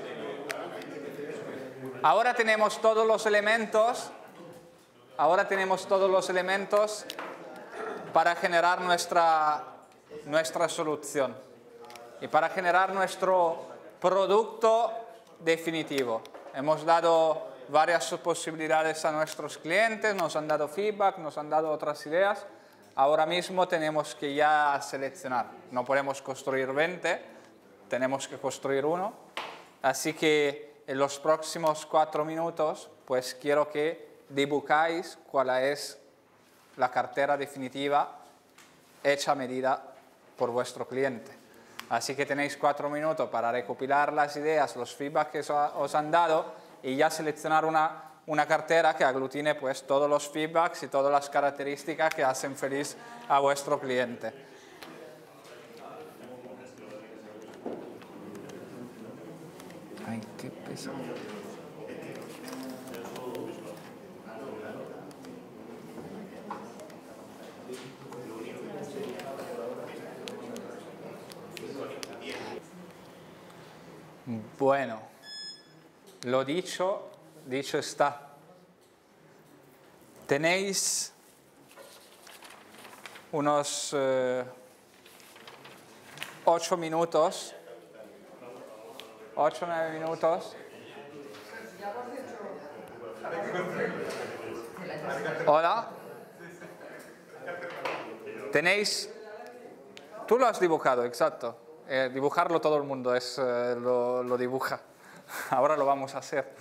[SPEAKER 1] ahora tenemos todos los elementos, ahora tenemos todos los elementos para generar nuestra, nuestra solución y para generar nuestro producto definitivo. Hemos dado varias posibilidades a nuestros clientes, nos han dado feedback, nos han dado otras ideas. Ahora mismo tenemos que ya seleccionar. No podemos construir veinte, tenemos que construir uno. Así que en los próximos cuatro minutos, pues quiero que dibujáis cuál es la cartera definitiva hecha a medida por vuestro cliente. Así que tenéis cuatro minutos para recopilar las ideas, los feedback que os han dado y ya seleccionar una, una cartera que aglutine pues todos los feedbacks y todas las características que hacen feliz a vuestro cliente. Ay, qué pesado. Bueno, lo dicho, dicho está. Tenéis unos eh, ocho minutos, ocho o nueve minutos. Hola. Tenéis, tú lo has dibujado, exacto. Eh, dibujarlo todo el mundo es, eh, lo, lo dibuja. Ahora lo vamos a hacer.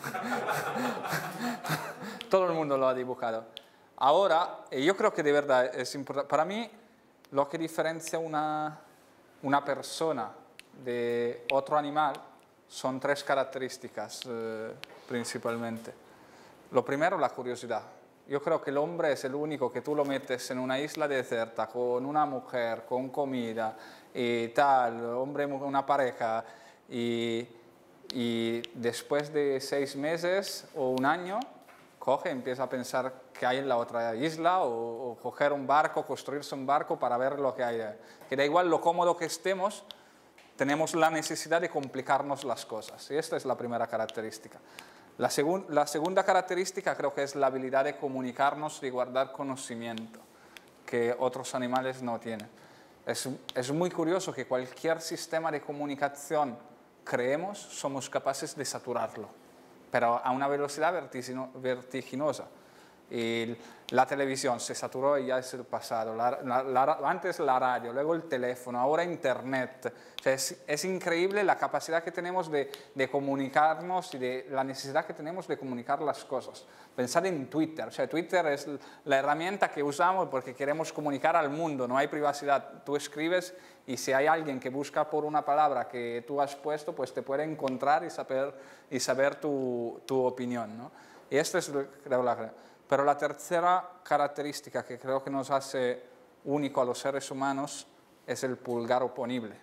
[SPEAKER 1] Todo el mundo lo ha dibujado. Ahora, eh, yo creo que de verdad es importante. Para mí, lo que diferencia una, una persona de otro animal son tres características eh, principalmente. Lo primero, la curiosidad. Yo creo que el hombre es el único que tú lo metes en una isla desierta con una mujer, con comida y tal, hombre, una pareja, y, y después de seis meses o un año, coge y empieza a pensar qué hay en la otra isla o, o coger un barco, construirse un barco para ver lo que hay. Que da igual lo cómodo que estemos, tenemos la necesidad de complicarnos las cosas. Y esta es la primera característica. La, segun, la segunda característica creo que es la habilidad de comunicarnos y guardar conocimiento, que otros animales no tienen. Es, es muy curioso que cualquier sistema de comunicación creemos, somos capaces de saturarlo, pero a una velocidad vertiginosa. Y la televisión se saturó y ya es el pasado. La, la, la, antes la radio, luego el teléfono, ahora internet. O sea, es, es increíble la capacidad que tenemos de, de comunicarnos y de la necesidad que tenemos de comunicar las cosas. Pensad en Twitter. O sea, Twitter es la herramienta que usamos porque queremos comunicar al mundo. No hay privacidad. Tú escribes y si hay alguien que busca por una palabra que tú has puesto, pues te puede encontrar y saber, y saber tu, tu opinión, ¿no? Y esto es, creo, la... Pero la tercera característica que creo que nos hace único a los seres humanos es el pulgar oponible.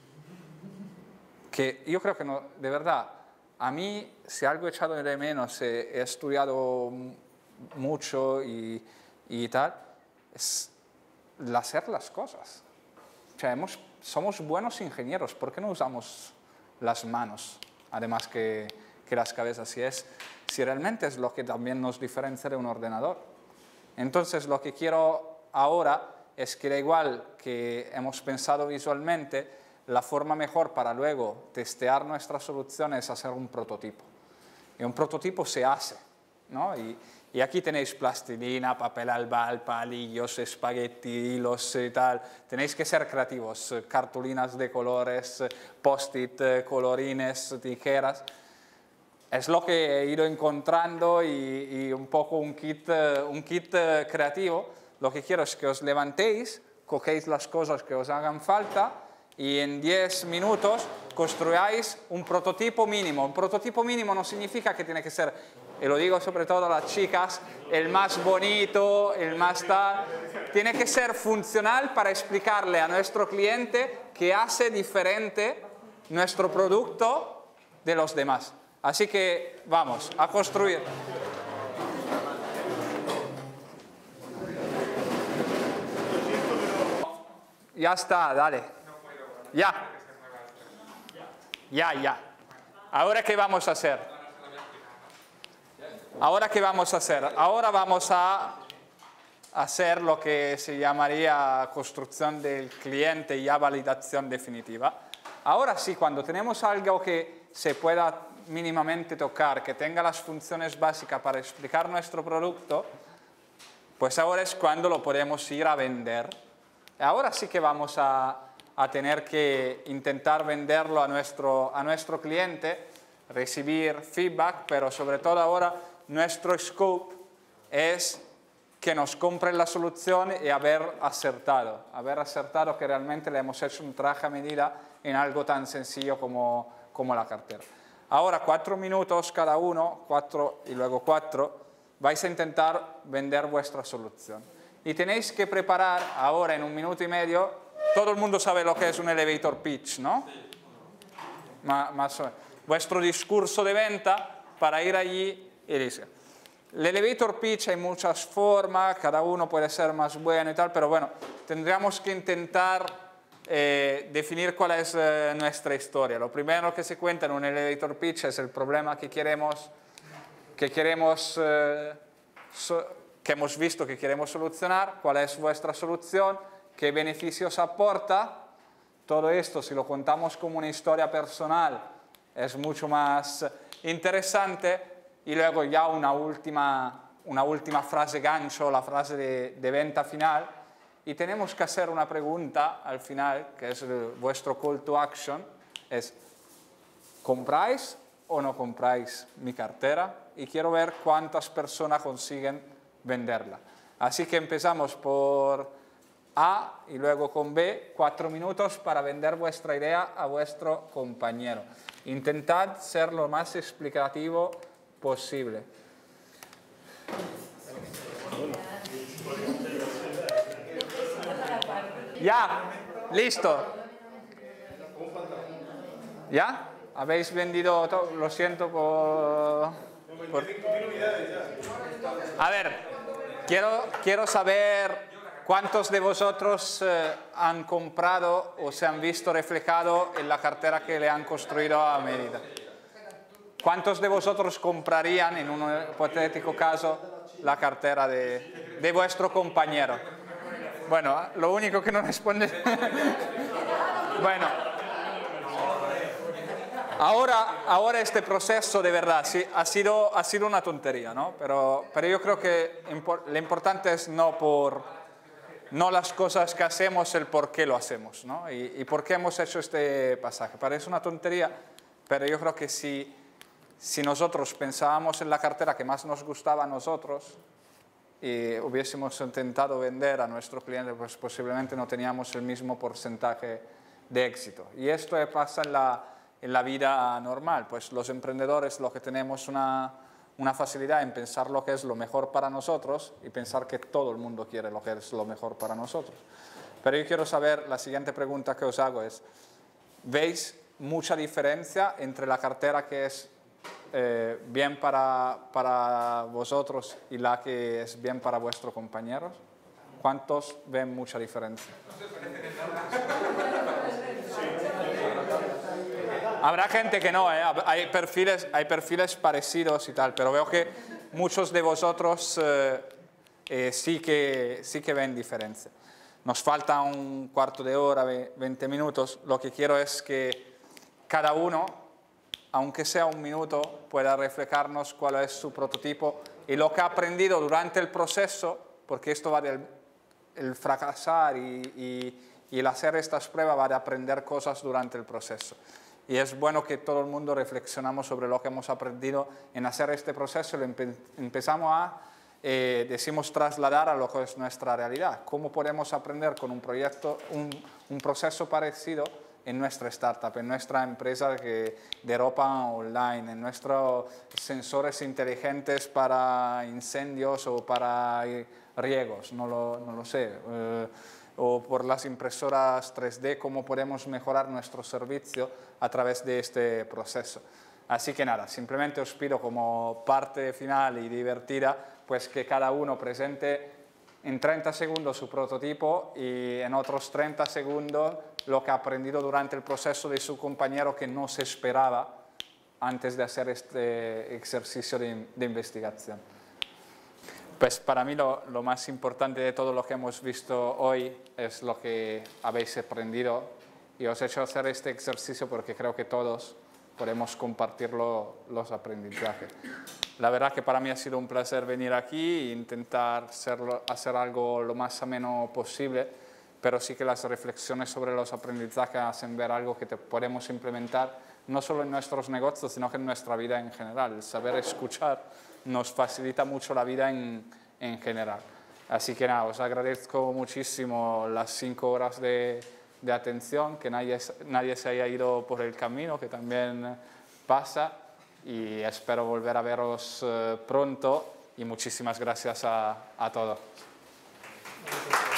[SPEAKER 1] Que yo creo que, no, de verdad, a mí, si algo he echado de menos, he, he estudiado mucho y, y tal, es el hacer las cosas. O sea, hemos, somos buenos ingenieros, ¿por qué no usamos las manos? Además que, que las cabezas, si es... si realmente es lo que también nos diferencia de un ordenador. Entonces, lo que quiero ahora es que, da igual que hemos pensado visualmente, la forma mejor para luego testear nuestras soluciones es hacer un prototipo. Y un prototipo se hace, ¿no? Y, y aquí tenéis plastilina, papel albal, palillos, espagueti, hilos y tal. Tenéis que ser creativos, cartulinas de colores, post-it, colorines, tijeras. Es lo que he ido encontrando y, y un poco un kit, un kit creativo. Lo que quiero es que os levantéis, cogéis las cosas que os hagan falta y en diez minutos construyáis un prototipo mínimo. Un prototipo mínimo no significa que tiene que ser, y lo digo sobre todo a las chicas, el más bonito, el más tal. Tiene que ser funcional para explicarle a nuestro cliente qué hace diferente nuestro producto de los demás. Así que vamos a construir. Ya está, dale. Ya. Ya, ya. Ahora, ¿qué vamos a hacer? Ahora, ¿qué vamos a hacer? Ahora vamos a hacer lo que se llamaría construcción del cliente y ya validación definitiva. Ahora sí, cuando tenemos algo que se pueda mínimamente tocar, que tenga las funciones básicas para explicar nuestro producto, pues ahora es cuando lo podemos ir a vender. Ahora sí que vamos a, a tener que intentar venderlo a nuestro, a nuestro cliente, recibir feedback, pero sobre todo ahora nuestro scope es que nos compren la solución y haber acertado, haber acertado que realmente le hemos hecho un traje a medida en algo tan sencillo como, como la cartera. Ahora, cuatro minutos cada uno, cuatro y luego cuatro, vais a intentar vender vuestra solución. Y tenéis que preparar ahora en un minuto y medio, todo el mundo sabe lo que es un elevator pitch, ¿no? Ma, más o menos. Vuestro discurso de venta para ir allí y decir. El elevator pitch hay muchas formas, cada uno puede ser más bueno y tal, pero bueno, tendríamos que intentar eh, definir cuál es eh, nuestra historia. Lo primero que se cuenta en un elevator pitch es el problema que queremos, que queremos, eh, so, que hemos visto que queremos solucionar, cuál es vuestra solución, qué beneficios aporta. Todo esto, si lo contamos como una historia personal, es mucho más interesante. Y luego ya una última, una última frase gancho, la frase de, de venta final. Y tenemos que hacer una pregunta al final, que es el, vuestro call to action. Es, ¿compráis o no compráis mi cartera? Y quiero ver cuántas personas consiguen venderla. Así que empezamos por A y luego con B, cuatro minutos para vender vuestra idea a vuestro compañero. Intentad ser lo más explicativo posible. Ya, listo. ¿Ya? ¿Habéis vendido todo? Lo siento por... por... A ver, quiero, quiero saber cuántos de vosotros eh, han comprado o se han visto reflejado en la cartera que le han construido a medida. ¿Cuántos de vosotros comprarían, en un hipotético caso, la cartera de, de vuestro compañero? Bueno, lo único que no responde... Bueno, ahora, ahora este proceso de verdad sí, ha, sido, ha sido una tontería, ¿no? Pero, pero yo creo que impor, lo importante es no, por, no las cosas que hacemos, el por qué lo hacemos, ¿no? Y, y por qué hhemos hecho este pasaje. Parece una tontería, pero yo creo que si... Si nosotros pensábamos en la cartera que más nos gustaba a nosotros y hubiésemos intentado vender a nuestro cliente, pues posiblemente no teníamos el mismo porcentaje de éxito. Y esto pasa en la, en la vida normal. Pues los emprendedores lo que tenemos una, una facilidad en pensar lo que es lo mejor para nosotros y pensar que todo el mundo quiere lo que es lo mejor para nosotros. Pero yo quiero saber, la siguiente pregunta que os hago es, ¿veis mucha diferencia entre la cartera que es Eh, bien para, para vosotros y la que es bien para vuestros compañeros? ¿Cuántos ven mucha diferencia? Habrá gente que no, ¿eh? hay, perfiles, hay perfiles parecidos y tal, pero veo que muchos de vosotros eh, eh, sí, que, sí que ven diferencia. Nos falta un cuarto de hora, veinte minutos. Lo que quiero es que cada uno, aunque sea un minuto, pueda reflejarnos cuál es su prototipo y lo que ha aprendido durante el proceso, porque esto va del el fracasar y, y, y el hacer estas pruebas va de aprender cosas durante el proceso. Y es bueno que todo el mundo reflexionamos sobre lo que hemos aprendido en hacer este proceso y lo empe empezamos a, eh, decimos, trasladar a lo que es nuestra realidad. ¿Cómo podemos aprender con un proyecto, un, un proceso parecido en nuestra startup, en nuestra empresa que, de ropa online, en nuestros sensores inteligentes para incendios o para riegos, no lo, no lo sé, eh, o por las impresoras tres D, cómo podemos mejorar nuestro servicio a través de este proceso. Así que nada, simplemente os pido como parte final y divertida, pues que cada uno presente en treinta segundos su prototipo y en otros treinta segundos lo que ha aprendido durante el proceso de su compañero que no se esperaba antes de hacer este ejercicio de, de investigación. Pues para mí lo, lo más importante de todo lo que hemos visto hoy es lo que habéis aprendido y os he hecho hacer este ejercicio porque creo que todos podemos compartir lo, los aprendizajes. La verdad que para mí ha sido un placer venir aquí e intentar hacerlo, hacer algo lo más ameno posible, pero sí que las reflexiones sobre los aprendizajes hacen ver algo que te podemos implementar no solo en nuestros negocios, sino que en nuestra vida en general. El saber escuchar nos facilita mucho la vida en, en general. Así que nada, os agradezco muchísimo las cinco horas de, de atención, que nadie, nadie se haya ido por el camino, que también pasa, y espero volver a veros eh, pronto y muchísimas gracias a, a todos.